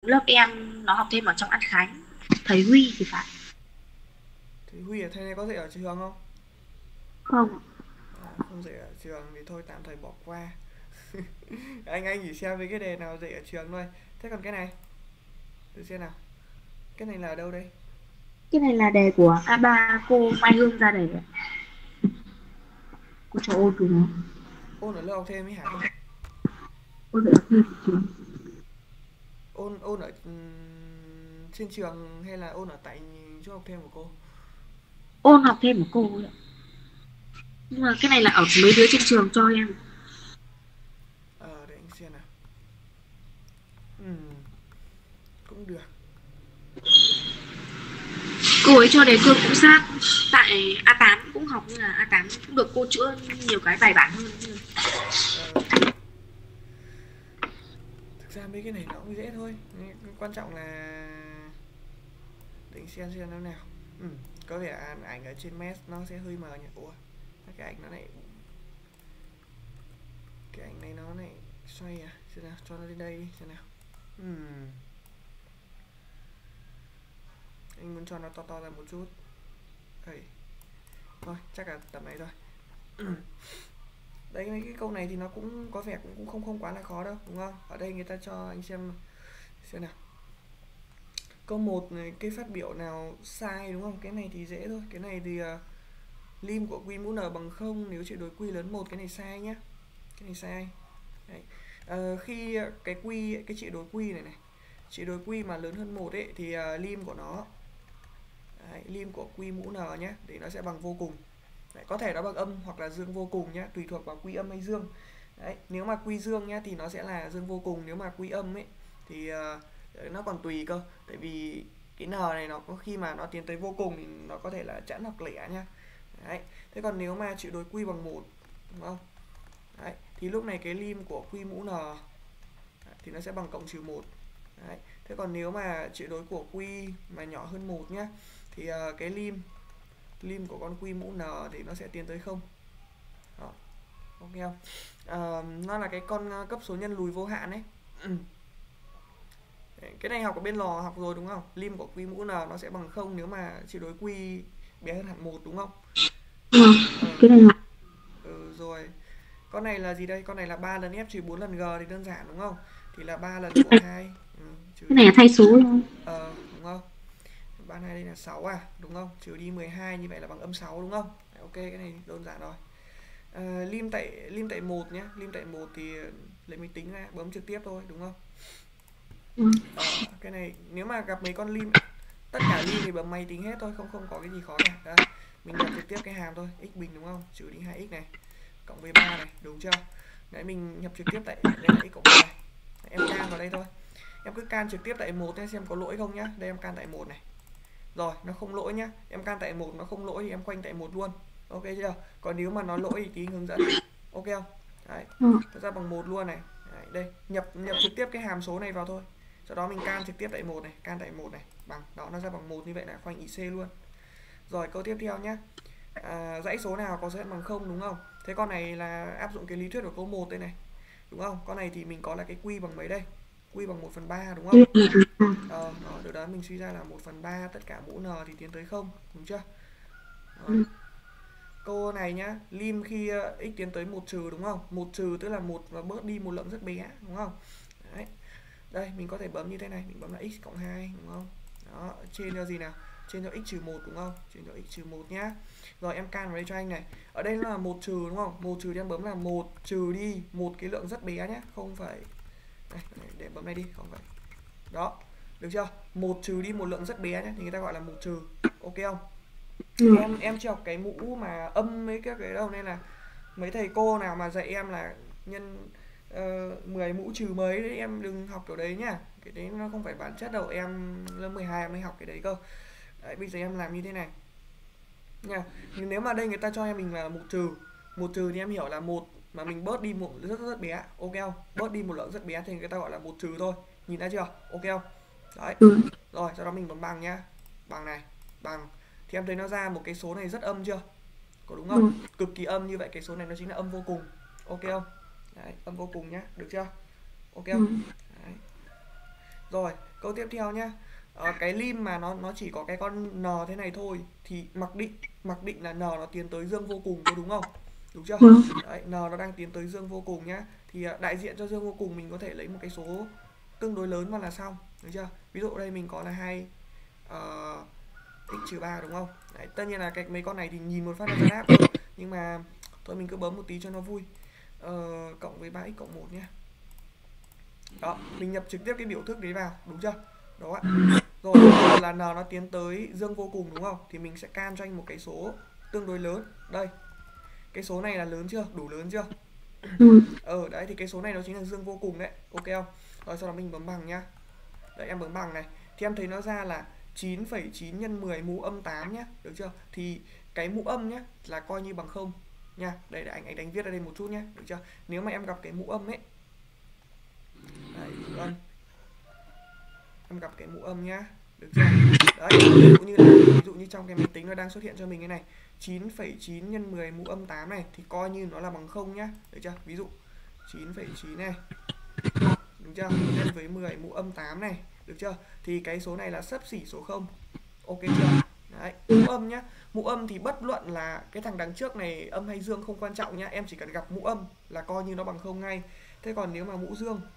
lớp em nó học thêm ở trong An Khánh, thầy Huy thì phải. Thì Huy ở thầy này có dạy ở trường không? Không. Không dạy ở trường thì thôi tạm thời bỏ qua. Anh chỉ xem với cái đề nào dạy ở trường thôi. Thế còn cái này, thử xem nào. Cái này là ở đâu đây? Cái này là đề của A3 cô Mai Hương ra đề ạ. Cô cho ôn cùng nó. Ôn ở lớp học thêm ấy hả? Ôn dạy học thêm thị trường. Ôn ở trên trường hay là ôn ở tại chỗ học thêm của cô? Ôn học thêm của cô ấy ạ. Nhưng mà cái này là ở mấy đứa trên trường cho em. Để anh xem nào. Ừm, cũng được. Cô ấy cho đề cương cũng sát. Tại A8 cũng học, nhưng là A8 cũng được cô chữa nhiều cái bài bản hơn. Ờ, thực ra mấy cái này nó cũng dễ thôi. Quan trọng là để anh xem nó nào. Có vẻ ảnh ở trên Mesh nó sẽ hơi mờ nhỉ. Ủa, cái ảnh nó này, cái ảnh này nó này xoay à? Xem nào, cho nó lên đây đi xem nào. Anh muốn cho nó to to ra một chút. Đây. Thôi, chắc là tầm này thôi. Đấy, mấy cái câu này thì nó cũng có vẻ cũng không quá là khó đâu, đúng không? Ở đây người ta cho anh xem nào. Câu một này, cái phát biểu nào sai đúng không? Cái này thì dễ thôi. Cái này thì lim của quy mũ n bằng 0 nếu trị đối quy lớn 1, cái này sai nhá. Cái này sai. Đấy. Khi cái trị đối quy này, trị đối quy mà lớn hơn 1 ấy thì lim của nó, đấy, lim của quy mũ n nhé, thì nó sẽ bằng vô cùng. Đấy, có thể nó bằng âm hoặc là dương vô cùng nhé, tùy thuộc vào quy âm hay dương. Đấy, nếu mà quy dương nhé thì nó sẽ là dương vô cùng, nếu mà quy âm ấy thì nó còn tùy cơ, tại vì cái n này nó có khi mà nó tiến tới vô cùng thì nó có thể là chẵn hoặc lẻ nhá. Đấy, thế còn nếu mà chịu đối quy bằng 1, đúng không? Đấy, thì lúc này cái lim của quy mũ n thì nó sẽ bằng cộng trừ 1. Đấy, thế còn nếu mà chịu đối của quy mà nhỏ hơn 1 nhá, thì cái lim của con quy mũ n thì nó sẽ tiến tới 0. Đó, ok không? Nó là cái con cấp số nhân lùi vô hạn ấy. Cái này học ở bên lò học rồi đúng không? Lim của quy mũ n nó sẽ bằng 0 nếu mà chỉ đối quy bé hơn hẳn 1 đúng không? Ờ, Cái này là rồi. Con này là gì đây? Con này là 3 lần f trừ 4 lần g thì đơn giản đúng không? Thì là 3 lần của 2 trừ cái này là đi thay số luôn. đúng không? 32 đây là 6 à, đúng không? Trừ đi 12 như vậy là bằng âm 6 đúng không? Ok, cái này đơn giản rồi. Lim tại 1 nhé, lim tại 1 thì lấy máy tính ra bấm trực tiếp thôi đúng không? Ừ. Cái này nếu mà gặp mấy con lim, tất cả lim thì bấm máy tính hết thôi, không không có cái gì khó cả. Đây, mình nhập trực tiếp cái hàm thôi, x bình đúng không? Trừ đi 2x này, cộng với 3 này, đúng chưa? Đấy, mình nhập trực tiếp tại đây là x cộng 3 này. Đấy, em can vào đây thôi. Em cứ can trực tiếp tại 1 xem có lỗi không nhá. Đây em can tại 1 này. Rồi, nó không lỗi nhá. Em can tại 1 nó không lỗi thì em quanh tại 1 luôn. Ok chưa? Còn nếu mà nó lỗi thì tí hướng dẫn. Ok không? Đấy, Ừ. nó ra bằng 1 luôn này. Đấy, đây, nhập trực tiếp cái hàm số này vào thôi. Sau đó mình can trực tiếp tại 1 này, can tại 1 này, bằng đó, nó ra bằng 1 như vậy là khoanh IC luôn. Rồi câu tiếp theo nhá. Dãy số nào có số bằng 0 đúng không? Thế con này là áp dụng cái lý thuyết của câu 1 đây này. Đúng không? Con này thì mình có là cái quy bằng mấy đây? Quy bằng 1/3 đúng không? Đó, từ đó mình suy ra là 1/3 tất cả mũ n thì tiến tới 0, đúng chưa? Rồi. Ừ. Câu này nhá, lim khi x tiến tới 1 trừ đúng không? 1 trừ tức là 1 và bớt đi một lượng rất bé đúng không? Đấy. Đây, mình có thể bấm như thế này, mình bấm là x cộng 2 đúng không? Đó, trên cho gì nào? Trên cho x trừ 1 đúng không? Trên cho x trừ 1 nhá. Rồi em can vào đây cho anh này. Ở đây là 1 trừ đúng không? 1 trừ thì em bấm là 1 trừ đi một cái lượng rất bé nhá, không phải. Đây, để bấm này đi, không phải. Đó, được chưa? 1 trừ đi một lượng rất bé nhé thì người ta gọi là 1 trừ. Ok không? Ừ. Em chưa học cái mũ mà âm mấy cái đâu, nên là mấy thầy cô nào mà dạy em là nhân 10 mũ trừ mấy đấy em đừng học kiểu đấy nhá. Cái đấy nó không phải bản chất đâu, em lớp 12 em mới học cái đấy cơ. Đấy, bây giờ em làm như thế này nha. Nếu mà đây người ta cho em mình là một trừ thì em hiểu là một mà mình bớt đi một rất rất bé, ok không? Bớt đi một lượng rất bé thì người ta gọi là một trừ thôi. Nhìn thấy chưa? Ok không? Đấy. Ừ. Rồi, sau đó mình bấm bằng nhá. Bằng này, bằng, thì em thấy nó ra một cái số này rất âm chưa? Có đúng không? Ừ. Cực kỳ âm, như vậy cái số này nó chính là âm vô cùng. Ok không? Đấy, âm vô cùng nhá, được chưa? Ok không? Ừ. Đấy. Rồi, câu tiếp theo nhá. Cái lim mà nó chỉ có cái con n thế này thôi thì mặc định là n nó tiến tới dương vô cùng, có đúng không? Đúng chưa? Vâng. Đấy, n nó đang tiến tới dương vô cùng nhá. Thì đại diện cho dương vô cùng mình có thể lấy một cái số tương đối lớn mà là xong, được chưa? Ví dụ đây mình có là 2 x trừ 3 đúng không? Đấy, tất nhiên là mấy con này thì nhìn một phát là ra đáp rồi, nhưng mà thôi mình cứ bấm một tí cho nó vui. Cộng với 3x cộng 1 nhé. Đó, mình nhập trực tiếp cái biểu thức đấy vào, đúng chưa? Đó ạ. Rồi, là n nó tiến tới dương vô cùng đúng không? Thì mình sẽ can cho anh một cái số tương đối lớn. Đây. Cái số này là lớn chưa? Đủ lớn chưa? Đấy thì cái số này nó chính là dương vô cùng đấy. Ok không? Rồi sau đó mình bấm bằng nhá. Đấy em bấm bằng này. Thì em thấy nó ra là 9,9 nhân 10 mũ âm 8 nhá, được chưa? Thì cái mũ âm nhá là coi như bằng 0 nha. Đây để anh đánh viết ở đây một chút nhá, được chưa? Nếu mà em gặp cái mũ âm ấy. Đấy, mũ âm. Em gặp cái mũ âm nhá, được chưa? Đấy, ví dụ như trong cái máy tính nó đang xuất hiện cho mình cái này, 9,9 nhân 10 mũ âm 8 này thì coi như nó là bằng 0 nhá, được chưa? Ví dụ 9,9 này. Đúng chưa? Nhân với 10 mũ âm 8 này, được chưa? Thì cái số này là xấp xỉ số 0. Ok chưa? Đấy, mũ âm nhá. Mũ âm thì bất luận là cái thằng đằng trước này âm hay dương không quan trọng nhá, em chỉ cần gặp mũ âm là coi như nó bằng 0 ngay. Thế còn nếu mà mũ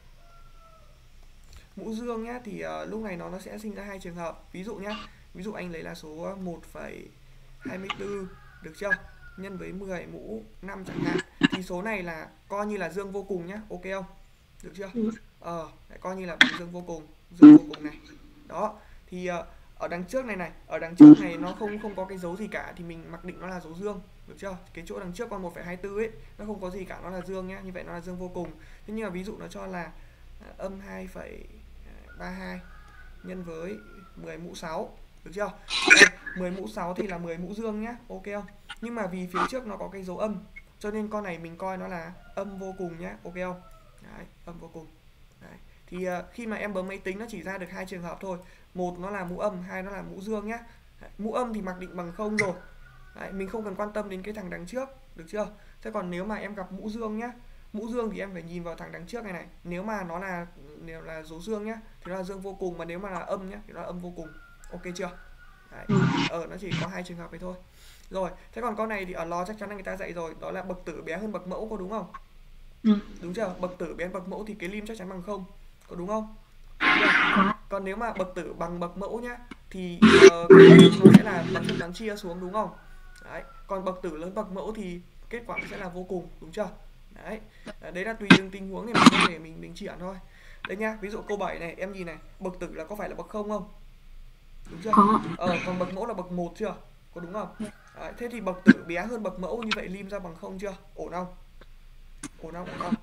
dương nhá thì lúc này nó sẽ sinh ra hai trường hợp. Ví dụ nhá, ví dụ anh lấy là số 1,24, được chưa? Nhân với 10 mũ 5 chẳng hạn, thì số này là coi như là dương vô cùng nhá, ok không? Được chưa? Coi như là bằng dương vô cùng này. Đó, thì ở đằng trước này ở đằng trước này nó không có cái dấu gì cả thì mình mặc định nó là dấu dương, được chưa? Cái chỗ đằng trước con 1,24 ấy nó không có gì cả, nó là dương nhá, như vậy nó là dương vô cùng. Thế nhưng mà ví dụ nó cho là âm 2,32 nhân với 10 mũ 6, được chưa? 10 mũ 6 thì là 10 mũ dương nhá, ok không? Nhưng mà vì phía trước nó có cái dấu âm cho nên con này mình coi nó là âm vô cùng nhá, ok không? Đấy, âm vô cùng. Đấy. Thì khi mà em bấm máy tính nó chỉ ra được hai trường hợp thôi. Một nó là mũ âm, hai nó là mũ dương nhá. Đấy, mũ âm thì mặc định bằng 0 rồi. Đấy, mình không cần quan tâm đến cái thằng đằng trước, được chưa? Thế còn nếu mà em gặp mũ dương nhá, mũ dương thì em phải nhìn vào thằng đằng trước này. Nếu mà nó là dấu dương nhá thì nó là dương vô cùng, mà nếu mà là âm nhá thì nó là âm vô cùng. Ok chưa? Đấy. Nó chỉ có hai trường hợp ấy thôi. Rồi, thế còn con này thì ở lò chắc chắn là người ta dạy rồi, đó là bậc tử bé hơn bậc mẫu, có đúng không? Đúng chưa? Bậc tử bé hơn bậc mẫu thì cái lim chắc chắn bằng 0, có đúng không? Còn nếu mà bậc tử bằng bậc mẫu nhá thì nó sẽ là bằng phép toán chia xuống, đúng không? Đấy, còn bậc tử lớn bậc mẫu thì kết quả sẽ là vô cùng, đúng chưa? Đấy, đấy là tùy từng tình huống thì mình có thể mình triển thôi. Đây nhá, ví dụ câu 7 này em nhìn này, bậc tử là có phải là bậc 0 không? Đúng chưa? Còn bậc mẫu là bậc 1 chưa? Có đúng không? Đấy, thế thì bậc tử bé hơn bậc mẫu, như vậy lim ra bằng 0 chưa? Ổn không? Ổn không?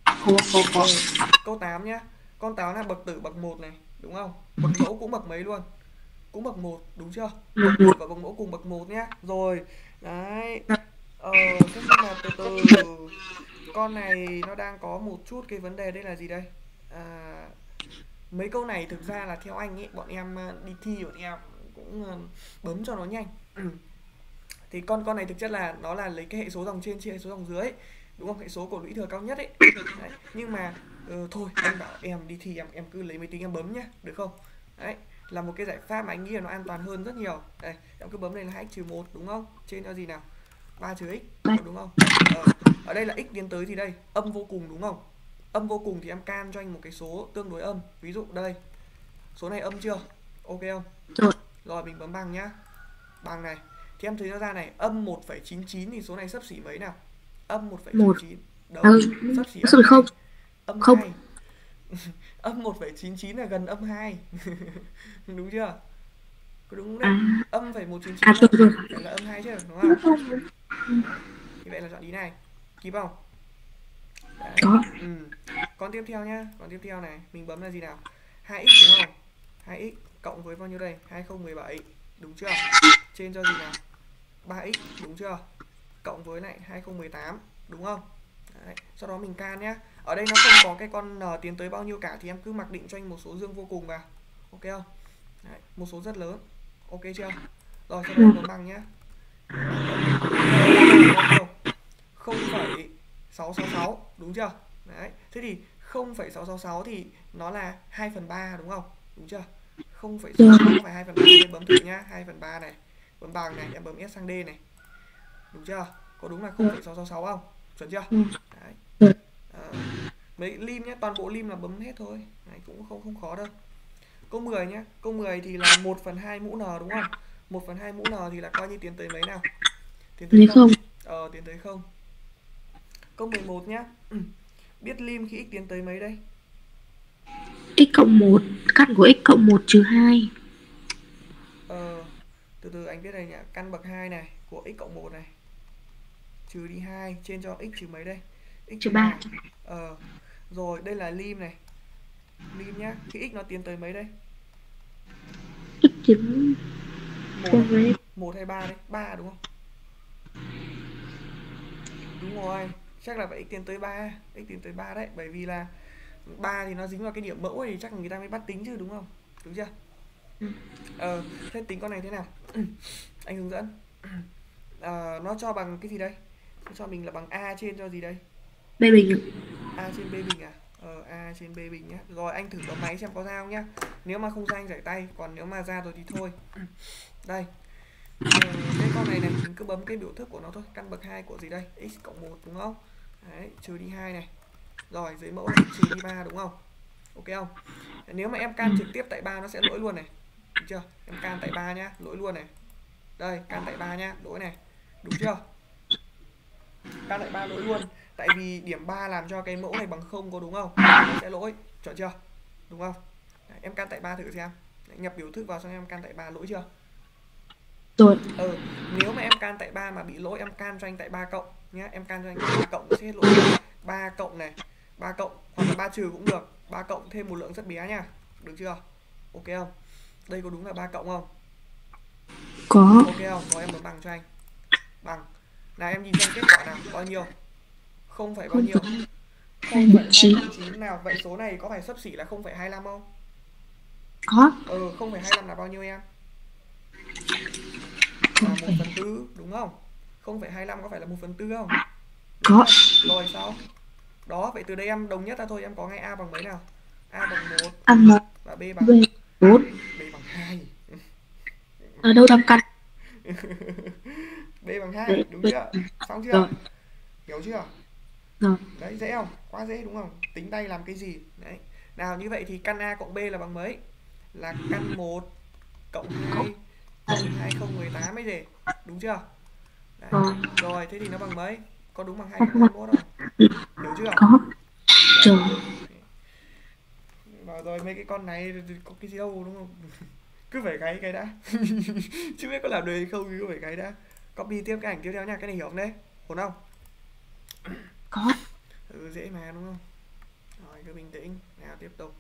Câu 8 nhá. Con táo là bậc tử bậc 1 này, đúng không? Bậc mẫu cũng bậc mấy luôn? Cũng bậc 1, đúng chưa? Bậc tử và bậc mẫu cùng bậc 1 nhá. Rồi. Đấy. Thế nhưng mà từ từ con này nó đang có một chút cái vấn đề, đây là gì đây? Mấy câu này thực ra là theo anh ấy, bọn em đi thi bọn em cũng bấm cho nó nhanh. Thì con này thực chất là nó là lấy cái hệ số dòng trên chia hệ số dòng dưới, đúng không? Hệ số của lũy thừa cao nhất ấy. Đấy. Nhưng mà thôi anh bảo em đi thi em cứ lấy máy tính em bấm nhá, được không? Đấy, là một cái giải pháp mà anh nghĩ là nó an toàn hơn rất nhiều. Đây, em cứ bấm đây là 2x-1, đúng không? Trên cho gì nào? 3 trừ x, đúng không? Ở đây là x tiến tới gì đây? Âm vô cùng, đúng không? Âm vô cùng thì em can cho anh một cái số tương đối âm. Ví dụ đây, số này âm chưa? Ok không? Rồi mình bấm bằng nhá. Bằng này. Thì em thấy nó ra này, âm 1,99 thì số này xấp xỉ mấy nào? Âm 1,99. Đâu? Xấp xỉ âm 2. Âm 2. Âm 1,99 là gần âm 2. Đúng chưa? Có đúng đấy. Âm 1,199 phải là âm 2 chứ, đúng không? Thì vậy là chọn ý này. Kịp không? Đấy. Con tiếp theo nhá. Con tiếp theo này, mình bấm là gì nào? 2x đúng không? 2x cộng với bao nhiêu đây? 2017, đúng chưa? Trên cho gì nào? 3x, đúng chưa? Cộng với lại 2018, đúng không? Đấy. Sau đó mình can nhá. Ở đây nó không có cái con n tiến tới bao nhiêu cả thì em cứ mặc định cho anh một số dương vô cùng vào. Ok không? Đấy, một số rất lớn. Ok chưa? Rồi sau đó bấm bằng nhá. 0,666, đúng chưa? Đấy. Thế thì 0,666 thì nó là 2/3 đúng không? Đúng chưa? Rồi. 0,666 không phải 2/3. Đây bấm thử nhá, 2/3 này. Bấm bằng này, em bấm S sang D này. Đúng chưa? Có đúng là Rồi. 0,666 không? Chuẩn chưa? Ừ. Đấy. Rồi. Mấy lim nhé, toàn bộ lim là bấm hết thôi. Này cũng không khó đâu. Câu 10 nhé. Câu 10 thì là 1/2 mũ N đúng không? 1/2 mũ N thì là coi như tiến tới mấy nào? Tiến tới Lấy 0. không? Tiến tới 0. Câu 11 nhá. Biết lim khi x tiến tới mấy đây? X cộng 1, căn của x cộng 1 trừ 2. Từ từ anh viết đây nhỉ. Căn bậc 2 này của x cộng 1 này. Trừ đi 2 trên cho x trừ mấy đây? X Trừ 3. Rồi đây là lim này. Lim nhá. Khi x nó tiến tới mấy đây? X tiến 1 hay 3 đấy? 3 đúng không? Đúng rồi. Chắc là phải x tiến tới 3. X tiến tới 3 đấy. Bởi vì là 3 thì nó dính vào cái điểm mẫu thì chắc là người ta mới bắt tính chứ đúng không? Đúng chưa? Thế tính con này thế nào? Anh hướng dẫn. Nó cho bằng cái gì đây? Nó cho mình là bằng A trên cho gì đây? B bình. A trên B bình à? A trên B bình nhá. Rồi anh thử bấm máy xem có ra không nhá. Nếu mà không ra anh giải tay, còn nếu mà ra rồi thì thôi. Đây. Cái con này này mình cứ bấm cái biểu thức của nó thôi. Căn bậc 2 của gì đây? X cộng 1 đúng không? Đấy, trừ đi 2 này. Rồi dưới mẫu là trừ đi 3 đúng không? Ok không? Nếu mà em can trực tiếp tại 3 nó sẽ lỗi luôn này. Đúng chưa? Em can tại 3 nhá, lỗi luôn này. Đây, can tại 3 nhá, lỗi này. Đúng chưa? Can tại 3 lỗi luôn. Tại vì điểm 3 làm cho cái mẫu này bằng 0 có đúng không? Nó sẽ lỗi, chuẩn chưa? Đúng không? Đấy, em can tại 3 thử xem. Đấy, nhập biểu thức vào xong em can tại 3 lỗi chưa? Rồi. Nếu mà em can tại 3 mà bị lỗi em can cho anh tại 3 cộng nhá, em can cho anh tại 3 cộng nó sẽ hết lỗi. 3 cộng này, 3 cộng hoặc là 3 trừ cũng được. 3 cộng thêm một lượng rất bé nha. Được chưa? Ok không? Đây có đúng là 3 cộng không? Có. Ok không? Rồi em bấm bằng cho anh. Bằng. Nào em nhìn xem kết quả nào, bao nhiêu? Không phải bao nhiêu? 0,209 nào, vậy số này có phải xấp xỉ là 0,25 không? Có. 0,25 là bao nhiêu em? Là 1/4 đúng không? 0,25 có phải là 1/4 không? Có. Rồi sao? Đó, vậy từ đây em đồng nhất ra thôi, em có ngay A bằng mấy nào? A bằng 1 A1 và B bằng 4. B bằng 2. Ở đâu đâm căn? B bằng 2, đúng chưa? Xong chưa? Rồi. Hiểu chưa? Rồi. Đấy, dễ không? Quá dễ đúng không? Tính tay làm cái gì? Đấy. Nào như vậy thì căn A cộng B là bằng mấy? Là căn 1 cộng 2 cộng 2018 ấy gì? Đúng chưa? Đấy. Rồi, thế thì nó bằng mấy? Có đúng bằng 2021 không? Hiểu chưa? Có. Rồi. Bảo rồi mấy cái con này có cái gì đâu đúng không? Cứ phải gáy cái đã. Chứ biết có làm được hay không cứ phải gáy đã. Copy tiếp cái ảnh tiếp theo nha, cái này hiểu không đấy? Ổn không? Có. Dễ mà đúng không? Rồi cứ bình tĩnh, nào tiếp tục.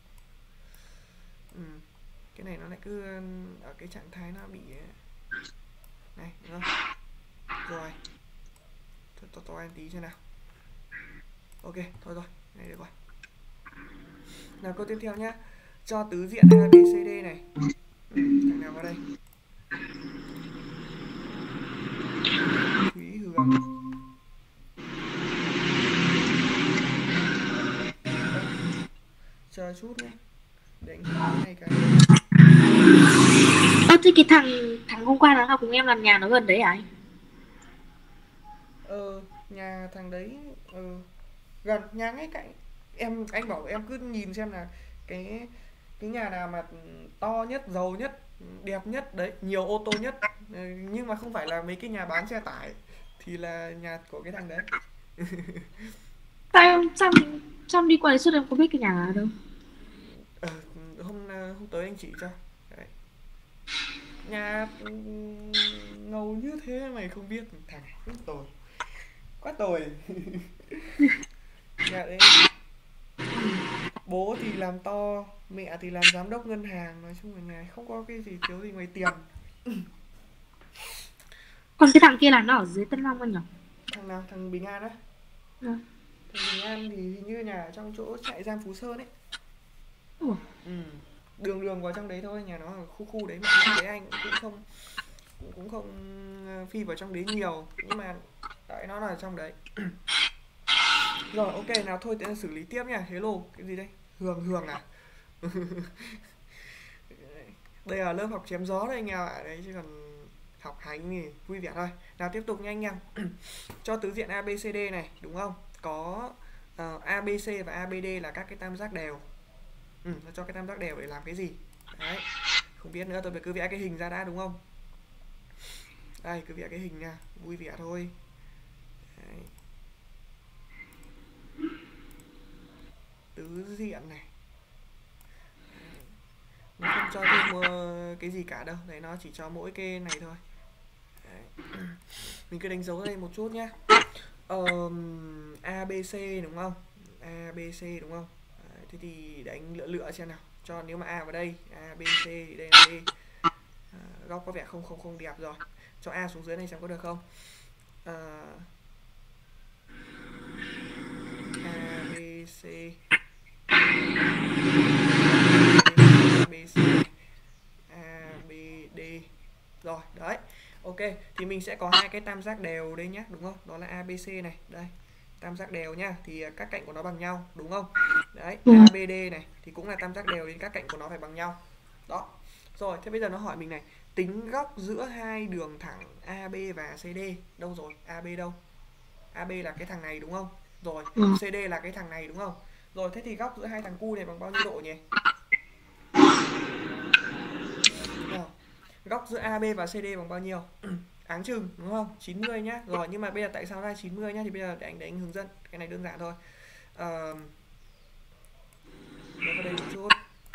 Cái này nó lại cứ ở cái trạng thái nó bị này, đúng không? Rồi. To em tí xem nào. Ok, thôi rồi, này được rồi. Nào câu tiếp theo nhá. Cho tứ diện ABCD này. Thằng nào vào đây? Thúy Hường. Chờ chút nhé. Để anh cái này cái. Thế cái thằng hôm qua nó học cùng em làm nhà nó gần đấy à anh? Nhà thằng đấy gần nhà ngay cạnh. Anh bảo em cứ nhìn xem là cái nhà nào mà to nhất, giàu nhất, đẹp nhất đấy, nhiều ô tô nhất, nhưng mà không phải là mấy cái nhà bán xe tải thì là nhà của cái thằng đấy. Sao em đi qua đấy suốt em có biết cái nhà nào đâu. Hôm tới anh chỉ cho. Đấy. Nhà ngầu như thế mày không biết, thằng tồi quá tồi. Nhà đấy bố thì làm to, mẹ thì làm giám đốc ngân hàng, nói chung là nhà không có cái gì thiếu gì ngoài tiền. Còn cái thằng kia là nó ở dưới Tân Long anh nhỉ? Thằng nào? Thằng Bình An á? Thằng Bình An thì hình như nhà ở trong chỗ trại giam Phú Sơn ấy. Đường vào trong đấy thôi, nhà nó ở khu đấy mà đấy anh cũng không phi vào trong đấy nhiều, nhưng mà tại nó là trong đấy. Rồi ok, nào thôi để xử lý tiếp nha. Hello, cái gì đây? Hường à? Đây là lớp học chém gió đây anh em ạ. Đấy chứ còn học hành thì vui vẻ thôi. Nào tiếp tục nha anh em. Cho tứ diện ABCD này, đúng không? Có ABC và ABD là các cái tam giác đều. Nó cho cái tam giác đều để làm cái gì? Đấy. Không biết nữa, tôi phải cứ vẽ cái hình ra đã đúng không? Đây, cứ vẽ cái hình nha, vui vẻ thôi. Đấy. Tứ diện này. Nó không cho thêm cái gì cả đâu. Đấy, nó chỉ cho mỗi cái này thôi. Đấy. Mình cứ đánh dấu đây một chút nhé. ABC đúng không? ABC đúng không? Đấy, thế thì đánh lựa xem nào. Cho nếu mà A vào đây, ABC đây là B. Góc có vẻ không đẹp rồi. Cho A xuống dưới này xem có được không? ABC ABC ABD. Rồi, đấy. Ok, thì mình sẽ có hai cái tam giác đều đây nhá, đúng không? Đó là ABC này, đây. Tam giác đều nhá, thì các cạnh của nó bằng nhau, đúng không? Đấy, ABD này thì cũng là tam giác đều nên các cạnh của nó phải bằng nhau. Đó. Rồi, thế bây giờ nó hỏi mình này, tính góc giữa hai đường thẳng AB và CD. Đâu rồi? AB đâu? AB là cái thằng này đúng không? Rồi, CD là cái thằng này đúng không? Rồi, thế thì góc giữa hai thằng cu này bằng bao nhiêu độ nhỉ? Nào, góc giữa AB và CD bằng bao nhiêu? Áng chừng đúng không? 90 nhá. Rồi nhưng mà bây giờ tại sao ra 90 nhá, thì bây giờ để anh hướng dẫn. Cái này đơn giản thôi. Lấy vào đây một chút.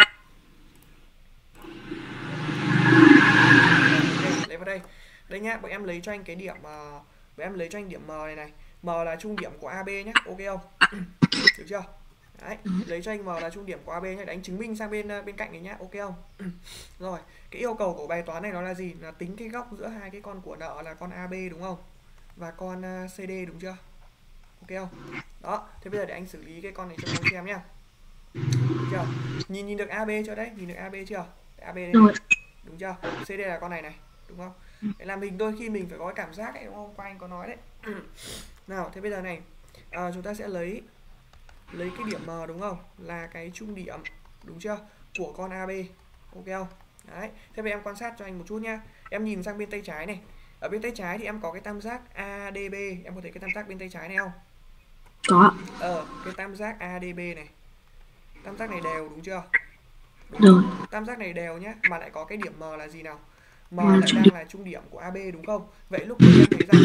Lấy vào đây. Đây nhá, bọn em lấy cho anh cái điểm M này này. M là trung điểm của AB nhá. Ok không? Được chưa? Đấy, lấy cho anh M là trung điểm của AB nhá, để anh chứng minh sang bên cạnh này nhá. Ok không? Rồi, cái yêu cầu của bài toán này nó là gì? Là tính cái góc giữa hai cái con của nợ là con AB đúng không? Và con CD đúng chưa? Ok không? Đó, thế bây giờ để anh xử lý cái con này cho các em xem nhá. Được chưa? Nhìn được AB chưa đấy? Nhìn được AB chưa? AB đây này. Đúng chưa? CD là con này này, đúng không? Để làm mình đôi khi mình phải có cái cảm giác ấy đúng không? Qua anh có nói đấy. Nào, thế bây giờ này, chúng ta sẽ lấy cái điểm M đúng không? Là cái trung điểm, đúng chưa? Của con AB. Ok không? Đấy, thế bây em quan sát cho anh một chút nhá. Em nhìn sang bên tay trái này. Ở bên tay trái thì em có cái tam giác ADB, em có thấy cái tam giác bên tay trái này không? Có. Cái tam giác ADB này. Tam giác này đều đúng chưa? Rồi. Tam giác này đều nhá, mà lại có cái điểm M là gì nào? M lại đang là trung điểm của AB đúng không? Vậy lúc này em thấy rằng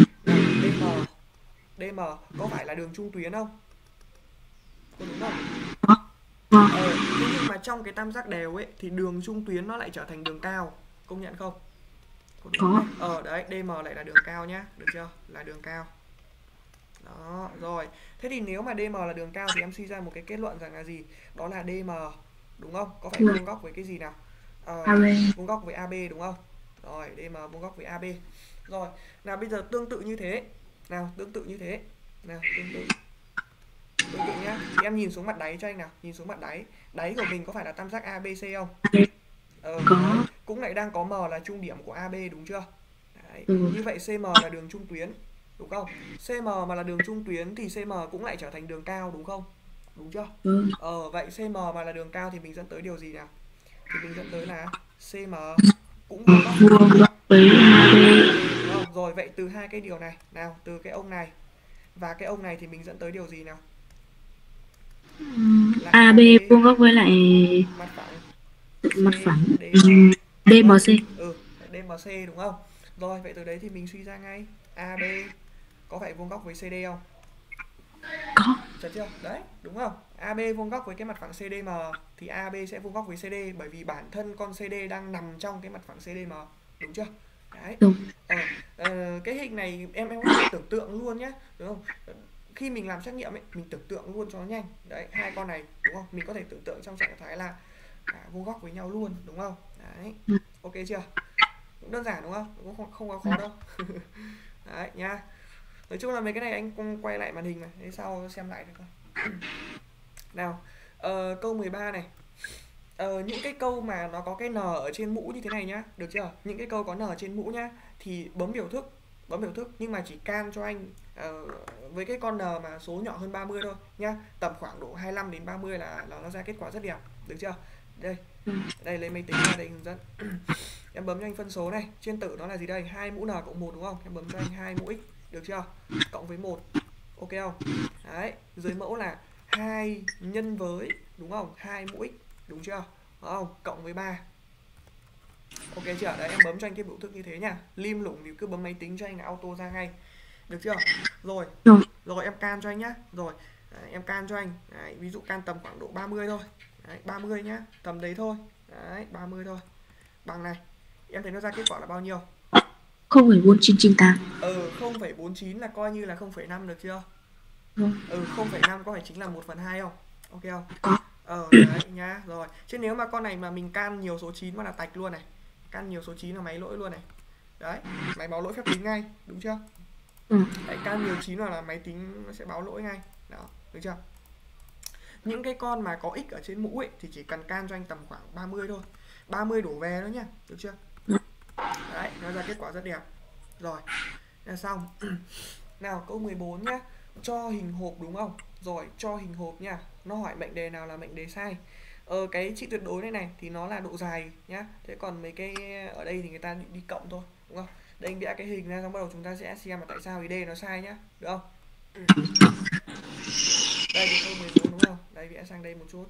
DM có phải là đường trung tuyến không? Có đúng không? Thế nhưng mà trong cái tam giác đều ấy thì đường trung tuyến nó lại trở thành đường cao, công nhận không? Có. Đấy, DM lại là đường cao nhá, được chưa? Là đường cao. Đó, rồi. Thế thì nếu mà DM là đường cao thì em suy ra một cái kết luận rằng là gì? Đó là DM, đúng không? Có phải vuông góc với cái gì nào? Vuông góc với AB đúng không? Rồi, DM vuông góc với AB. Rồi, nào bây giờ tương tự như thế. Nào, tương tự như thế. Nào, tương tự nhá. Thì em nhìn xuống mặt đáy cho anh nào, nhìn xuống mặt đáy. Đáy của mình có phải là tam giác ABC không? Có. Cũng lại đang có M là trung điểm của AB đúng chưa? Đấy. Như vậy CM là đường trung tuyến, đúng không? CM mà là đường trung tuyến thì CM cũng lại trở thành đường cao đúng không? Đúng chưa? Vậy CM mà là đường cao thì mình dẫn tới điều gì nào? Thì mình dẫn tới là CM cũng vuông góc với AB. Rồi vậy từ hai cái điều này, nào, từ cái ông này và cái ông này thì mình dẫn tới điều gì nào? Là AB vuông góc với lại mặt phẳng DMC. DMC đúng không? Rồi vậy từ đấy thì mình suy ra ngay AB có phải vuông góc với CD không? Có. Được chưa? Đấy, đúng không? AB vuông góc với cái mặt phẳng CDM thì AB sẽ vuông góc với CD, bởi vì bản thân con CD đang nằm trong cái mặt phẳng CDM, đúng chưa? Đấy. Đúng. Cái hình này em có thể tưởng tượng luôn nhé, đúng không? Khi mình làm trắc nghiệm ấy, mình tưởng tượng luôn cho nó nhanh. Đấy, hai con này đúng không? Mình có thể tưởng tượng trong trạng thái là vuông góc với nhau luôn, đúng không? Đấy. Ok chưa? Cũng đơn giản đúng không? Cũng không có khó đâu. Đấy nha. Nói chung là mấy cái này anh quay lại màn hình này, để sau xem lại được không? Nào, câu 13 này. Những cái câu mà nó có cái n ở trên mũ như thế này nhá, được chưa? Những cái câu có n trên mũ nhá thì bấm biểu thức bấm biểu thức nhưng mà chỉ can cho anh với cái con n mà số nhỏ hơn 30 thôi nhá, tầm khoảng độ 25 đến 30 là nó ra kết quả rất đẹp, được chưa? Đây, đây lấy máy tính ra đây hướng dẫn. Em bấm cho anh phân số này, trên tử nó là gì đây? 2 mũ n cộng 1 đúng không? Em bấm cho anh 2 mũ x, được chưa? Cộng với 1. Ok không? Đấy, dưới mẫu là 2 nhân với, đúng không? 2 mũ x, đúng chưa? Đúng không? Cộng với 3. Ok chưa? Đấy, em bấm cho anh cái biểu thức như thế nha. Lim lủng thì cứ bấm máy tính cho anh là auto ra ngay. Được chưa? Rồi. Rồi em can cho anh nhá. Rồi. Đấy, em can cho anh. Đấy, ví dụ can tầm khoảng độ 30 thôi. Đấy, 30 nhá. Tầm đấy thôi. Đấy, 30 thôi. Bằng này. Em thấy nó ra kết quả là bao nhiêu? 0,4998. 0,49 là coi như là 0,5 được chưa? 0,5 có phải chính là 1/2 không? Ok không? Có. Đấy nhá. Rồi. Chứ nếu mà con này mà mình can nhiều số 9 mà là tạch luôn này. Can nhiều số 9 là máy lỗi luôn này. Đấy, máy báo lỗi phép tính ngay, đúng chưa? Đấy, can nhiều 9 là máy tính nó sẽ báo lỗi ngay. Đó, được chưa? Những cái con mà có x ở trên mũ ấy thì chỉ cần can cho anh tầm khoảng 30 thôi. 30 đổ về đó nhá, được chưa? Đấy, nó ra kết quả rất đẹp. Rồi, là xong. Nào, câu 14 nhá. Cho hình hộp đúng không? Rồi, cho hình hộp nha. Nó hỏi mệnh đề nào là mệnh đề sai. Cái trị tuyệt đối này thì nó là độ dài nhá. Thế còn mấy cái ở đây thì người ta đi cộng thôi, đúng không? Đây anh vẽ cái hình ra xong bắt đầu chúng ta sẽ xem là tại sao cái D nó sai nhá, được không? Đây cái câu 14 đúng không? Đây vẽ sang đây một chút.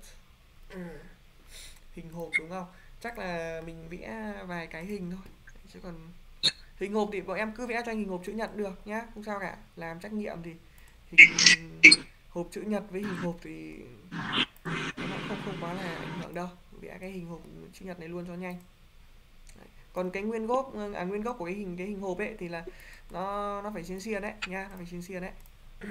Hình hộp đúng không? Chắc là mình vẽ vài cái hình thôi. Chứ còn hình hộp thì bọn em cứ vẽ cho anh hình hộp chữ nhật được nhá, không sao cả. Làm trắc nghiệm thì hình hộp chữ nhật với hình hộp thì nó không quá là ảnh hưởng đâu. Vẽ cái hình hộp chữ nhật này luôn cho nhanh. Đấy. Còn cái nguyên gốc của cái hình hộp ấy thì là nó phải xiên xiên đấy nhá, nó phải xiên xiên đấy.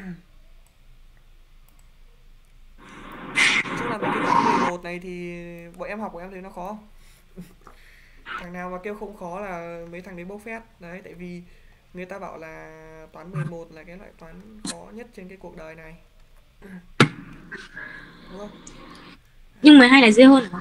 Nói chung là mấy cái toán 11 này thì bọn em thấy nó khó. Thằng nào mà kêu không khó là mấy thằng đấy bốc phét. Đấy, tại vì người ta bảo là toán 11 là cái loại toán khó nhất trên cái cuộc đời này. Đúng không? Nhưng 12 là dễ hơn hả?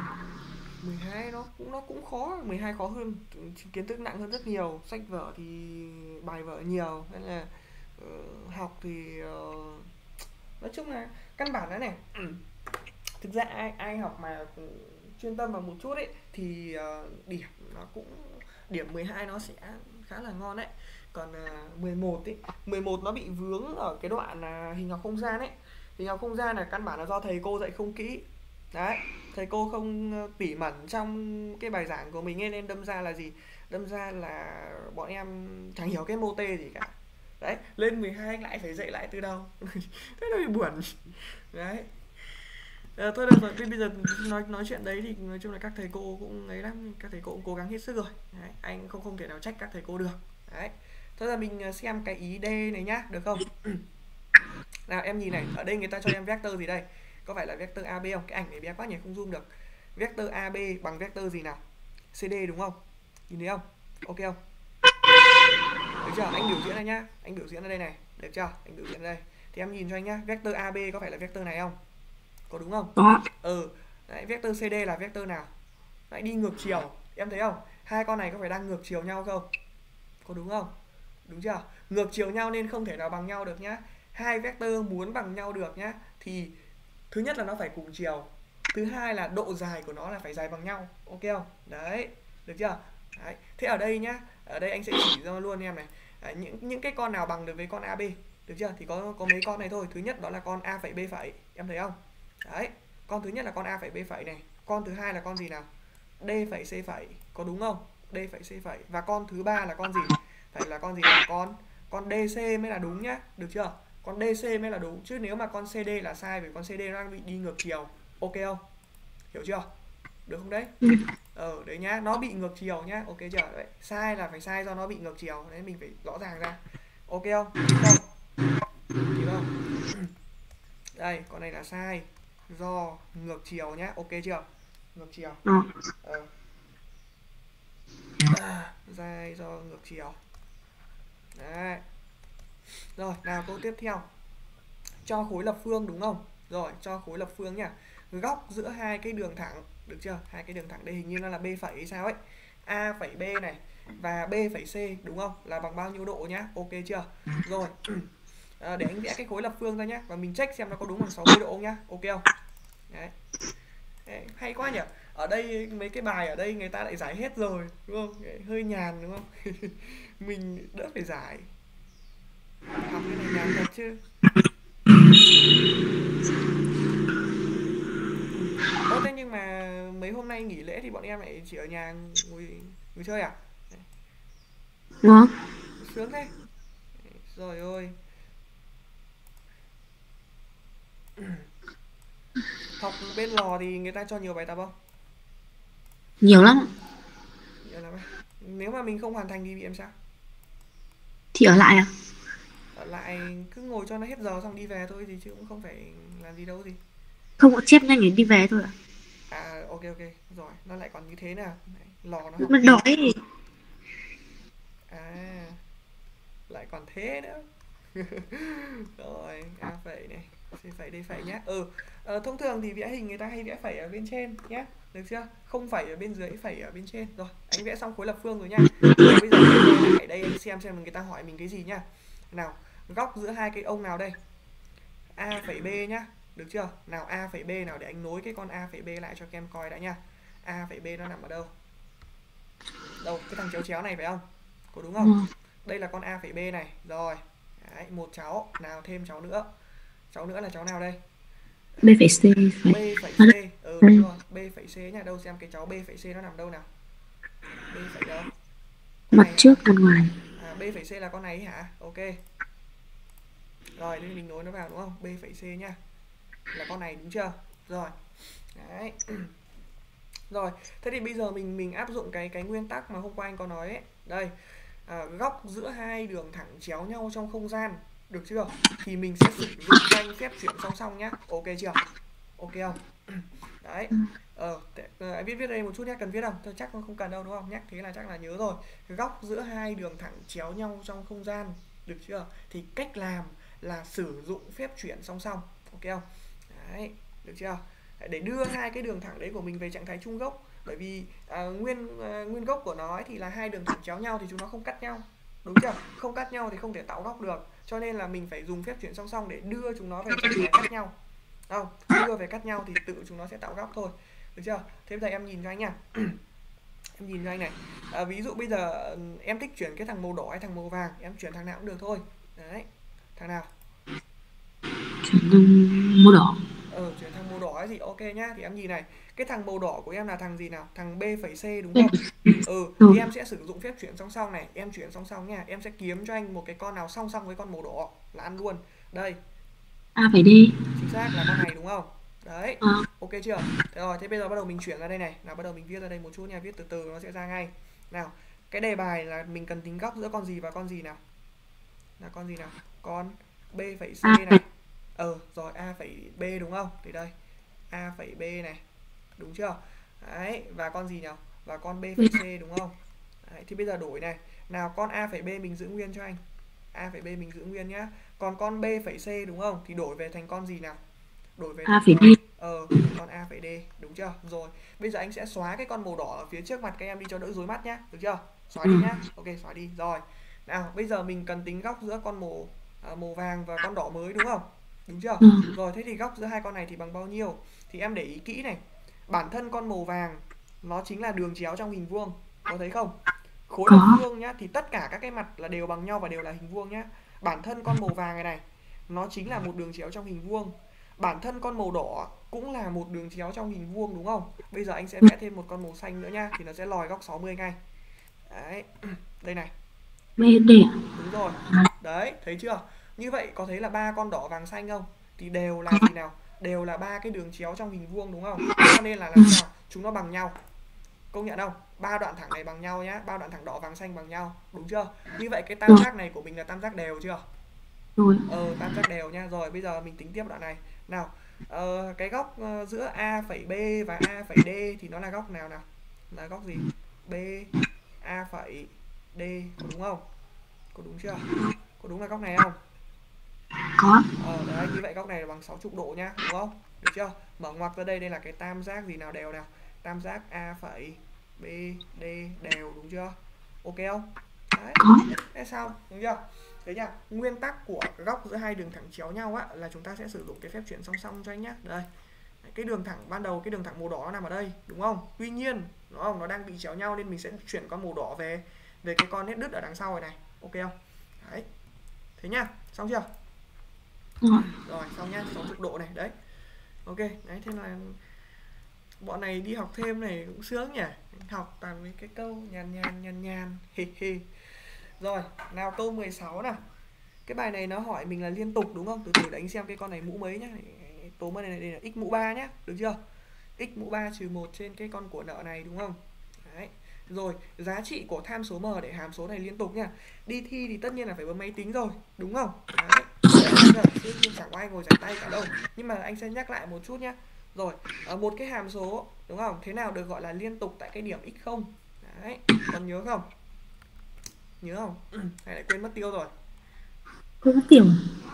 12 nó cũng khó, 12 khó hơn, kiến thức nặng hơn rất nhiều, sách vở thì bài vở nhiều nên là học thì nói chung là căn bản đó này. Thực ra ai học mà chuyên tâm vào một chút ấy thì điểm nó cũng điểm 12 nó sẽ khá là ngon đấy. Còn 11 ấy, 11 nó bị vướng ở cái đoạn là hình học không gian ấy. Hình học không gian là căn bản là do thầy cô dạy không kỹ. Đấy, thầy cô không tỉ mẩn trong cái bài giảng của mình ấy, nên đâm ra là gì? Đâm ra là bọn em chẳng hiểu cái mô tê gì cả. Đấy, lên 12 lại phải dạy lại từ đầu. Thế nó bị buồn. Đấy. Thôi được rồi, bây giờ nói chuyện đấy thì nói chung là các thầy cô cũng ấy lắm, các thầy cô cũng cố gắng hết sức rồi. Đấy, anh không thể nào trách các thầy cô được. Đấy. Thôi giờ mình xem cái ý D này nhá, được không? Nào em nhìn này, ở đây người ta cho em vector gì đây? Có phải là vector AB không? Cái ảnh này bé quá nhỉ, không zoom được. Vector AB bằng vector gì nào? CD đúng không? Nhìn thấy không? Ok không? Được chưa? Anh biểu diễn này nhá. Anh biểu diễn ở đây này. Được chưa? Anh biểu diễn ở đây. Thì em nhìn cho anh nhá. Vector AB có phải là vector này không? Có đúng không? Có. Đấy, vector CD là vector nào? Đấy, đi ngược chiều. Em thấy không? Hai con này có phải đang ngược chiều nhau không? Có đúng không? Đúng chưa? Ngược chiều nhau nên không thể nào bằng nhau được nhá. Hai vector muốn bằng nhau được nhá thì thứ nhất là nó phải cùng chiều, thứ hai là độ dài của nó là phải dài bằng nhau. Ok không? Đấy, được chưa? Đấy. Thế ở đây nhá, ở đây anh sẽ chỉ ra luôn em này. Đấy, những cái con nào bằng được với con AB, được chưa? Thì có mấy con này thôi. Thứ nhất đó là con A phẩy B phẩy, em thấy không? Đấy, con thứ nhất là con A phẩy B phẩy này. Con thứ hai là con gì nào? D phẩy C phẩy, có đúng không? D phẩy C phẩy. Và con thứ ba là con gì? Phải là con gì nào? Con DC mới là đúng nhá, được chưa? Con DC mới là đúng, chứ nếu mà con CD là sai vì con CD nó đang bị đi ngược chiều. Ok không? Hiểu chưa? Được không đấy? Đấy nhá, nó bị ngược chiều nhá, ok chưa? Đấy, sai là phải sai do nó bị ngược chiều, đấy mình phải rõ ràng ra. Ok không? Kịp không? Đây, con này là sai do ngược chiều nhá, ok chưa? Ngược chiều. Sai do ngược chiều. Đấy. Rồi, nào câu tiếp theo. Cho khối lập phương đúng không? Rồi, cho khối lập phương nhá. Góc giữa hai cái đường thẳng, được chưa? Hai cái đường thẳng đây hình như nó là B phẩy hay sao ấy. A phẩy B này và B phẩy C đúng không? Là bằng bao nhiêu độ nhá. Ok chưa? Rồi. Để anh vẽ cái khối lập phương ra nhá và mình check xem nó có đúng bằng 60 độ không nhá. Ok không? Đấy. Đấy, hay quá nhỉ. Ở đây mấy cái bài ở đây người ta lại giải hết rồi đúng không? Hơi nhàn đúng không? Mình đỡ phải giải. Học cái này nhàn thật chứ. Ơ thế nhưng mà mấy hôm nay nghỉ lễ thì bọn em lại chỉ ở nhà ngồi chơi à? Đúng không? Sướng thế. Rồi ơi. Học bên lò thì người ta cho nhiều bài tập không? Nhiều lắm. Nhiều lắm à? Nếu mà mình không hoàn thành thì bị làm sao? Thì ở lại à? Ở lại cứ ngồi cho nó hết giờ xong đi về thôi thì chứ cũng không phải làm gì đâu gì. Không có chép nhanh để đi về thôi à? À ok ok, rồi, nó lại còn như thế nào? Đấy, lò nó Lúc học mà kỳ. đói thì À, lại còn thế nữa. Rồi, A phẩy này, C phẩy, D phẩy nhá. Thông thường thì vẽ hình người ta hay vẽ phẩy ở bên trên nhá. Được chưa? Không phẩy ở bên dưới, phẩy ở bên trên. Rồi, anh vẽ xong khối lập phương rồi nhá. Rồi bây giờ anh quay lại đây anh xem người ta hỏi mình cái gì nhá. Nào, góc giữa hai cái ông nào đây? A phẩy B nhá. Được chưa? Nào A phẩy B nào để anh nối cái con A phẩy B lại cho các em coi đã nha. A phẩy B nó nằm ở đâu? Đâu, cái thằng chéo chéo này phải không? Có đúng không? Đây là con A phẩy B này. Rồi. Đấy, một cháu, nào thêm cháu nữa. Cháu nữa là cháu nào đây? B phải C B phải phẩy ở C. Đúng đây. rồi, B phẩy C nha. Đâu xem cái cháu B phẩy C nó nằm đâu nào? B phẩy đâu? Con Mặt này hả? trước mặt ngoài. À, B phẩy C là con này hả? Ok. Rồi, nên mình nối nó vào đúng không? B phẩy C nhá. Là con này đúng chưa? Rồi. Đấy. Rồi, thế thì bây giờ mình áp dụng cái nguyên tắc mà hôm qua anh có nói ấy. Đây, góc giữa hai đường thẳng chéo nhau trong không gian, được chưa? Thì mình sẽ sử dụng danh phép chuyển song song nhá. Ok chưa? Ok không? Đấy. Anh viết đây một chút nhé, cần viết không? Tôi chắc không cần đâu đúng không? Nhắc thế là chắc là nhớ rồi. Góc giữa hai đường thẳng chéo nhau trong không gian, được chưa? Thì cách làm là sử dụng phép chuyển song song. Ok không? Đấy, được chưa? Để đưa hai cái đường thẳng đấy của mình về trạng thái chung gốc, bởi vì nguyên gốc của nó ấy thì là hai đường thẳng chéo nhau thì chúng nó không cắt nhau, đúng chưa? Không cắt nhau thì không thể tạo góc được, cho nên là mình phải dùng phép chuyển song song để đưa chúng nó về trạng thái cắt nhau. Không, đưa về cắt nhau thì tự chúng nó sẽ tạo góc thôi, được chưa? Thế bây giờ em nhìn cho anh nha. Em nhìn cho anh này. Ví dụ bây giờ em thích chuyển cái thằng màu đỏ hay thằng màu vàng, em chuyển thằng nào cũng được thôi. Đấy, thằng nào? Chuyển màu đỏ. Chuyển thằng màu đỏ ấy gì, ok nhá. Thì em nhìn này, cái thằng màu đỏ của em là thằng gì nào? Thằng B phẩy C đúng Đây. không? Thì Rồi. em sẽ sử dụng phép chuyển song song này. Em chuyển song song nha. Em sẽ kiếm cho anh một cái con nào song song với con màu đỏ là ăn luôn. Đây, A phải D. chính xác là con này đúng không? Đấy, Ờ. ok chưa? Thế rồi, thế bây giờ bắt đầu mình chuyển ra đây này. Nào, bắt đầu mình viết ra đây một chút nha. Viết từ từ nó sẽ ra ngay. Nào, cái đề bài là mình cần tính góc giữa con gì và con gì nào? Là con gì nào? Con B phẩy C A này. phải Rồi A phẩy B đúng không? Thì đây, A phẩy B này, đúng chưa? Đấy, và con gì nào? Và con B phẩy C đúng không? Đấy, thì bây giờ đổi này. Nào, con A phẩy B mình giữ nguyên cho anh. A phẩy B mình giữ nguyên nhá. Còn con B phẩy C đúng không? Thì đổi về thành con gì nào? Đổi về A thành phải con D. thành con A phẩy D, đúng chưa? Rồi, bây giờ anh sẽ xóa cái con màu đỏ ở phía trước mặt các em đi cho đỡ rối mắt nhá, được chưa? Xóa đi nhá. Ok, xóa đi. Rồi. Nào, bây giờ mình cần tính góc giữa con màu vàng và con đỏ mới đúng không? Đúng chưa? Ừ. Rồi, thế thì góc giữa hai con này thì bằng bao nhiêu? Thì em để ý kỹ này. Bản thân con màu vàng nó chính là đường chéo trong hình vuông. Có thấy không? Khối lập Có. phương nhá, thì tất cả các cái mặt là đều bằng nhau và đều là hình vuông nhá. Bản thân con màu vàng này này, nó chính là một đường chéo trong hình vuông. Bản thân con màu đỏ cũng là một đường chéo trong hình vuông đúng không? Bây giờ anh sẽ vẽ thêm một con màu xanh nữa nhá, thì nó sẽ lòi góc 60 ngay. Đấy, đây này. B D à? Đúng rồi. À, Đấy, thấy chưa? Như vậy có thấy là ba con đỏ vàng xanh không? Thì đều là gì nào? Đều là ba cái đường chéo trong hình vuông đúng không? Cho nên là làm sao? Chúng nó bằng nhau. Công nhận không? Ba đoạn thẳng này bằng nhau nhá, ba đoạn thẳng đỏ vàng xanh bằng nhau, đúng chưa? Như vậy cái tam rồi. giác này của mình là tam giác đều chưa? Rồi. Tam giác đều nha. Rồi bây giờ mình tính tiếp đoạn này. Nào, cái góc giữa A phẩy B và A phẩy D thì nó là góc nào nào? Là góc gì? B A phẩy D, có đúng không? Có đúng chưa? Có đúng là góc này không? Có. Đấy, như vậy góc này là bằng 60 độ nhá, đúng không? Được chưa? Mở ngoặc ra đây, đây là cái tam giác gì nào đều nào? Tam giác A phẩy B, D đều, đúng chưa? Ok không? Đấy, Có. thế xong, đúng chưa? Đấy nhá, nguyên tắc của góc giữa hai đường thẳng chéo nhau á là chúng ta sẽ sử dụng cái phép chuyển song song cho anh nhá. Đây. Cái đường thẳng ban đầu, cái đường thẳng màu đỏ nó nằm ở đây, đúng không? Tuy nhiên, đúng không? Nó đang bị chéo nhau nên mình sẽ chuyển con màu đỏ về cái con nét đứt ở đằng sau này này. Ok không? Đấy. Thế nhá, xong chưa? Rồi. Rồi, xong nhá, 60 độ này, đấy. Ok, đấy, thế là bọn này đi học thêm này cũng sướng nhỉ. Học toàn mấy cái câu nhàn hi hi. Rồi, nào câu 16 nào. Cái bài này nó hỏi mình là liên tục đúng không? Từ từ để anh xem cái con này mũ mấy nhá. Tố bên này đây là x mũ 3 nhá, được chưa? X mũ 3 trừ 1 trên cái con của nợ này đúng không? Đấy. Rồi, giá trị của tham số m để hàm số này liên tục nha. Đi thi thì tất nhiên là phải bấm máy tính rồi, đúng không? Đấy. Chứ chẳng có ai ngồi giải tay cả đâu. Nhưng mà anh sẽ nhắc lại một chút nhá. Rồi, ở một cái hàm số, đúng không? Thế nào được gọi là liên tục tại cái điểm x0? Đấy, còn nhớ không? Nhớ không? Hay lại quên mất tiêu rồi. Quên mất tiêu.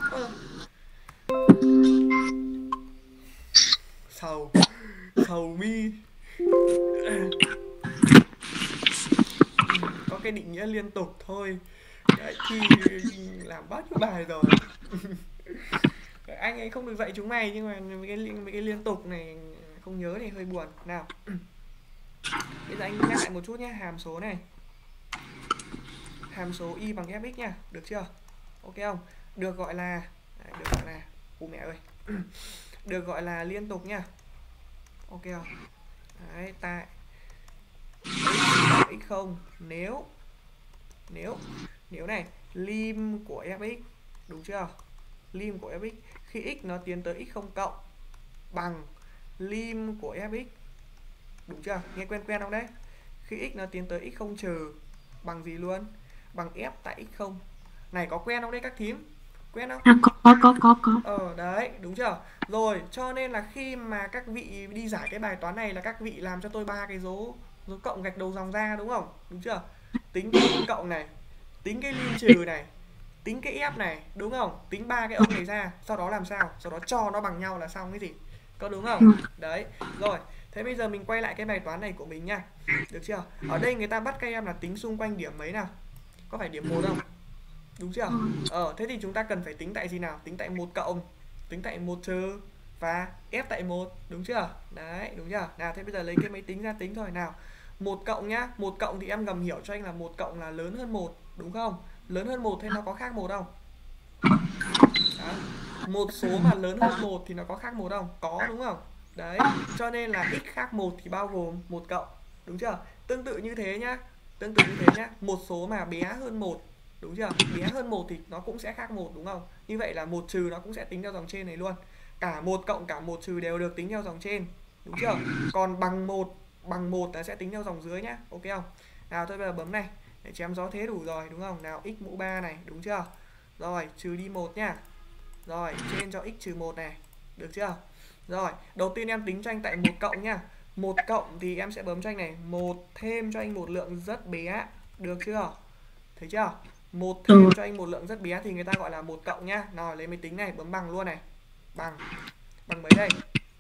Sầu Sầu mi. Có cái định nghĩa liên tục thôi. Đấy, thì làm bao nhiêu bài rồi. Anh ấy không được dạy chúng mày, nhưng mà mấy cái liên tục này không nhớ thì hơi buồn. Nào, bây giờ anh nhắc lại một chút nhé. Hàm số này, hàm số y bằng fx nha, được chưa? Ok không? Được gọi là mẹ ơi. Được gọi là liên tục nha. Ok không? Đấy, tại x0 nếu này lim của fx, đúng chưa? Lim của fx khi x nó tiến tới x0 cộng bằng lim của fx, đúng chưa? Nghe quen quen không đấy? Khi x nó tiến tới x0 trừ bằng gì luôn? Bằng f tại x0. Này có quen không đấy các thím? Quen không? À, có. Đấy, đúng chưa? Rồi, cho nên là khi mà các vị đi giải cái bài toán này là các vị làm cho tôi ba cái dấu cộng gạch đầu dòng ra, đúng không? Đúng chưa? Tính cái lim cộng này, tính cái lim trừ này, tính cái f này, đúng không? Tính ba cái ông này ra, sau đó làm sao? Sau đó cho nó bằng nhau là xong cái gì? Có đúng không? Đấy. Rồi, thế bây giờ mình quay lại cái bài toán này của mình nha. Được chưa? Ở đây người ta bắt các em là tính xung quanh điểm mấy nào? Có phải điểm 1 không? Đúng chưa? Thế thì chúng ta cần phải tính tại gì nào? Tính tại 1 cộng, tính tại 1 trừ và f tại 1, đúng chưa? Đấy, đúng chưa? Nào, thế bây giờ lấy cái máy tính ra tính thôi nào. 1 cộng nhá, 1 cộng thì em ngầm hiểu cho anh là 1 cộng là lớn hơn 1, đúng không? Lớn hơn 1 thế nó có khác 1 không? Đó. Một số mà lớn hơn 1 thì nó có khác 1 không? Có, đúng không? Đấy, cho nên là x khác 1 thì bao gồm 1 cộng, đúng chưa? Tương tự như thế nhá. Một số mà bé hơn 1, đúng chưa? Bé hơn 1 thì nó cũng sẽ khác 1, đúng không? Như vậy là 1 trừ nó cũng sẽ tính theo dòng trên này luôn. Cả 1 cộng cả 1 trừ đều được tính theo dòng trên, đúng chưa? Còn bằng 1 là sẽ tính theo dòng dưới nhá. Ok không? Nào tôi bây giờ bấm này để chém gió thế đủ rồi, đúng không? Nào x mũ 3 này, đúng chưa? Rồi, trừ đi 1 nhá. Rồi, trên cho x trừ 1 này, được chưa? Rồi, đầu tiên em tính cho anh tại 1 cộng nhá. 1 cộng thì em sẽ bấm cho anh này, 1 thêm cho anh một lượng rất bé, được chưa? Thấy chưa? 1 thêm cho anh một lượng rất bé thì người ta gọi là 1 cộng nhá. Nào, lấy máy tính này, bấm bằng luôn này. Bằng mấy đây?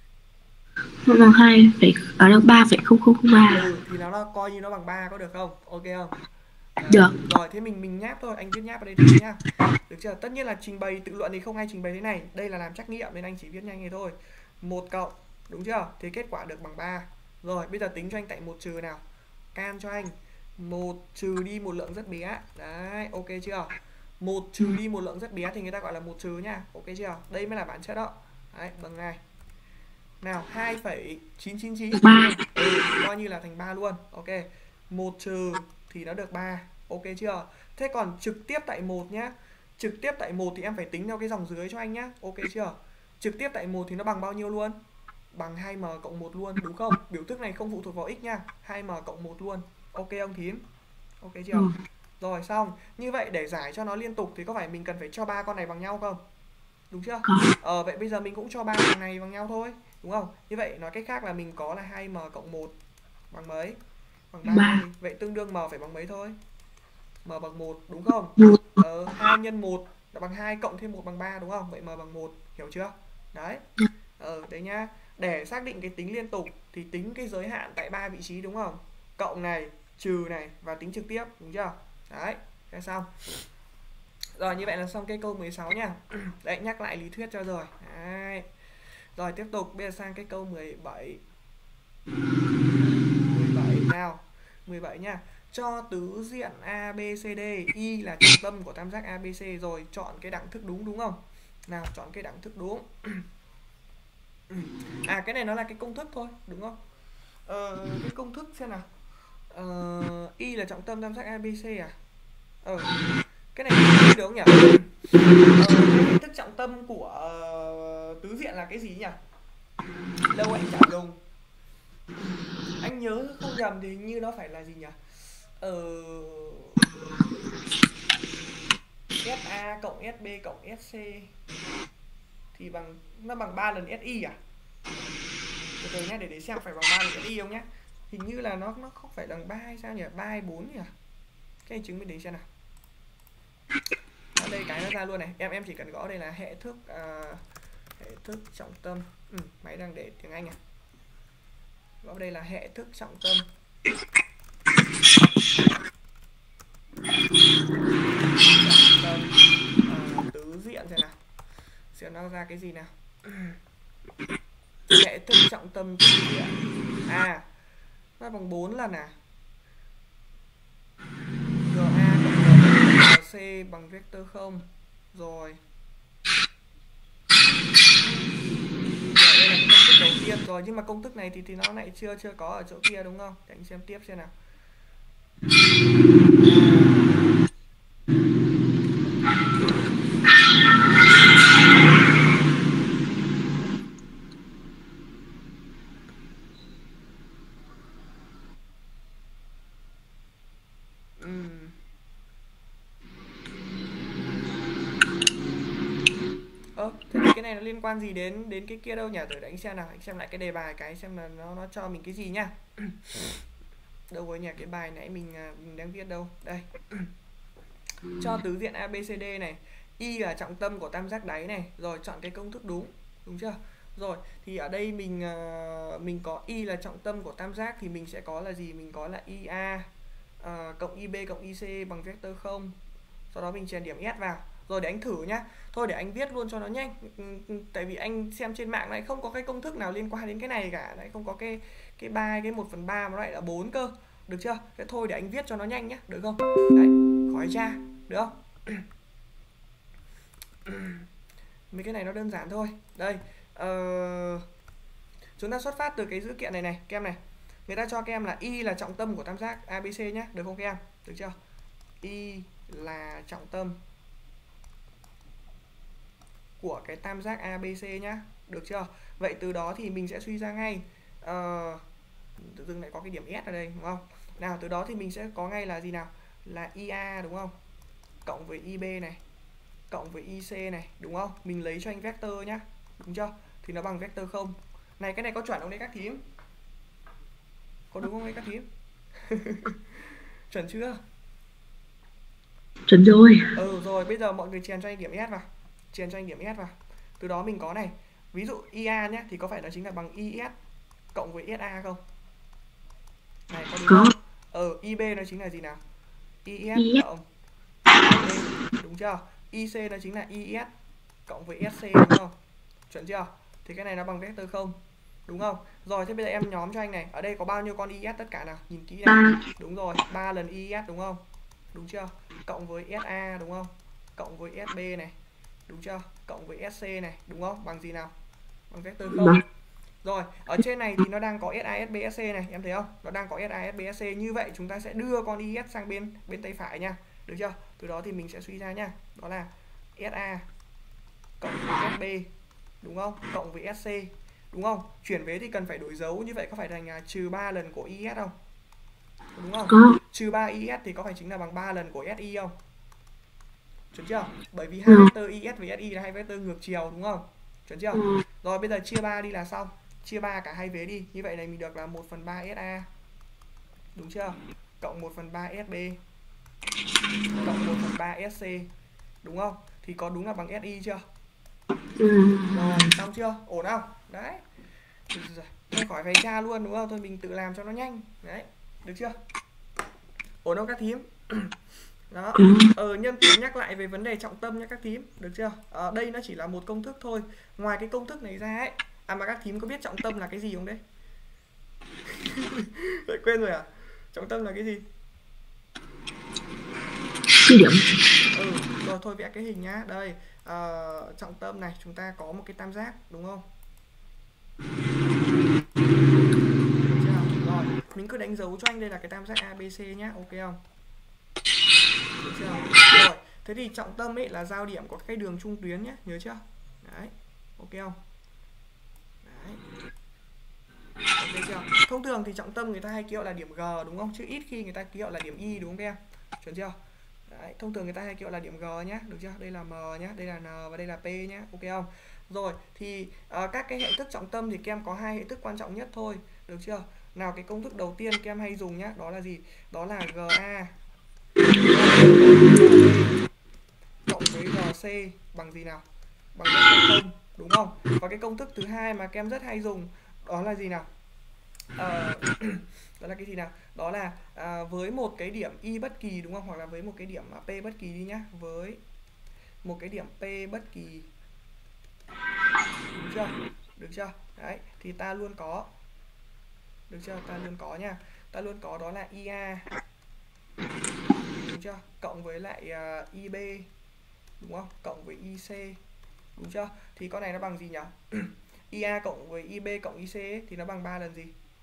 Bằng 2 phẩy ở đâu 3,0003. Thì nó là coi như nó bằng 3, có được không? Ok không? Đấy. Được. Rồi, thế mình nháp thôi, anh viết nháp ở đây thôi nhá. Được chưa? Tất nhiên là trình bày tự luận thì không ai trình bày thế này. Đây là làm trắc nghiệm nên anh chỉ viết nhanh thế thôi. 1 cộng, đúng chưa? Thì kết quả được bằng 3. Rồi, bây giờ tính cho anh tại 1 trừ nào. Can cho anh 1 trừ đi một lượng rất bé. Đấy, ok chưa? 1 trừ đi một lượng rất bé thì người ta gọi là 1 trừ nhá. Ok chưa? Đây mới là bản chất đó. Đấy, bằng này. Nào, 2,999 coi như là thành 3 luôn. Ok. 1 trừ thì nó được 3. Ok chưa? Thế còn trực tiếp tại 1 nhá. Trực tiếp tại 1 thì em phải tính theo cái dòng dưới cho anh nhá. Ok chưa? Trực tiếp tại 1 thì nó bằng bao nhiêu luôn? Bằng 2m cộng 1 luôn, đúng không? Biểu thức này không phụ thuộc vào x nha. 2m cộng 1 luôn. Ok không thím? Ok chưa? Rồi xong. Như vậy để giải cho nó liên tục thì có phải mình cần phải cho ba con này bằng nhau không? Đúng chưa? Vậy bây giờ mình cũng cho ba thằng này bằng nhau thôi, đúng không? Như vậy nói cách khác là mình có là 2m cộng 1 bằng mấy? Bằng 3. Vậy tương đương m phải bằng mấy thôi? M bằng 1, đúng không? 2 nhân 1 là bằng 2, cộng thêm 1 bằng 3, đúng không? Vậy m bằng 1, hiểu chưa? Đấy. Đấy nhá. Để xác định cái tính liên tục thì tính cái giới hạn tại 3 vị trí, đúng không? cộng này, trừ này và tính trực tiếp, đúng chưa? Đấy, thế xong. Rồi như vậy là xong cái câu 16 nha. Đấy, nhắc lại lý thuyết cho rồi. Đấy. Rồi tiếp tục bây giờ sang cái câu 17. 17 nào. 17 nha. Cho tứ diện ABCD, Y là trọng tâm của tam giác ABC, rồi chọn cái đẳng thức đúng, đúng không? Nào, chọn cái đẳng thức đúng. À, cái này nó là cái công thức thôi, đúng không? Cái công thức xem nào. Y là trọng tâm tam giác ABC à? Cái này không được không nhỉ? Cái hình thức trọng tâm của tứ diện là cái gì nhỉ? Đâu anh chả dùng. Anh nhớ không nhầm thì hình như nó phải là gì nhỉ? SA cộng SB cộng SC thì nó bằng 3 lần SI à? Từ từ nhé, để xem phải bằng 3 lần SI không nhé. Hình như là nó không phải bằng 3 hay sao nhỉ? 3 hay 4 nhỉ? Cái này chứng minh để xem nào. Ở đây cái nó ra luôn này. Em chỉ cần gõ đây là hệ thức trọng tâm. Máy đang để tiếng Anh à. Gõ đây là hệ thức trọng tâm. Tứ diện xem nào. Xem nó ra cái gì nào. Hệ thức trọng tâm tứ diện. À, nó bằng 4 lần à. GA cộng GC bằng vector 0. Rồi. Đây là cái công thức đầu tiên rồi, nhưng mà công thức này thì nó lại chưa có ở chỗ kia đúng không? Để anh xem tiếp xem nào. Thế thì cái này nó liên quan gì đến cái kia đâu nhỉ? Để anh xem nào, anh xem lại cái đề bài cái xem là nó cho mình cái gì nhá. Đâu rồi nhỉ, cái bài nãy mình đang viết đâu? Đây. Cho tứ diện ABCD này, Y là trọng tâm của tam giác đáy này, rồi chọn cái công thức đúng chưa? Rồi, thì ở đây mình có Y là trọng tâm của tam giác thì mình sẽ có là gì? Mình có là IA cộng IB cộng IC bằng vector 0. Sau đó mình chèn điểm S vào. Rồi để anh thử nhá. Thôi để anh viết luôn cho nó nhanh. Tại vì anh xem trên mạng lại không có cái công thức nào liên quan đến cái này cả. Lại không có cái 3, cái 1/3 mà nó lại là 4 cơ. Được chưa? Thế thôi để anh viết cho nó nhanh nhá, được không? Đấy, khỏi tra, được không? Mấy cái này nó đơn giản thôi. Đây, chúng ta xuất phát từ cái dữ kiện này này, các em này. Người ta cho các em là Y là trọng tâm của tam giác ABC nhá, được không các em? Được chưa? Y là trọng tâm của cái tam giác ABC nhá, được chưa? Vậy từ đó thì mình sẽ suy ra ngay tự dưng lại có cái điểm S ở đây, đúng không? Nào, từ đó thì mình sẽ có ngay là gì nào? Là IA, đúng không? Cộng với IB này, cộng với IC này, đúng không? Mình lấy cho anh vector nhá, đúng chưa? Thì nó bằng vector 0. Này, cái này có chuẩn không đấy các thím? Có đúng không đấy các thím? Chuẩn chưa? Chuẩn rồi. Rồi, bây giờ mọi người chèn cho anh điểm S vào. Chèn cho anh điểm S vào. Từ đó mình có này. Ví dụ IA nhé, thì có phải nó chính là bằng IS cộng với SA không? Này, có đúng không? IB nó chính là gì nào? IS cộng SB, đúng chưa? IC nó chính là IS cộng với SC, đúng không? Chuẩn chưa? Thì cái này nó bằng vector 0, đúng không? Rồi, thế bây giờ em nhóm cho anh này. Ở đây có bao nhiêu con IS tất cả nào? Nhìn kỹ này. Đúng rồi, 3 lần IS, đúng không? Đúng chưa? Cộng với SA, đúng không? Cộng với SB này, đúng chưa? Cộng với SC này, đúng không? Bằng gì nào? Bằng vector 0. Rồi, ở trên này thì nó đang có SA, SB, SC này, em thấy không? Nó đang có SA, SB, SC. Như vậy chúng ta sẽ đưa con IS sang bên tay phải nha. Được chưa? Từ đó thì mình sẽ suy ra nha. Đó là SA cộng với SB, đúng không? Cộng với SC, đúng không? Chuyển vế thì cần phải đổi dấu, như vậy có phải thành trừ 3 lần của IS không? Đúng không? Trừ 3 IS thì có phải chính là bằng 3 lần của SI không? Chuẩn chưa? Bởi vì hai vector IS với SI là hai vector ngược chiều, đúng không? Chuẩn chưa? Rồi bây giờ chia 3 đi là xong. Chia 3 cả hai vế đi. Như vậy này mình được là 1/3 SA. Đúng chưa? Cộng 1/3 SB. Cộng 1/3 SC. Đúng không? Thì có đúng là bằng SI chưa? Rồi, xong chưa? Ổn không? Đấy. Thôi khỏi phải tra luôn, đúng không? Thôi mình tự làm cho nó nhanh. Đấy. Được chưa? Ổn không các thím? Đó. Ừ. Nhân tiện nhắc lại về vấn đề trọng tâm nha các thím. Được chưa? Đây nó chỉ là một công thức thôi. Ngoài cái công thức này ra ấy, mà các thím có biết trọng tâm là cái gì không đấy? Lại quên rồi à? Trọng tâm là cái gì? Chia điểm. Rồi thôi vẽ cái hình nhá. Đây, trọng tâm này chúng ta có một cái tam giác đúng không? Được chưa? Rồi, mình cứ đánh dấu cho anh đây là cái tam giác ABC nhá, ok không? Được chưa? Rồi, thế thì trọng tâm ấy là giao điểm của cái đường trung tuyến nhé, nhớ chưa? Đấy, ok không? Đấy. Ok chưa? Thông thường thì trọng tâm người ta hay ký hiệu là điểm G đúng không? Chứ ít khi người ta ký hiệu là điểm Y đúng không em? Chuẩn chưa? Đấy, thông thường người ta hay ký hiệu là điểm G nhá, được chưa? Đây là M nhá, đây là N và đây là P nhá, ok không? Rồi, thì các cái hệ thức trọng tâm thì các em có hai hệ thức quan trọng nhất thôi, được chưa? Nào, cái công thức đầu tiên các em hay dùng nhá, đó là gì? Đó là GA cộng với GC bằng gì nào? Bằng Z không, đúng không? Và cái công thức thứ hai mà các em rất hay dùng đó là gì nào? Đó là cái gì nào? Đó là với một cái điểm Y bất kỳ đúng không? Hoặc là với một cái điểm P bất kỳ đi nhá. Với một cái điểm P bất kỳ. Đúng chưa? Được chưa? Đấy, thì ta luôn có. Được chưa? Ta luôn có nha. Ta luôn có đó là IA. Đúng chưa? Cộng với lại IB. Đúng không? Cộng với IC. Đúng chưa? Thì con này nó bằng gì nhỉ? IA cộng với IB cộng IC ấy, thì nó bằng 3 lần gì?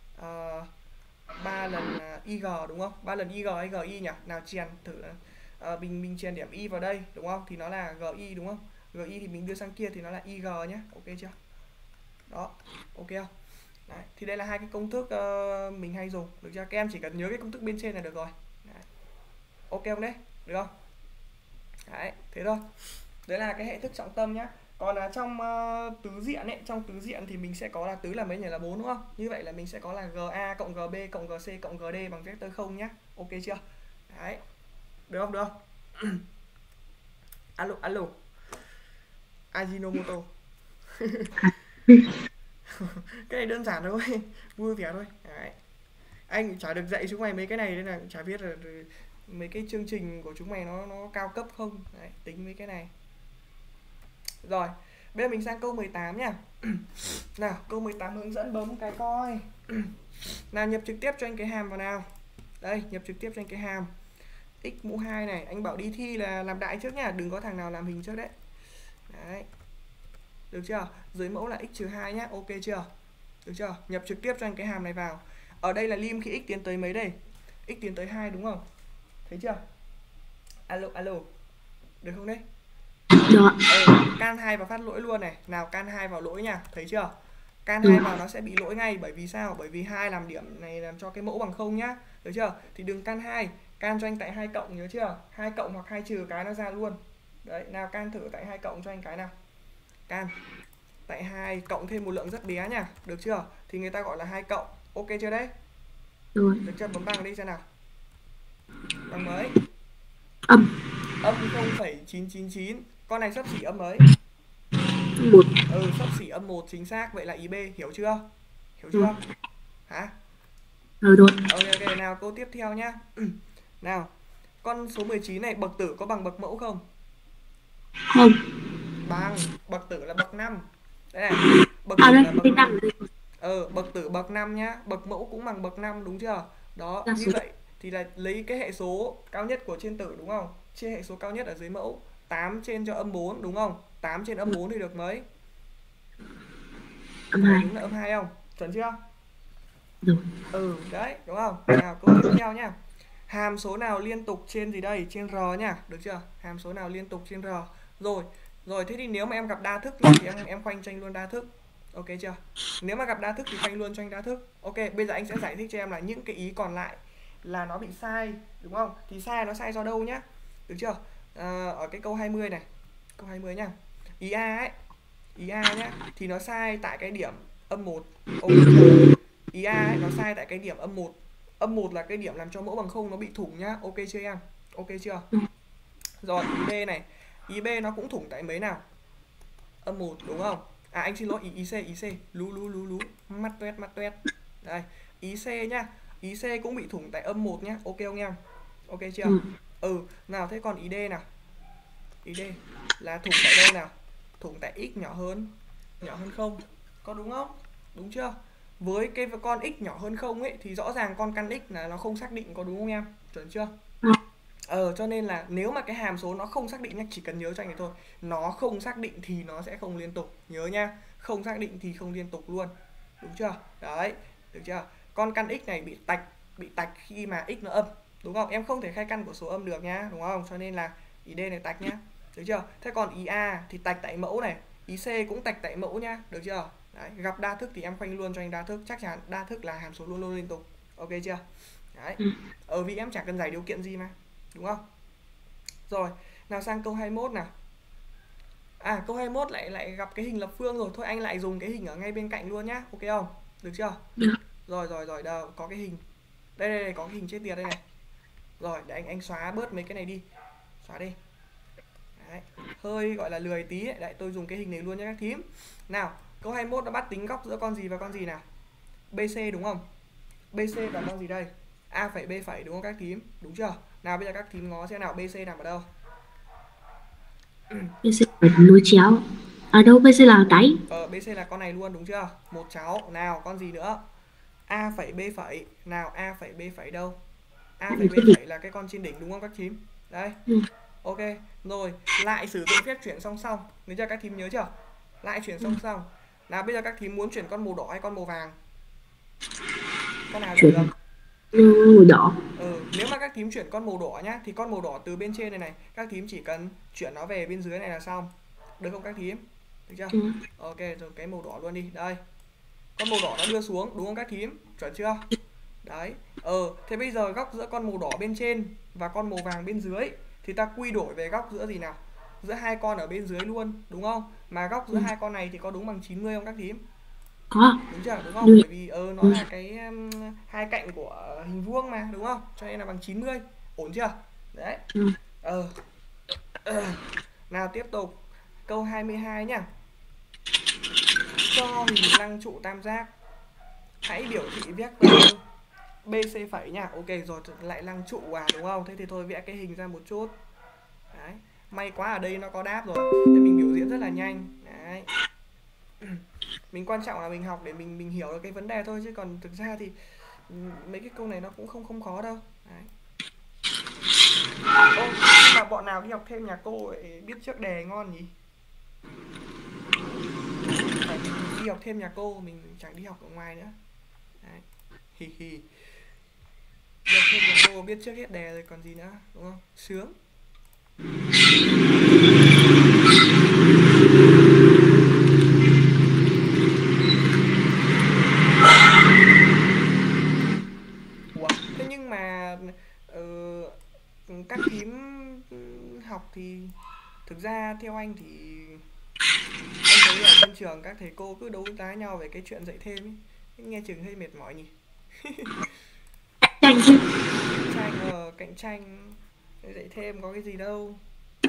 3 lần IG đúng không? 3 lần IG hay GI nhỉ? Nào chèn thử mình chèn điểm Y vào đây đúng không? Thì nó là GI đúng không? GI thì mình đưa sang kia thì nó là IG nhé. Ok chưa? Đó, ok không? Đấy, thì đây là hai cái công thức mình hay dùng, được chưa? Các em chỉ cần nhớ cái công thức bên trên là được rồi. Đấy. Ok không đấy? Được không? Đấy, thế thôi. Đấy là cái hệ thức trọng tâm nhá. Còn trong tứ diện ấy, trong tứ diện thì mình sẽ có là tứ là mấy nhỉ, là 4 đúng không? Như vậy là mình sẽ có là GA cộng GB cộng GC cộng GD bằng vectơ 0 nhá. Ok chưa? Đấy. Được không? Được không? Alo alo. Ajinomoto. Cái này đơn giản thôi, vui vẻ thôi. Đấy. Anh chả được dạy chúng mày mấy cái này nên là chả biết là mấy cái chương trình của chúng mày nó cao cấp không. Đấy, tính mấy cái này. Rồi, bây giờ mình sang câu 18 nha. Nào, câu 18 hướng dẫn bấm cái coi. Nào, nhập trực tiếp cho anh cái hàm vào nào. Đây, nhập trực tiếp cho anh cái hàm x mũ 2 này. Anh bảo đi thi là làm đại trước nha, đừng có thằng nào làm hình trước đấy. Đấy. Được chưa? Dưới mẫu là x trừ 2 nhá, ok chưa? Được chưa? Nhập trực tiếp cho anh cái hàm này vào. Ở đây là lim khi x tiến tới mấy đây? X tiến tới 2 đúng không? Thấy chưa? Alo alo. Được không đấy? Được. Can 2 vào phát lỗi luôn này. Nào, can 2 vào lỗi nha, thấy chưa? Can 2 vào nó sẽ bị lỗi ngay, bởi vì sao? Bởi vì 2 làm điểm này làm cho cái mẫu bằng 0 nhá. Được chưa? Thì đừng can 2, can cho anh tại 2 cộng, nhớ chưa? 2 cộng hoặc 2 trừ cái nó ra luôn. Đấy, nào can thử tại 2 cộng cho anh cái nào. Can tại 2 cộng thêm một lượng rất bé nha, được chưa? Thì người ta gọi là 2 cộng. Ok chưa đấy? Rồi. Được chưa? Bấm bằng đi xem nào. Bằng mấy? Âm. Âm 0,999. Con này xấp xỉ âm mấy? 1. Xấp xỉ âm 1 chính xác. Vậy là ý B, hiểu chưa? Hiểu chưa? Hả? Rồi. Ok, nào câu tiếp theo nhá. Nào, con số 19 này bậc tử có bằng bậc mẫu không? Không. Bằng, bậc tử là bậc 5. Đây này, bậc tử là bậc 5. Bậc tử bậc 5 nhá, bậc mẫu cũng bằng bậc 5 đúng chưa? Đó, như vậy thì là lấy cái hệ số cao nhất của trên tử đúng không? Chia hệ số cao nhất ở dưới mẫu, 8 trên cho âm 4 đúng không? 8 trên âm 4 thì được mấy? Âm 2. Đúng là âm 2 không? Chuẩn chưa? Rồi. Đấy, đúng không? Nào, câu tiếp theo nhá. Hàm số nào liên tục trên gì đây? Trên R nhá, được chưa? Hàm số nào liên tục trên R. Rồi, thế thì nếu mà em gặp đa thức thì em khoanh cho anh luôn đa thức. Ok chưa? Nếu mà gặp đa thức thì khoanh luôn cho anh đa thức. Ok, bây giờ anh sẽ giải thích cho em là những cái ý còn lại là nó bị sai, đúng không? Thì sai nó sai do đâu nhá? Được chưa? Ở cái câu 20 này. Câu 20 nhá. Ý A ấy. Ý A nhá, thì nó sai tại cái điểm âm 1. Ok chưa? Ý A ấy, nó sai tại cái điểm âm 1. Âm 1 là cái điểm làm cho mẫu bằng 0 nó bị thủng nhá. Ok chưa em? Ok chưa? Rồi, ý B này. Ý B nó cũng thủng tại mấy nào? Âm 1 đúng không? Anh xin lỗi, ý C. Lú. Mắt tuét. Đây, ý C nhá. Ý C cũng bị thủng tại âm 1 nhé. Ok không em? Ok chưa? Ừ. Nào thế còn ý D nào. Ý D là thủng tại đâu nào? Thủng tại x nhỏ hơn không? Có đúng không? Đúng chưa? Với cái con x nhỏ hơn không ấy thì rõ ràng con căn x là nó không xác định, có đúng không em? Chuẩn chưa? Cho nên là nếu mà cái hàm số nó không xác định nhá, chỉ cần nhớ cho anh này thôi. Nó không xác định thì nó sẽ không liên tục. Nhớ nha, không xác định thì không liên tục luôn. Đúng chưa? Đấy, được chưa? Con căn x này bị tạch khi mà x nó âm. Đúng không? Em không thể khai căn của số âm được nhá, đúng không? Cho nên là ý D này tạch nhá. Được chưa? Thế còn ý A thì tạch tại mẫu này, ý C cũng tạch tại mẫu nhá, được chưa? Đấy, gặp đa thức thì em khoanh luôn cho anh đa thức, chắc chắn đa thức là hàm số luôn luôn liên tục. Ok chưa? Đấy. Vì em chả cần giải điều kiện gì mà, đúng không? Rồi, nào sang câu 21 nào. Câu 21 lại gặp cái hình lập phương rồi. Thôi anh lại dùng cái hình ở ngay bên cạnh luôn nhá. Ok không? Được chưa? Được. Rồi, đâu có cái hình. Đây có cái hình chết tiệt đây này. Rồi, để anh xóa bớt mấy cái này đi. Xóa đi. Đấy, hơi gọi là lười tí ấy. Đấy, tôi dùng cái hình này luôn nhé các thím. Nào, câu 21 nó bắt tính góc giữa con gì và con gì nào? BC đúng không? BC là con gì đây? A phẩy B phẩy đúng không các thím? Đúng chưa? Nào bây giờ các thím ngó xem nào, BC nằm ở đâu? BC là nối chéo. Ở đâu BC là đáy. BC là con này luôn đúng chưa? Một cháu. Nào con gì nữa? A phẩy B phẩy. Nào A phẩy B phẩy đâu? A phẩy B phẩy là cái con trên đỉnh đúng không các thím? Đây. Ok, rồi lại sử dụng phép chuyển song song. Nếu cho các thím nhớ chưa? Lại chuyển song song. Nào bây giờ các thím muốn chuyển con màu đỏ hay con màu vàng? Con nào đều được. Màu đỏ. Nếu mà các thím chuyển con màu đỏ nhá, thì con màu đỏ từ bên trên này này, các thím chỉ cần chuyển nó về bên dưới này là xong. Được không các thím? Được chưa? Ok, rồi cái màu đỏ luôn đi. Đây. Con màu đỏ nó đưa xuống đúng không các thím? Chuẩn chưa? Đấy. Thế bây giờ góc giữa con màu đỏ bên trên và con màu vàng bên dưới thì ta quy đổi về góc giữa gì nào? Giữa hai con ở bên dưới luôn, đúng không? Mà góc giữa hai con này thì có đúng bằng 90 không các thím? Có. Đúng chưa? Đúng không? Bởi vì nó là cái hai cạnh của hình vuông mà, đúng không? Cho nên là bằng 90. Ổn chưa? Đấy. Nào tiếp tục. Câu 22 nhá. Cho hình lăng trụ tam giác. Hãy biểu thị vectơ BC phẩy nha. Ok rồi, lại lăng trụ đúng không? Thế thì thôi vẽ cái hình ra một chút. Đấy. May quá ở đây nó có đáp rồi. Để mình biểu diễn rất là nhanh. Đấy. Mình quan trọng là mình học để mình hiểu được cái vấn đề thôi, chứ còn thực ra thì mấy cái câu này nó cũng không khó đâu. Đấy. Nhưng mà bọn nào đi học thêm nhà cô ấy biết trước đề ngon nhỉ? Phải mình đi học thêm nhà cô, mình chẳng đi học ở ngoài nữa. Đấy. Hi hi. Đi học thêm nhà cô biết trước hết đề rồi còn gì nữa, đúng không? Sướng. Thế nhưng mà các thím học thì thực ra theo anh thì anh thấy ở trên trường các thầy cô cứ đấu đá nhau về cái chuyện dạy thêm ấy. Nghe chừng hơi mệt mỏi nhỉ. Cạnh tranh dạy thêm có cái gì đâu.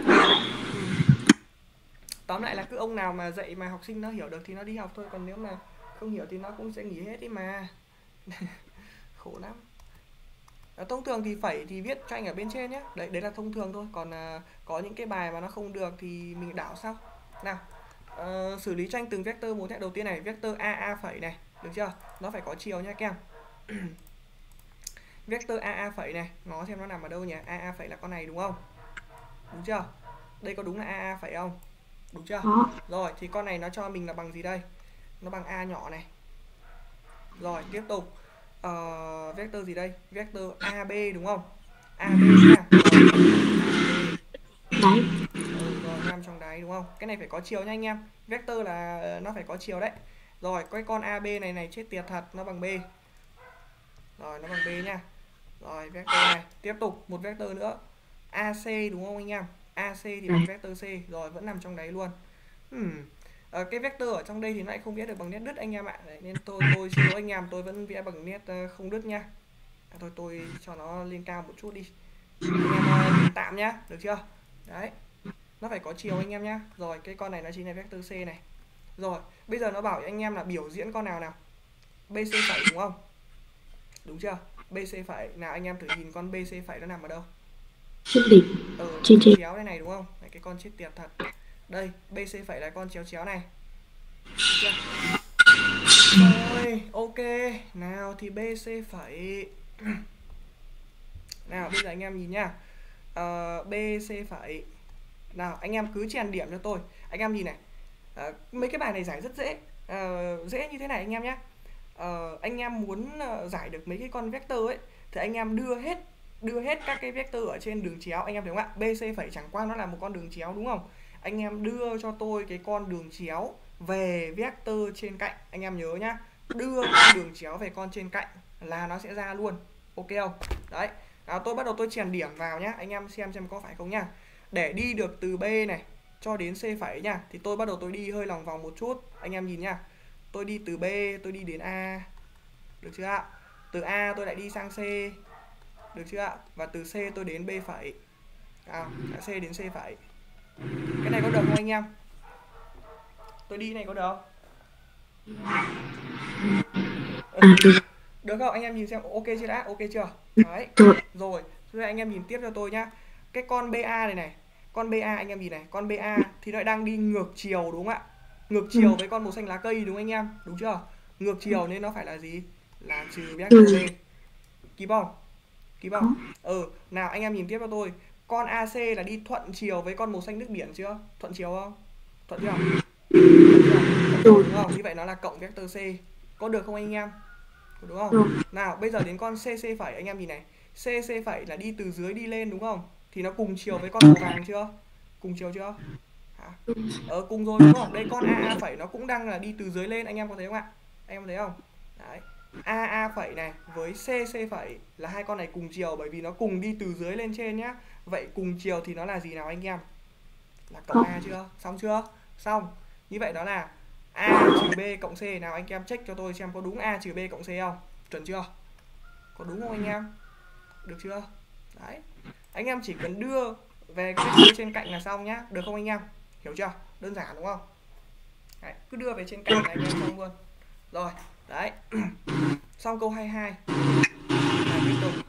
Tóm lại là cứ ông nào mà dạy mà học sinh nó hiểu được thì nó đi học thôi, còn nếu mà không hiểu thì nó cũng sẽ nghỉ hết đi mà. Khổ lắm. Thông thường thì phẩy thì viết cho anh ở bên trên nhé. Đấy là thông thường thôi. Còn có những cái bài mà nó không được thì mình đảo sau. Nào, xử lý cho anh từng vector một nhé. Đầu tiên này, vector AA phẩy này, được chưa? Nó phải có chiều nhá các em. Vector AA phẩy này, nó xem nó nằm ở đâu nhỉ? AA phẩy là con này đúng không? Đúng chưa? Đây có đúng là AA phẩy không? Đúng chưa? Rồi, thì con này nó cho mình là bằng gì đây? Nó bằng A nhỏ này. Rồi, tiếp tục. Vector gì đây? Vector AB đúng không? AB nha. Đấy. Rồi, nằm trong đáy đúng không? Cái này phải có chiều nha anh em. Vector là nó phải có chiều đấy. Rồi, cái con AB này chết tiệt thật, nó bằng B. Rồi, nó bằng B nha. Rồi, vector này. Tiếp tục, một vector nữa. AC đúng không anh em? AC thì bằng vector C. Rồi, vẫn nằm trong đáy luôn. Cái vector ở trong đây thì nó lại không vẽ được bằng nét đứt anh em ạ. Đấy, nên tôi xin lỗi anh em, tôi vẫn vẽ bằng nét không đứt nha. Thôi tôi cho nó lên cao một chút đi. Anh em tạm nhá, được chưa? Đấy. Nó phải có chiều anh em nhá. Rồi, cái con này nó chính là vector C này. Rồi, bây giờ nó bảo anh em là biểu diễn con nào nào? BC phẩy đúng không? Đúng chưa? BC phẩy. Nào anh em thử nhìn con BC phẩy nó nằm ở đâu? Trên đỉnh. Nó Trên chéo trên. chéo này đúng không? Này, cái con chết tiệt thật. Đây, BC phẩy là con chéo chéo này. Được chưa? Rồi, ok. Nào thì BC phẩy. Nào bây giờ anh em nhìn nhá. BC phẩy. Nào anh em cứ chèn điểm cho tôi. Anh em nhìn này. Mấy cái bài này giải rất dễ. Dễ như thế này anh em nhé. Anh em muốn giải được mấy cái con vector ấy thì anh em đưa hết các cái vector ở trên đường chéo, anh em thấy không ạ? BC phẩy chẳng qua nó là một con đường chéo đúng không? Anh em đưa cho tôi cái con đường chéo về vector trên cạnh, anh em nhớ nhá. Đưa con đường chéo về con trên cạnh là nó sẽ ra luôn. Ok không? Đấy. Nào tôi bắt đầu tôi chèn điểm vào nhá, anh em xem có phải không nhá. Để đi được từ B này cho đến C phẩy nhá thì tôi bắt đầu tôi đi hơi lòng vòng một chút, anh em nhìn nhá. Tôi đi từ B tôi đi đến A, được chưa ạ? Từ A tôi lại đi sang C, được chưa ạ? Và từ C tôi đến B phẩy, C đến C phẩy. Cái này có được không anh em? Tôi đi này có được không? Được không? Anh em nhìn xem ok chưa đã? Ok chưa? Đấy. Rồi, rồi anh em nhìn tiếp cho tôi nhá. Cái con BA này này, con BA anh em nhìn này, con BA thì nó đang đi ngược chiều đúng không ạ? Ngược chiều với con màu xanh lá cây đúng không anh em? Đúng chưa? Ngược chiều nên nó phải là gì? Là trừ vector B. Kịp không? Kịp không? Nào anh em nhìn tiếp cho tôi. Con AC là đi thuận chiều với con màu xanh nước biển chưa? Thuận chiều không? Thuận chưa? Đúng không? Như vậy nó là cộng vector C. Có được không anh em? Đúng không? Nào bây giờ đến con CC phẩy, anh em nhìn này. CC phẩy là đi từ dưới đi lên đúng không? Thì nó cùng chiều với con màu vàng chưa? Cùng chiều chưa? Cùng rồi đúng không? Đây con AA phẩy nó cũng đang là đi từ dưới lên, anh em có thấy không ạ? Anh em thấy không? Đấy. AA phẩy này với CC phẩy là hai con này cùng chiều bởi vì nó cùng đi từ dưới lên trên nhá. Vậy cùng chiều thì nó là gì nào anh em? Là cộng A chưa? Xong chưa? Xong. Như vậy đó là A trừ B cộng C. Nào anh em check cho tôi xem có đúng A trừ B cộng C không? Chuẩn chưa? Có đúng không anh em? Được chưa? Đấy. Anh em chỉ cần đưa về cái vector trên cạnh là xong nhá. Được không anh em? Hiểu chưa? Đơn giản đúng không? Đấy, cứ đưa về trên cạnh là anh em xong luôn. Rồi, đấy. Xong câu 22. Là tiếp tục.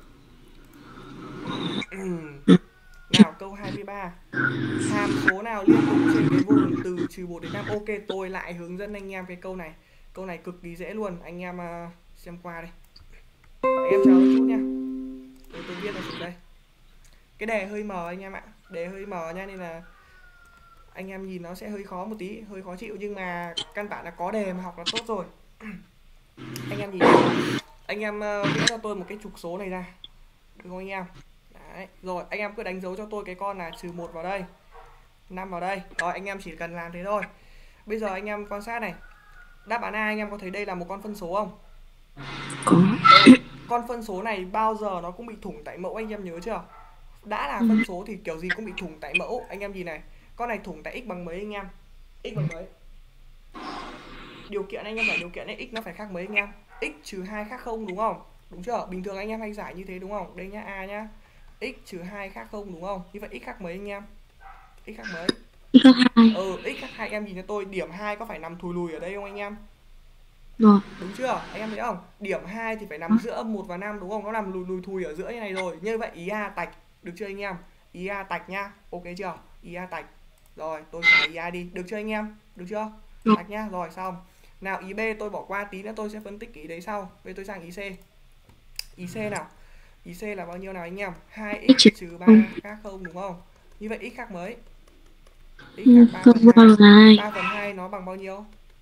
Nào câu 23. Hàm số nào liên tục trên cái vùng từ trừ 1 đến 5? Ok, tôi lại hướng dẫn anh em cái câu này. Câu này cực kỳ dễ luôn. Anh em xem qua đây. Anh em chờ một chút nha. Tôi viết ở đây. Cái đề hơi mờ anh em ạ. Đề hơi mờ nha, nên là anh em nhìn nó sẽ hơi khó một tí, hơi khó chịu, nhưng mà căn bản là có đề mà học là tốt rồi. Anh em nhìn, anh em vẽ cho tôi một cái trục số này ra, được không anh em? Đấy, rồi anh em cứ đánh dấu cho tôi cái con là trừ 1 vào đây, 5 vào đây. Rồi anh em chỉ cần làm thế thôi. Bây giờ anh em quan sát này. Đáp án A anh em có thấy đây là một con phân số không? Có. Con phân số này bao giờ nó cũng bị thủng tại mẫu, anh em nhớ chưa? Đã là phân số thì kiểu gì cũng bị thủng tại mẫu. Anh em nhìn này, con này thủng tại x bằng mấy anh em? X bằng mấy? Điều kiện anh em phải điều kiện ấy, x nó phải khác mấy anh em? X trừ 2 khác 0 đúng không? Đúng chưa? Bình thường anh em hay giải như thế đúng không? Đây nhá, A nhá. X trừ 2 khác 0 đúng không? Như vậy x khác mấy anh em? X khác mấy? X khác 2. X khác 2, em nhìn cho tôi, điểm 2 có phải nằm thùi lùi ở đây không anh em? Rồi. Đúng chưa? Anh em thấy không? Điểm 2 thì phải nằm giữa âm 1 và 5 đúng không? Nó nằm lùi thùi ở giữa như này rồi. Như vậy ý A tạch, được chưa anh em? Ý A tạch nhá. Ok chưa? Ý A tạch. Rồi, tôi xóa ý A đi. Được chưa anh em? Được chưa? Tạch nhá. Rồi xong. Nào ý B tôi bỏ qua, tí nữa tôi sẽ phân tích ý đấy sau. Bây giờ tôi sang ý C. Ý C nào? Ý C là bao nhiêu nào anh em? 2x trừ 3 khác 0 đúng không? Như vậy x khác mấy? X khác 3 phần 2 nó bằng bao nhiêu?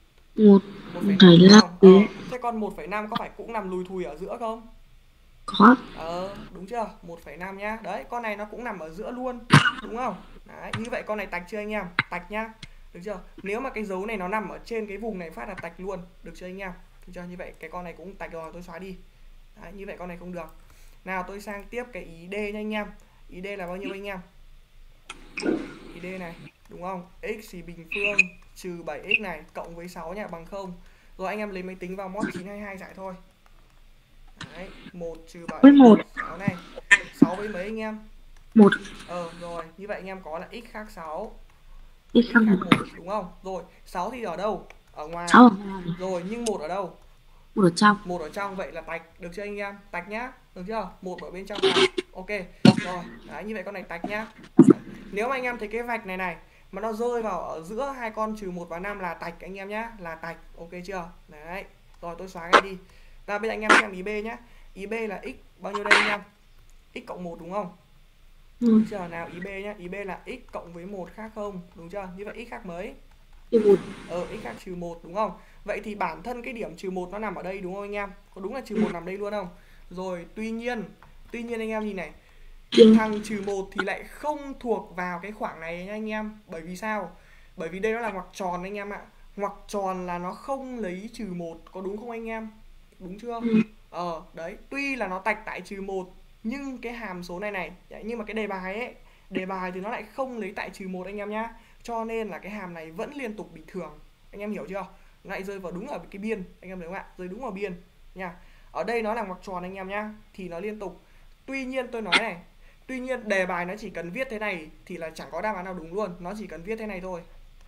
1,5. Thế con 1,5 có phải cũng nằm lùi thùi ở giữa không? Có. Đúng chưa? 1,5 nhá. Đấy, con này nó cũng nằm ở giữa luôn, đúng không? Đấy, như vậy con này tạch chưa anh em? Tạch nhá. Được chưa? Nếu mà cái dấu này nó nằm ở trên cái vùng này phát là tạch luôn, được chưa anh em? Được chưa? Như vậy cái con này cũng tạch rồi, tôi xóa đi. Đấy, như vậy con này không được. Nào tôi sang tiếp cái ý D nha anh em. Ý D là bao nhiêu anh em? Ý D này, đúng không? X thì bình phương trừ 7x này cộng với 6 nha bằng 0. Rồi anh em lấy máy tính vào mod 922 giải thôi. Đấy, 1 trừ 7 với 1. 6 này. 6 với mấy anh em? 1. Rồi, như vậy anh em có là x khác 6. X khác 1 đúng không? Rồi, 6 thì ở đâu? Ở ngoài. 6. Rồi, nhưng 1 ở đâu? Một ở trong. Một ở trong, vậy là tạch, được chưa anh em? Tạch nhá, được chưa? Một ở bên trong tạch. Ok. Rồi, đấy, như vậy con này tạch nhá. Đấy. Nếu mà anh em thấy cái vạch này này mà nó rơi vào ở giữa hai con trừ 1 và 5 là tạch anh em nhá, là tạch. Ok chưa? Đấy. Rồi tôi xóa cái đi. Nào bây giờ anh em xem ý B nhá. Ý B là x bao nhiêu đây anh em? X cộng 1 đúng không? Đúng chưa? Nào ý B nhá, ý B là x cộng với 1 khác không? Đúng chưa? Như vậy x khác mấy? Trừ 1. X khác trừ 1 đúng không? Vậy thì bản thân cái điểm trừ 1 nó nằm ở đây đúng không anh em? Có đúng là trừ 1 nằm đây luôn không? Rồi tuy nhiên anh em nhìn này, thằng trừ 1 thì lại không thuộc vào cái khoảng này nha anh em. Bởi vì sao? Bởi vì đây nó là ngoặc tròn anh em ạ. Ngoặc tròn là nó không lấy trừ 1, có đúng không anh em? Đúng chưa? Đấy, tuy là nó tạch tại trừ 1 nhưng cái hàm số này này, nhưng mà cái đề bài ấy, đề bài thì nó lại không lấy tại trừ 1 anh em nhá. Cho nên là cái hàm này vẫn liên tục bình thường. Anh em hiểu chưa? Nó lại rơi vào đúng ở cái biên, anh em thấy không ạ? Rơi đúng vào biên nha. Ở đây nó là ngoặc tròn anh em nhá, thì nó liên tục. Tuy nhiên tôi nói này, tuy nhiên đề bài nó chỉ cần viết thế này thì là chẳng có đáp án nào đúng luôn, nó chỉ cần viết thế này thôi.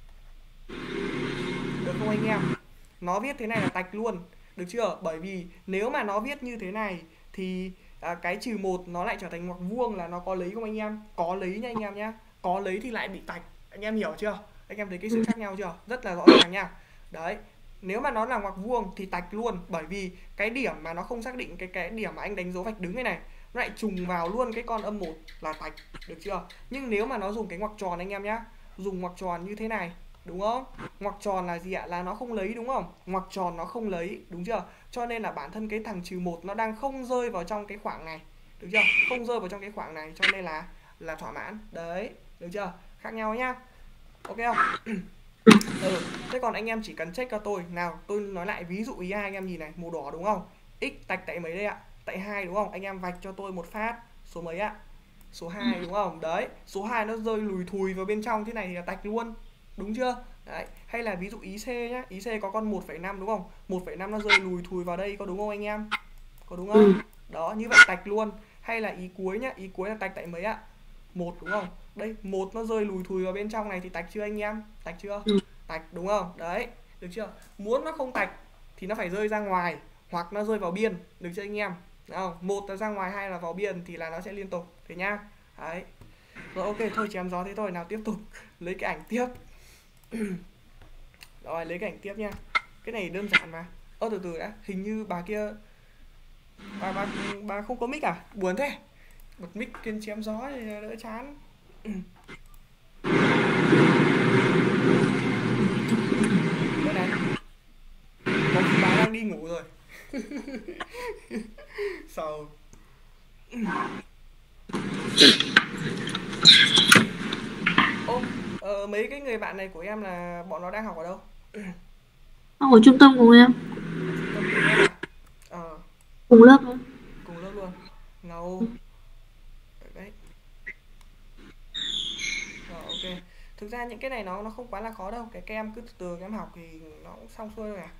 Được không anh em? Nó viết thế này là tạch luôn, được chưa? Bởi vì nếu mà nó viết như thế này thì cái trừ 1 nó lại trở thành ngoặc vuông, là nó có lấy không anh em? Có lấy nha anh em nhá. Có lấy thì lại bị tạch. Anh em hiểu chưa? Anh em thấy cái sự khác nhau chưa? Rất là rõ ràng nha. Đấy. Nếu mà nó là ngoặc vuông thì tạch luôn, bởi vì cái điểm mà nó không xác định, cái điểm mà anh đánh dấu vạch đứng này này, nó lại trùng vào luôn cái con âm 1 là tạch, được chưa? Nhưng nếu mà nó dùng cái ngoặc tròn anh em nhá, dùng ngoặc tròn như thế này, đúng không? Ngoặc tròn là gì ạ? Là nó không lấy đúng không? Ngoặc tròn nó không lấy, đúng chưa? Cho nên là bản thân cái thằng trừ 1 nó đang không rơi vào trong cái khoảng này, được chưa? Không rơi vào trong cái khoảng này, cho nên là thỏa mãn. Đấy, được chưa? Khác nhau nhá. Ok không? Thế còn anh em chỉ cần check cho tôi. Nào, tôi nói lại ví dụ ý A, anh em nhìn này, màu đỏ đúng không? X tạch tại mấy đây ạ? Tại 2 đúng không? Anh em vạch cho tôi một phát. Số mấy ạ? Số 2 đúng không? Đấy, số 2 nó rơi lùi thùi vào bên trong thế này thì là tạch luôn. Đúng chưa? Đấy, hay là ví dụ ý C nhá, ý C có con 1,5 đúng không? 1,5 nó rơi lùi thùi vào đây, có đúng không anh em? Có đúng không? Đó, như vậy tạch luôn. Hay là ý cuối nhá, ý cuối là tạch tại mấy ạ? 1 đúng không? Đây, 1 nó rơi lùi thùi vào bên trong này thì tạch chưa anh em? Tạch chưa? Tạch đúng không? Đấy, được chưa? Muốn nó không tạch thì nó phải rơi ra ngoài hoặc nó rơi vào biên, được chưa anh em? Đúng không? Một là ra ngoài, hai là vào biên thì là nó sẽ liên tục, thế nhá. Đấy. Rồi ok, thôi chém gió thế thôi, nào tiếp tục lấy cái ảnh tiếp. Rồi lấy cái ảnh tiếp nha. Cái này đơn giản mà. Từ từ đã, hình như bà kia bà không có mic à? Buồn thế. Bật mic kiên chém gió thì đỡ chán. Đây này. Có khi bà đang đi ngủ rồi. Sầu. Mấy cái người bạn này của em là bọn nó đang học ở đâu? Học ở trung tâm cùng em. Trung tâm cùng em à? Cùng lớp thôi. Cùng lớp luôn. Ngầu. Đấy. Rồi ok. Thực ra những cái này nó không quá là khó đâu. Cái các em cứ từ từ các em học thì nó cũng xong xuôi rồi à.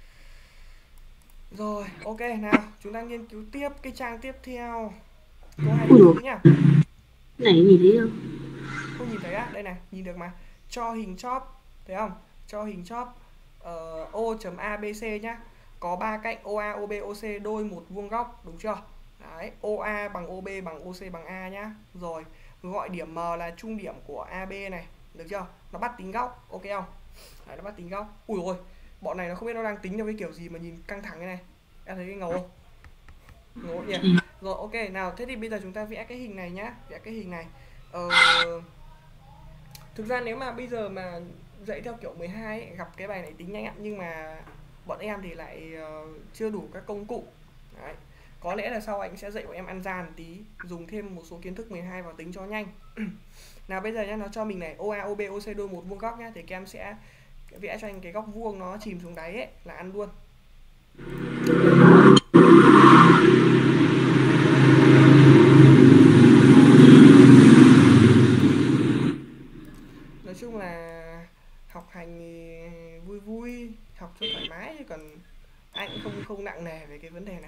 Rồi, ok nào, chúng ta nghiên cứu tiếp cái trang tiếp theo. Câu 24 nhá. Này nhìn thấy không? Không nhìn thấy á, đây này, nhìn được mà. Cho hình chóp, thấy không? Cho hình chóp O.ABC nhá. Có 3 cạnh OA, OB, OC đôi một vuông góc, đúng chưa? Đấy, OA bằng OB bằng OC bằng A nhá. Rồi, gọi điểm M là trung điểm của AB này, được chưa? Nó bắt tính góc, ok không? Đấy, nó bắt tính góc. Ui ôi, bọn này nó không biết nó đang tính theo cái kiểu gì mà nhìn căng thẳng cái này. Em thấy cái ngầu không? Ngầu nhỉ? Rồi ok, nào, thế thì bây giờ chúng ta vẽ cái hình này nhá. Vẽ cái hình này. Thực ra nếu mà bây giờ mà dạy theo kiểu 12 ấy, gặp cái bài này tính nhanh ạ, nhưng mà bọn em thì lại chưa đủ các công cụ. Đấy. Có lẽ là sau anh sẽ dạy bọn em ăn gian tí, dùng thêm một số kiến thức 12 vào tính cho nhanh. Nào bây giờ nhá, nó cho mình này OA, OB, OC đôi một vuông góc nhá, thì các em sẽ vẽ cho anh cái góc vuông nó chìm xuống đáy ấy, là ăn luôn. Nói chung là học hành thì vui vui, học cho thoải mái, chứ còn anh cũng không nặng nề về cái vấn đề này.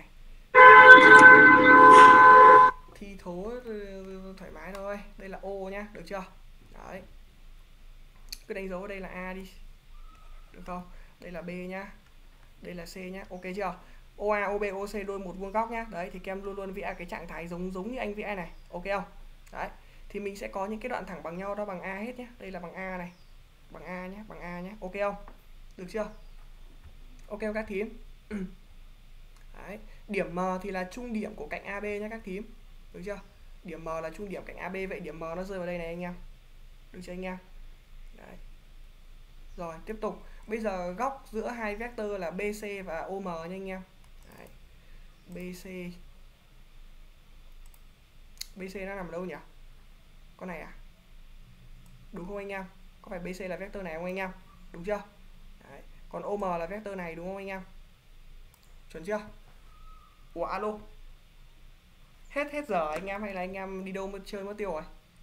Thi thố thoải mái thôi. Đây là O nhá, được chưa? Đấy. Cứ đánh dấu ở đây là A đi. Được không? Đây là B nhá. Đây là C nhá. Ok chưa? OA, OB, OC đôi một vuông góc nhá. Đấy thì các em luôn luôn vẽ cái trạng thái giống như anh vẽ này. Ok không? Đấy. Thì mình sẽ có những cái đoạn thẳng bằng nhau đó bằng A hết nhé. Đây là bằng A này. Bằng A nhé, bằng A nhé. Ok không? Được chưa? Ok không các thím? Đấy. Điểm M thì là trung điểm của cạnh AB nhé các thím. Được chưa? Điểm M là trung điểm cạnh AB, vậy điểm M nó rơi vào đây này anh em. Được chưa anh em? Đấy. Rồi, tiếp tục. Bây giờ góc giữa hai vectơ là BC và OM nha anh em. Đấy. BC. BC nó nằm ở đâu nhỉ? Con này à? Đúng không anh em? Có phải BC là vectơ này không anh em? Đúng chưa? Đấy. Còn OM là vectơ này đúng không anh em? Chuẩn chưa? Ủa alo. Hết giờ anh em hay là anh em đi đâu mất chơi mất tiêu rồi?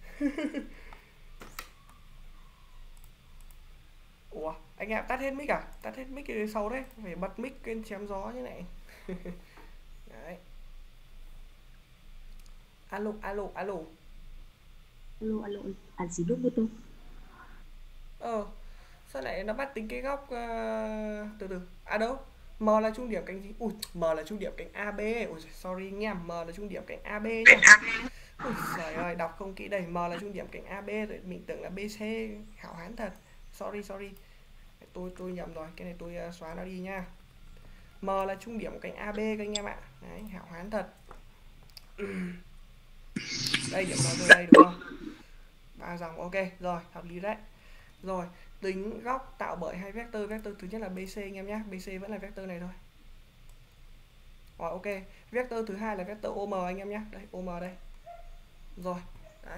Ủa, anh em tắt hết mic à? Tắt hết mic cái sau đấy, phải bật mic lên chém gió như này. Đấy. Alo. Alo, à gì lúc tôi. Sao lại nó bắt tính cái góc từ từ. À đâu? M là trung điểm cạnh gì? Ui, M là trung điểm cạnh AB. Ui, sorry anh em, M là trung điểm cạnh AB nhá. Ui, trời ơi, đọc không kỹ đây. M là trung điểm cạnh AB rồi mình tưởng là BC, hảo hán thật. Sorry. Tôi nhầm rồi, cái này tôi xóa nó đi nha. M là trung điểm cạnh AB các anh em ạ. Đấy, hảo hán thật. Đây điểm M đây đúng không? 3 dòng, ok, rồi, hợp lý đấy. Rồi, tính góc tạo bởi hai vectơ. Vectơ thứ nhất là BC anh em nhé. BC vẫn là vectơ này thôi. Rồi, ok. Vectơ thứ hai là vectơ OM anh em nhé. Đây, OM đây. Rồi, đấy.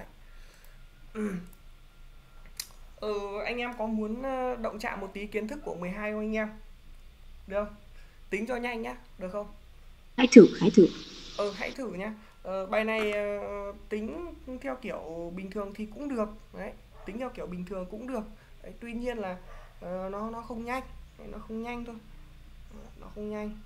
Anh em có muốn động chạm một tí kiến thức của 12 không anh em? Được không? Tính cho nhanh nhá, được không? Hãy thử. Hãy thử nhá. Bài này tính theo kiểu bình thường thì cũng được. Đấy, tính theo kiểu bình thường cũng được. Đấy, tuy nhiên là nó không nhanh. Nó không nhanh thôi. Nó không nhanh.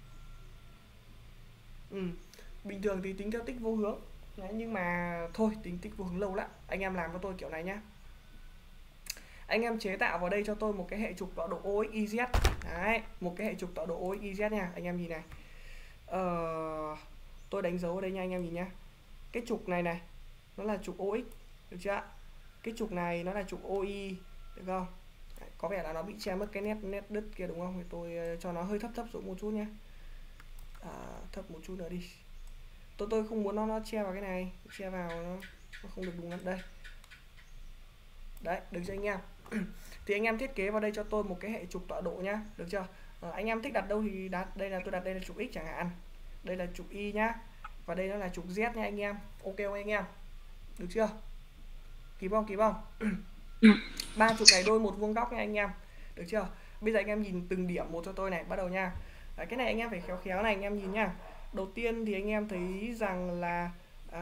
Bình thường thì tính theo tích vô hướng. Đấy, nhưng mà thôi, tính tích vô hướng lâu lắm. Anh em làm cho tôi kiểu này nhá. Anh em chế tạo vào đây cho tôi một cái hệ trục tọa độ OX YZ. Đấy, một cái hệ trục tọa độ OX YZ nha. Anh em nhìn này. Tôi đánh dấu ở đây nha anh em nhìn nhá. Cái trục này này nó là trục OX, được chưa ạ? Cái trục này nó là trục OY, được không? Đấy, có vẻ là nó bị che mất cái nét đứt kia đúng không? Thì tôi cho nó hơi thấp xuống một chút nhé. Thấp một chút nữa đi. Tôi không muốn nó che vào cái này, che vào nó không được đúng lắm đây. Đấy, được chưa anh em? Thì anh em thiết kế vào đây cho tôi một cái hệ trục tọa độ nhá, được chưa? Anh em thích đặt đâu thì đặt. Đây là tôi đặt đây là trục X chẳng hạn. Đây là trục Y nhá. Và đây nó là trục Z nha anh em. Ok không anh em? Được chưa? Kịp không? Ba trục này đôi một vuông góc nha anh em. Được chưa? Bây giờ anh em nhìn từng điểm một cho tôi này, bắt đầu nha. Đấy, cái này anh em phải khéo này anh em nhìn nha. Đầu tiên thì anh em thấy rằng là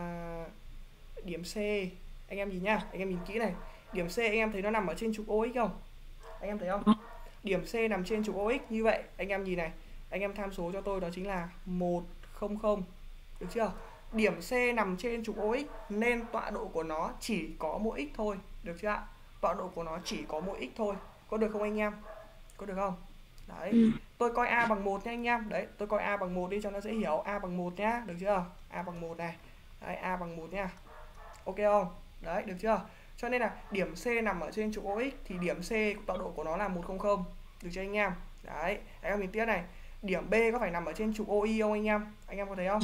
điểm C, anh em nhìn nhá, anh em nhìn kỹ này. Điểm C anh em thấy nó nằm ở trên trục OX không? Anh em thấy không? Điểm C nằm trên trục OX, như vậy anh em nhìn này, anh em tham số cho tôi đó chính là 100. Được chưa? Điểm C nằm trên trục OX nên tọa độ của nó chỉ có mỗi x thôi, được chưa ạ? Tọa độ của nó chỉ có mỗi x thôi. Có được không anh em? Có được không? Đấy. Tôi coi A bằng 1 nha anh em. Đấy, tôi coi A bằng 1 đi cho nó dễ hiểu. A bằng 1 nhá, được chưa? A bằng 1 này. Đấy, A bằng 1 nha. Ok không? Đấy, được chưa? Cho nên là điểm C nằm ở trên trục OX thì điểm C tọa độ của nó là 100. Được chưa anh em? Đấy, anh em nhìn tiếp này. Điểm B có phải nằm ở trên trục OY không anh em? Anh em có thấy không?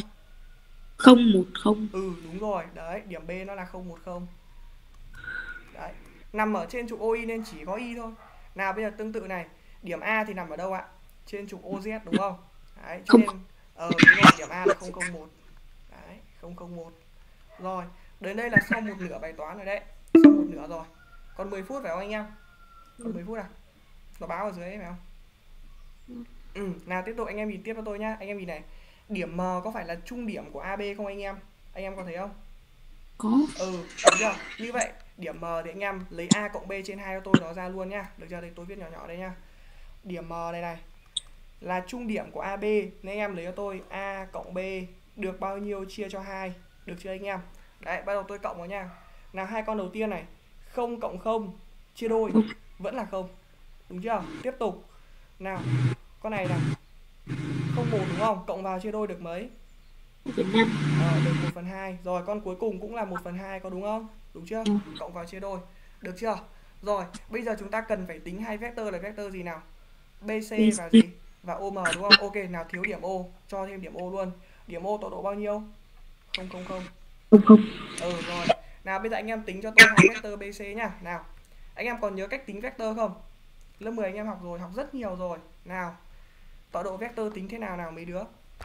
010. Đúng rồi. Đấy, điểm B nó là 010. Đấy, nằm ở trên trục OY nên chỉ có Y thôi. Nào bây giờ tương tự này, điểm A thì nằm ở đâu ạ? Trên trục OZ đúng không? Đấy, cho nên đúng rồi, điểm A là 001. Đấy, 001. Rồi, đến đây là xong một nửa bài toán rồi đấy. Xong một nửa rồi. Còn 10 phút phải không anh em? Còn 10 phút à? Nó báo ở dưới ấy phải không? Nào tiếp tục anh em nhìn tiếp cho tôi nhá. Anh em nhìn này. Điểm M có phải là trung điểm của AB không anh em? Anh em có thấy không? Có. Được chưa? Như vậy, điểm M thì anh em lấy A cộng B trên 2 cho tôi nó ra luôn nhá. Được chưa? Đây tôi viết nhỏ nhỏ đây nhá. Điểm M này này là trung điểm của AB nên anh em lấy cho tôi A cộng B được bao nhiêu chia cho 2. Được chưa anh em? Đấy, bắt đầu tôi cộng vào nha. Nào hai con đầu tiên này, 0 cộng 0 chia đôi vẫn là 0. Đúng chưa? Tiếp tục. Nào, con này nào. 0,1 đúng không? Cộng vào chia đôi được mấy? 1,5. Được 1/2. Rồi con cuối cùng cũng là 1/2 có đúng không? Đúng chưa? Ờ, Cộng vào chia đôi. Được chưa? Rồi, bây giờ chúng ta cần phải tính hai vectơ là vectơ gì nào? BC và BC. gì? Và OM đúng không? Ok, nào thiếu điểm O, cho thêm điểm O luôn. Điểm O tọa độ bao nhiêu? 0, 0, 0. 00. Rồi. Nào bây giờ anh em tính cho tôi hai vectơ BC nhá. Nào. Anh em còn nhớ cách tính vectơ không? Lớp 10 anh em học rồi, học rất nhiều rồi. Nào, tọa độ vectơ tính thế nào nào mấy đứa?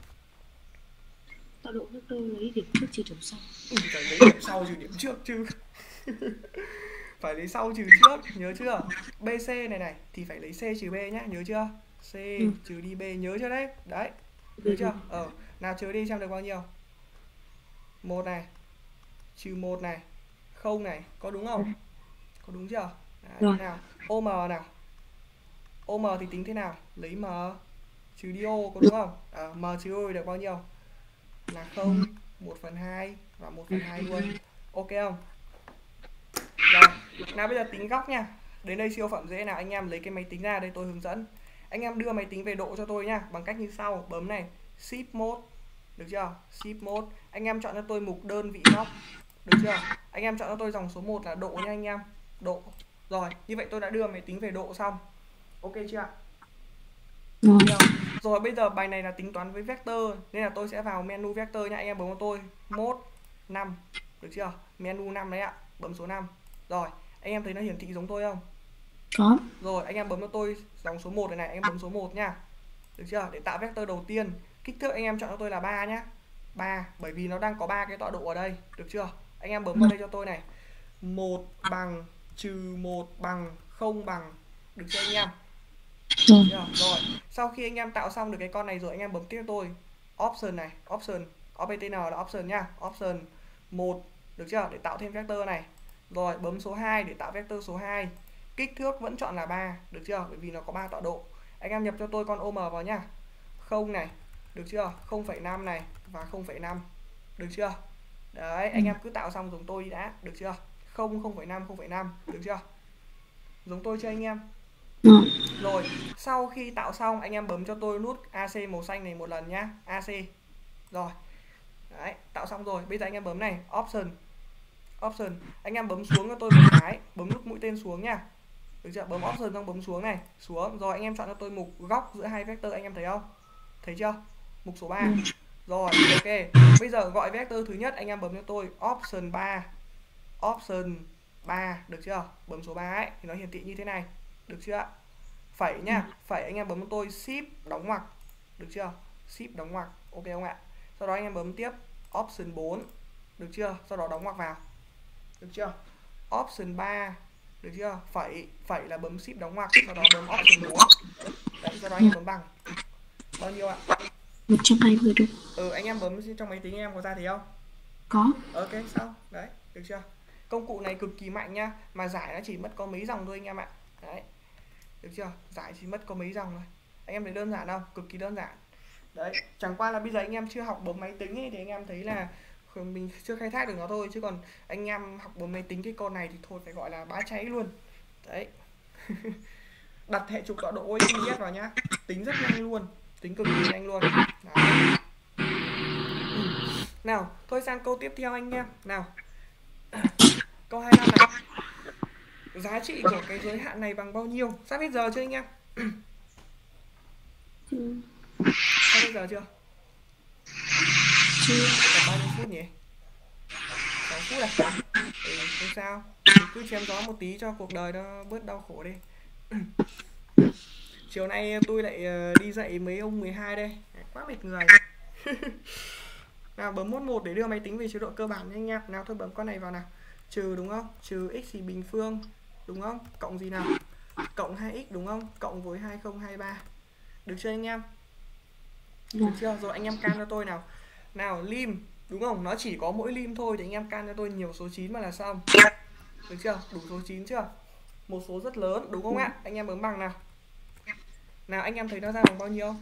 Tọa độ vectơ lấy điểm trước trừ điểm sau. Phải lấy điểm sau trừ điểm trước chứ. Phải lấy sau trừ trước, nhớ chưa? BC này này thì phải lấy C trừ B nhá, nhớ chưa? C Ừ. trừ đi B, nhớ chưa đấy? Đấy, nhớ Rồi, chưa? rồi. Nào trừ đi xem được bao nhiêu? 1 này, trừ 1 này, 0 này, có đúng không? Có đúng chưa? Đấy, Rồi. nào, OM nào. OM thì tính thế nào? Lấy M trừ đi O có đúng không? M trừ O được bao nhiêu? Là 0, 1/2 và 1/2 luôn. Ok không? Rồi, nào bây giờ tính góc nha. Đến đây siêu phẩm dễ nào, anh em lấy cái máy tính ra đây tôi hướng dẫn. Anh em đưa máy tính về độ cho tôi nhá, bằng cách như sau, bấm này, Shift mode, được chưa? Shift mode. Anh em chọn cho tôi mục đơn vị góc, được chưa? Anh em chọn cho tôi dòng số 1 là độ nha anh em. Độ. Rồi, như vậy tôi đã đưa máy tính về độ xong. Ok chưa ạ? Rồi. Rồi bây giờ bài này là tính toán với vector nên là tôi sẽ vào menu vector nha, anh em bấm cho tôi mode 5, được chưa? Menu 5 đấy ạ, bấm số 5. Rồi, anh em thấy nó hiển thị giống tôi không? Có. Rồi, anh em bấm cho tôi dòng số 1 này này, anh em bấm số 1 nha. Được chưa? Để tạo vector đầu tiên, kích thước anh em chọn cho tôi là 3 nhá. 3 bởi vì nó đang có 3 cái tọa độ ở đây, được chưa? Anh em bấm vào đây cho tôi này. 1 bằng trừ 1 bằng 0 bằng, được chưa anh em? Rồi. Rồi, sau khi anh em tạo xong được cái con này rồi, anh em bấm tiếp tôi option này, option, optn là option nhá, option 1, được chưa? Để tạo thêm vector này. Rồi, bấm số 2 để tạo vector số 2. Kích thước vẫn chọn là 3, được chưa? Bởi vì nó có 3 tọa độ. Anh em nhập cho tôi con OM vào nhá. 0 này, được chưa? 0,5 này và 0,5. Được chưa? Đấy, anh em cứ tạo xong giống tôi đi đã, được chưa? 0, 0,5, 0,5, được chưa? Giống tôi chưa anh em? Rồi, sau khi tạo xong anh em bấm cho tôi nút AC màu xanh này một lần nhá, AC. Rồi. Đấy, tạo xong rồi. Bây giờ anh em bấm này, option. Option, anh em bấm xuống cho tôi một cái, bấm nút mũi tên xuống nha. Được chưa? Bấm option xong bấm xuống này, xuống. Rồi anh em chọn cho tôi mục góc giữa hai vector, anh em thấy không? Thấy chưa? Mục số 3. Rồi, ok. Bây giờ gọi vector thứ nhất, anh em bấm cho tôi option 3. Option 3, được chưa? Bấm số 3 ấy thì nó hiển thị như thế này. Được chưa ạ? Phẩy nhá, phẩy anh em bấm cho tôi shift đóng ngoặc, được chưa? Shift đóng ngoặc, ok không ạ? Sau đó anh em bấm tiếp option 4, được chưa? Sau đó đóng ngoặc vào, được chưa? Option 3, được chưa? Phẩy, phẩy là bấm shift đóng ngoặc, sau đó bấm option 4. Đấy, sau đó anh em bấm bằng bao nhiêu ạ? 120 độ. Anh em bấm trong máy tính em có ra thì không? Có. Ok, xong. Đấy, được chưa? Công cụ này cực kỳ mạnh nhá, mà giải nó chỉ mất có mấy dòng thôi anh em ạ. Đấy. Được chưa? Giải chỉ mất có mấy dòng thôi. Anh em thấy đơn giản không? Cực kỳ đơn giản. Đấy, chẳng qua là bây giờ anh em chưa học bấm máy tính ấy, thì anh em thấy là mình chưa khai thác được nó thôi, chứ còn anh em học bấm máy tính cái con này thì thôi phải gọi là bá cháy luôn. Đấy. Đặt hệ trục tọa độ OS vào nhá. Tính rất nhanh luôn, tính cực kỳ nhanh luôn. Đấy. Nào, thôi sang câu tiếp theo anh em. Nào. Câu 25 nào. Giá trị của cái giới hạn này bằng bao nhiêu? Sắp hết giờ chưa anh em? Sắp hết giờ chưa? Còn bao nhiêu phút nhỉ? 6 phút à? Không sao. Mình cứ chém gió một tí cho cuộc đời nó bớt đau khổ đi. Chiều nay tôi lại đi dạy mấy ông 12 đây. Quá mệt người. Nào bấm mốt 1 để đưa máy tính về chế độ cơ bản nha anh em. Nào thôi bấm con này vào nào. Trừ đúng không? Trừ x thì bình phương, đúng không? Cộng gì nào? Cộng 2x đúng không? Cộng với 2023. Được chưa anh em? Được chưa? Rồi anh em can cho tôi nào. Nào lim, đúng không? Nó chỉ có mỗi lim thôi thì anh em can cho tôi nhiều số 9 mà là xong. Được chưa? Đủ số 9 chưa? Một số rất lớn, đúng không ạ? Anh em bấm bằng nào. Nào anh em thấy nó ra bằng bao nhiêu?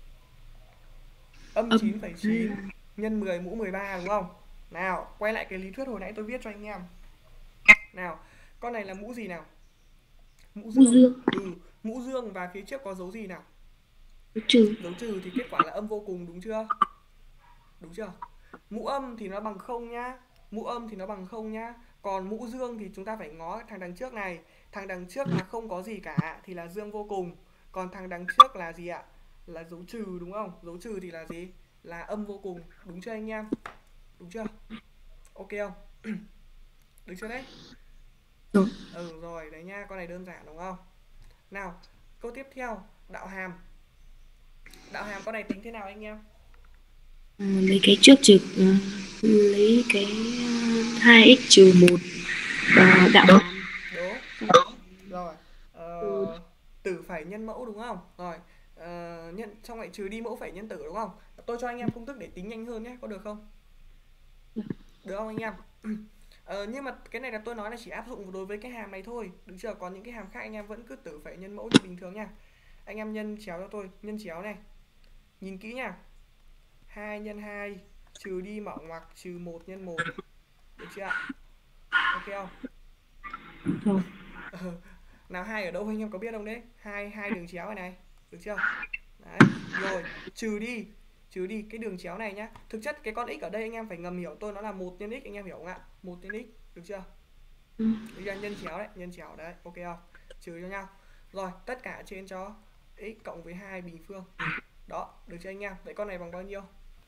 Âm 9,9 nhân 10 mũ 13 đúng không? Nào, quay lại cái lý thuyết hồi nãy tôi viết cho anh em. Nào, con này là mũ gì nào? Mũ dương. Mũ dương và phía trước có dấu gì nào? Dấu trừ. Dấu trừ thì kết quả là âm vô cùng, đúng chưa? Đúng chưa? Mũ âm thì nó bằng 0 nhá. Mũ âm thì nó bằng 0 nhá. Còn mũ dương thì chúng ta phải ngó thằng đằng trước này. Thằng đằng trước mà không có gì cả thì là dương vô cùng. Còn thằng đằng trước là gì ạ? Là dấu trừ, đúng không? Dấu trừ thì là gì? Là âm vô cùng. Đúng chưa anh em? Đúng chưa? Ok không? Được chưa đấy? Rồi. Rồi, đấy nha, con này đơn giản đúng không? Nào, câu tiếp theo, đạo hàm. Đạo hàm con này tính thế nào anh em? Lấy cái trước trừ lấy cái 2x trừ 1 đạo hàm. Đúng. Rồi. Ừ. Tử phẩy nhân mẫu đúng không? Rồi. Nhân xong lại trừ đi mẫu phẩy nhân tử đúng không? Tôi cho anh em công thức để tính nhanh hơn nhé, có được không? Được không anh em? Nhưng mà cái này là tôi nói là chỉ áp dụng đối với cái hàm này thôi, được chưa? Còn những cái hàm khác anh em vẫn cứ tử phẩy nhân mẫu như bình thường nha. Anh em nhân chéo cho tôi, nhân chéo này. Nhìn kỹ nha. 2 nhân 2 trừ đi mỏng ngoặc trừ 1 nhân 1. Được chưa ạ? Ok không? Rồi. Nào, hai ở đâu anh em có biết không đấy? Hai đường chéo này này, được chưa? Đấy, rồi trừ đi cái đường chéo này nhá. Thực chất cái con x ở đây anh em phải ngầm hiểu tôi nó là 1 nhân x, anh em hiểu không ạ? 1 nhân x, được chưa? Ừ. Bây giờ nhân chéo đấy, nhân chéo đấy, ok không? Trừ cho nhau. Rồi, tất cả trên cho x cộng với 2 bình phương. Đó, được chưa anh em? Vậy con này bằng bao nhiêu?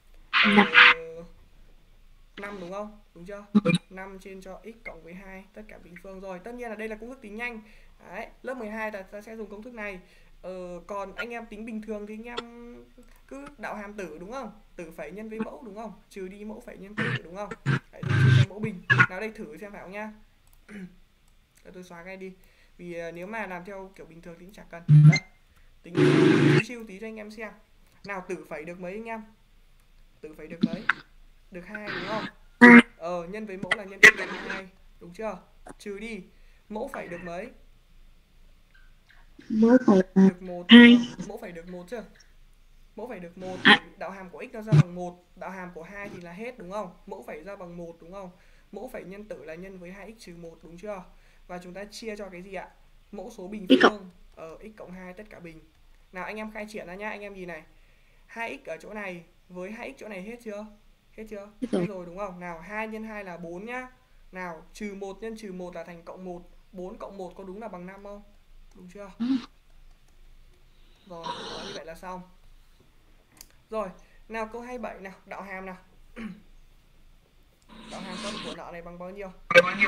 5 đúng không? Đúng chưa? 5 trên cho x cộng với 2 tất cả bình phương. Rồi, tất nhiên là đây là công thức tính nhanh. Đấy, lớp 12 ta sẽ dùng công thức này. Còn anh em tính bình thường thì anh em cứ đạo hàm tử đúng không? Tử phẩy nhân với mẫu đúng không? Trừ đi mẫu phẩy nhân tử đúng không? Đấy, rồi chia cho mẫu bình. Nào đây thử xem phải không nhá. Để tôi xóa ngay đi. Vì nếu mà làm theo kiểu bình thường thì cũng chẳng cần. Đấy, tính chiêu tí cho anh em xem. Nào, tử phẩy được mấy anh em? Tử phẩy được mấy? Được 2 đúng không? Nhân với mẫu là nhân x cộng 2, đúng chưa? Trừ đi mẫu phẩy được mấy? Mẫu phẩy là Được 1 đúng 2. không? Mẫu phẩy được 1 chưa? Mẫu phẩy được 1 À, bởi vì đạo hàm của x nó ra bằng 1, đạo hàm của 2 thì là hết đúng không? Mẫu phẩy ra bằng 1 đúng không? Mẫu phẩy nhân tử là nhân với 2x trừ 1 đúng chưa? Và chúng ta chia cho cái gì ạ? Mẫu số bình x cộng phương x cộng 2 tất cả bình. Nào anh em khai triển ra nhá, anh em nhìn này. 2x ở chỗ này với 2x chỗ này hết chưa? Hết chưa? hết Hết rồi. rồi đúng không? Nào, 2 nhân 2 là 4 nhá. Nào, trừ 1 nhân trừ 1 là thành cộng 1. 4 cộng 1 có đúng là bằng 5 không? Đúng chưa? Rồi, đó, như vậy là xong. Rồi, nào câu 27 nào, đạo hàm nào. Đạo hàm con của nợ này bằng bao nhiêu?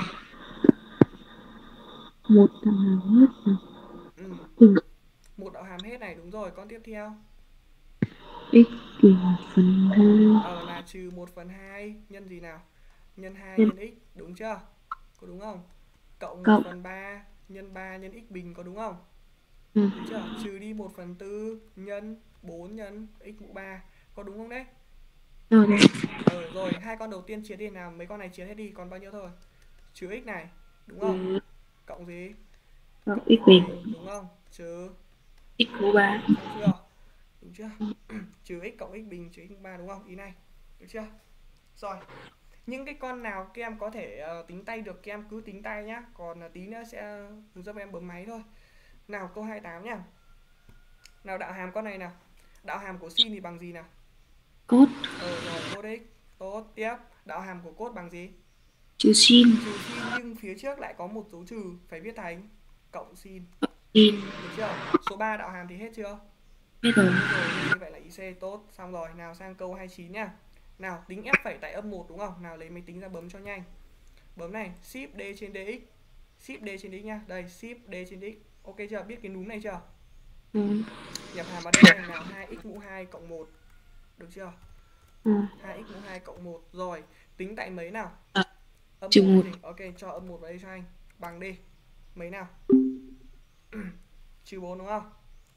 Một đạo hàm hết là Ừ, bình một đạo hàm hết này, đúng rồi. Con tiếp theo x trừ 1/2 là trừ 1/2 nhân gì nào? Nhân 2 nhân nhân x, đúng chưa? Có đúng không? Cộng cộng 1/3 nhân 3 nhân x bình, có đúng không? ừ. Đúng chưa? Trừ đi 1/4 nhân 4 nhân x mũ 3, có đúng không đấy? Rồi đấy. Rồi, hai con đầu tiên chia đi nào, mấy con này chia hết đi, còn bao nhiêu thôi? Trừ x này, đúng không? Ừ. Cộng gì? Cộng Cộng x x bình bình, đúng không? Trừ, x mũ 3. xong chưa? Đúng chưa? Trừ x cộng x bình trừ x mũ 3 đúng không? Ý này. Được chưa? Rồi, những cái con nào các em có thể tính tay được các em cứ tính tay nhá, còn tí nữa sẽ hướng dẫn em bấm máy thôi. Nào, câu 28 nhá. Nào, đạo hàm con này nào. Đạo hàm của sin thì bằng gì nào? Cốt Rồi, cos x. Tốt, tiếp. Đạo hàm của cos bằng gì? trừ sin. Trừ sin, nhưng phía trước lại có một dấu trừ, phải viết thành cộng sin. Sin Được chưa? Số 3 đạo hàm thì hết chưa? hết rồi. Hết rồi, như vậy là IC. Tốt, xong rồi. Nào, sang câu 29 nhá. Nào, tính f phẩy tại âm 1 đúng không? Nào, lấy máy tính ra bấm cho nhanh. Bấm này, shift D trên DX. Shift D trên DX nhá. Đây, shift D trên DX. Ok chưa? Biết cái núm này chưa? Ừ. Nhập hàm vào đây này. Nào, 2x mũ 2 cộng 1. Được chưa? Ừ. 2x mũ 2 cộng 1. Rồi, tính tại mấy nào? À, Âm trừ 1 1. gì? Ok, cho âm 1 vào đây cho anh. Bằng đi. Mấy nào? Trừ 4 đúng không?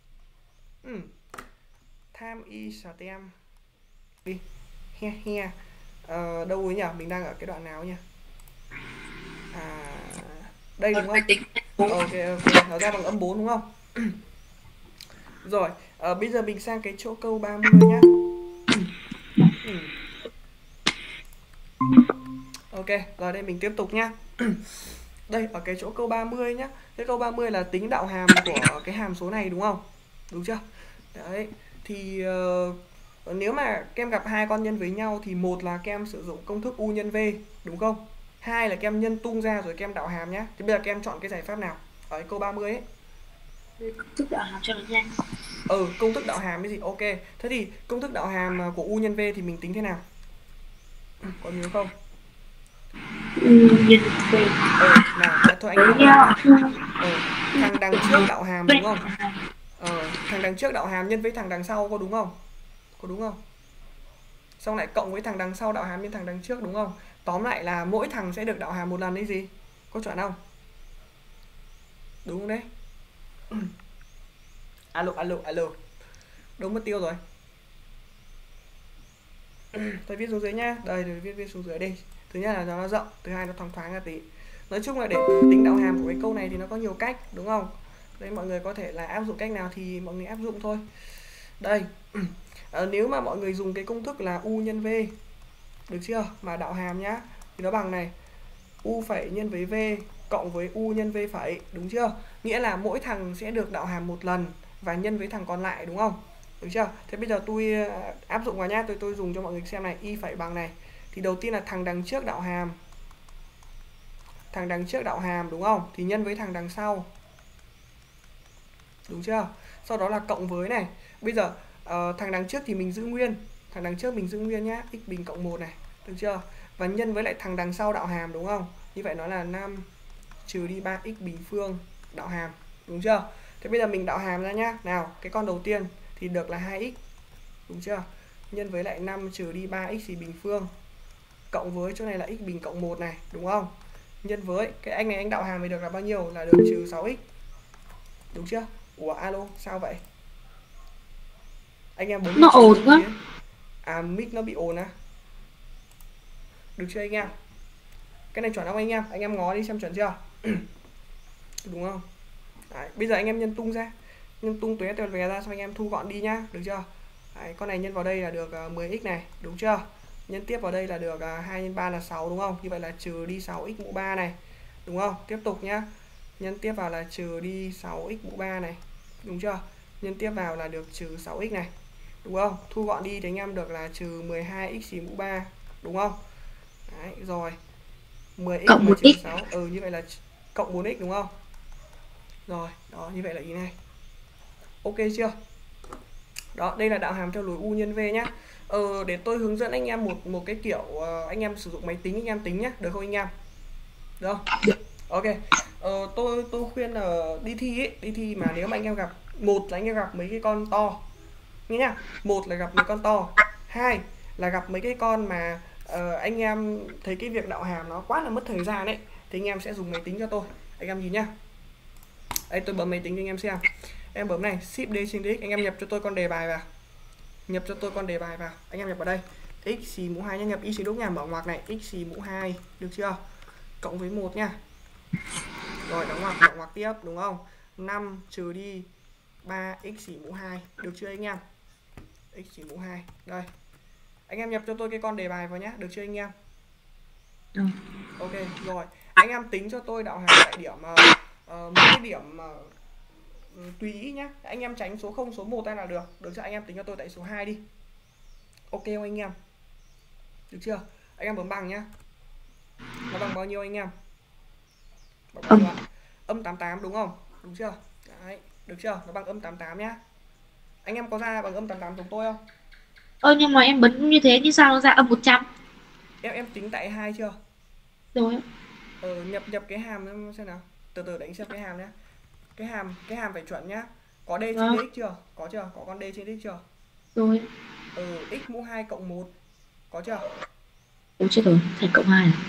Tham y stem đi. He he. Đâu ấy nhỉ? Mình đang ở cái đoạn nào nhỉ? Đây đúng không? Ok, nó ra bằng âm 4 đúng không? Rồi, bây giờ mình sang cái chỗ câu 30 nhá. Ok, rồi đây mình tiếp tục nhá. Đây, ở cái chỗ câu 30 nhá. Cái câu 30 là tính đạo hàm của cái hàm số này đúng không? Đúng chưa? Đấy, Thì nếu mà các em gặp hai con nhân với nhau thì một là các em sử dụng công thức u nhân v, đúng không? Hai là các em nhân tung ra rồi các em đạo hàm nhá. Thì bây giờ các em chọn cái giải pháp nào? Ở cái câu 30 ấy. Công thức đạo hàm cho nó nhanh. Công thức đạo hàm cái gì? Ok. Thế thì công thức đạo hàm của u nhân v thì mình tính thế nào? Có nhớ không? U nhân v. Nào, thôi anh thằng đằng trước đạo hàm đúng không? Thằng đằng trước đạo hàm nhân với thằng đằng sau có đúng không? Có đúng không? Xong lại cộng với thằng đằng sau đạo hàm nhân thằng đằng trước đúng không? Tóm lại là mỗi thằng sẽ được đạo hàm một lần đấy gì? Có chuẩn không? Đúng không đấy? Alo. Đâu mất tiêu rồi? Tôi viết xuống dưới nhá. Đây, tôi viết xuống dưới đây. Thứ nhất là nó rộng, thứ hai nó thoáng thoáng ra tí. Nói chung là để tính đạo hàm của cái câu này thì nó có nhiều cách, đúng không? Đấy, mọi người có thể là áp dụng cách nào thì mọi người áp dụng thôi. Đây, nếu mà mọi người dùng cái công thức là u nhân v, được chưa? Mà đạo hàm nhá, thì nó bằng này, u phẩy nhân với v cộng với u nhân v phẩy, đúng chưa? Nghĩa là mỗi thằng sẽ được đạo hàm một lần và nhân với thằng còn lại, đúng không? Được chưa? Thế bây giờ tôi áp dụng vào nhá, tôi dùng cho mọi người xem này, y phẩy bằng này. Thì đầu tiên là thằng đằng trước đạo hàm. Thằng đằng trước đạo hàm đúng không? Thì nhân với thằng đằng sau. Đúng chưa? Sau đó là cộng với này. Bây giờ thằng đằng trước thì mình giữ nguyên. Thằng đằng trước mình giữ nguyên nhá, x bình cộng 1 này. Được chưa? Và nhân với lại thằng đằng sau đạo hàm đúng không? Như vậy nó là 5 trừ đi 3x bình phương đạo hàm. Đúng chưa? Thế bây giờ mình đạo hàm ra nhá. Nào, cái con đầu tiên thì được là 2x. Đúng chưa? Nhân với lại 5 trừ đi 3x thì bình phương. Cộng với chỗ này là x bình cộng 1 này, đúng không? Nhân với cái anh này anh đạo hàm thì được là bao nhiêu? Là được trừ 6x. Đúng chưa? Ủa alo, sao vậy? Anh em bấm nó ồn quá. Mic nó bị ồn á. Được chưa anh em? Cái này chuẩn không anh em? Anh em ngó đi xem chuẩn chưa? Đúng không? Đấy, bây giờ anh em nhân tung ra. Nhân tung tuế tuyệt về ra xong anh em thu gọn đi nhá, được chưa? Đấy, con này nhân vào đây là được 10x này, đúng chưa? Nhân tiếp vào đây là được 2 x 3 là 6 đúng không? Như vậy là trừ đi 6x mũ 3 này. Đúng không? Tiếp tục nhá. Nhân tiếp vào là trừ đi 6x mũ 3 này. Đúng chưa? Nhân tiếp vào là được trừ 6x này. Đúng không? Thu gọn đi thì anh em được là trừ 12x mũ 3. Đúng không? Đấy, rồi 10x cộng mà trừ 1x. 6. Như vậy là cộng 4x đúng không? Rồi, đó, như vậy là ý này. Ok chưa? Đó, đây là đạo hàm theo lối u nhân v nhá. Để tôi hướng dẫn anh em một cái kiểu anh em sử dụng máy tính anh em tính nhá, được không anh em? Được không? Ok. Tôi khuyên là đi thi mà nếu mà anh em gặp, một là anh em gặp mấy cái con to. Nghe nhá. Một là gặp mấy con to, hai là gặp mấy cái con mà anh em thấy cái việc đạo hàm nó quá là mất thời gian ấy, thì anh em sẽ dùng máy tính cho tôi. Anh em nhìn nhá. Đây tôi bấm máy tính cho anh em xem. Em bấm này, Shift D trên DX, anh em nhập cho tôi con đề bài vào. Nhập cho tôi con đề bài vào. Anh em nhập vào đây. X xì mũ 2 nhá, nhập y xì đúc nha, mở ngoặc này, x xì mũ 2, được chưa? Cộng với 1 nha. Rồi đóng ngoặc, mở ngoặc tiếp đúng không? 5 trừ đi 3x xì mũ 2, được chưa anh em? X xì mũ 2. Đây. Anh em nhập cho tôi cái con đề bài vào nhá, được chưa anh em? Ok, rồi. Anh em tính cho tôi đạo hàm tại điểm mấy cái điểm tùy ý nhá. Anh em tránh số 0, số 1 ra là được. Được chưa? Anh em tính cho tôi tại số 2 đi. Ok không anh em? Được chưa? Anh em bấm bằng nhá. Nó bằng bao nhiêu anh em? Bằng bao nhiêu ạ? Âm 88 đúng không? Đúng chưa? Đấy, được chưa? Nó bằng âm 88 nhá. Anh em có ra bằng âm 88 giống tôi không? Nhưng mà em bấm như thế như sao nó ra âm 100? Em tính tại 2 chưa? Rồi. Nhập cái hàm em xem nào. Từ từ đánh xem cái hàm nhá. Cái hàm phải chuẩn nhá. Có D trên DX chưa? Có chưa? Có con D trên DX chưa? Rồi. X mũ 2 cộng 1. Có chưa? Ủa chết rồi, thành cộng 2 à?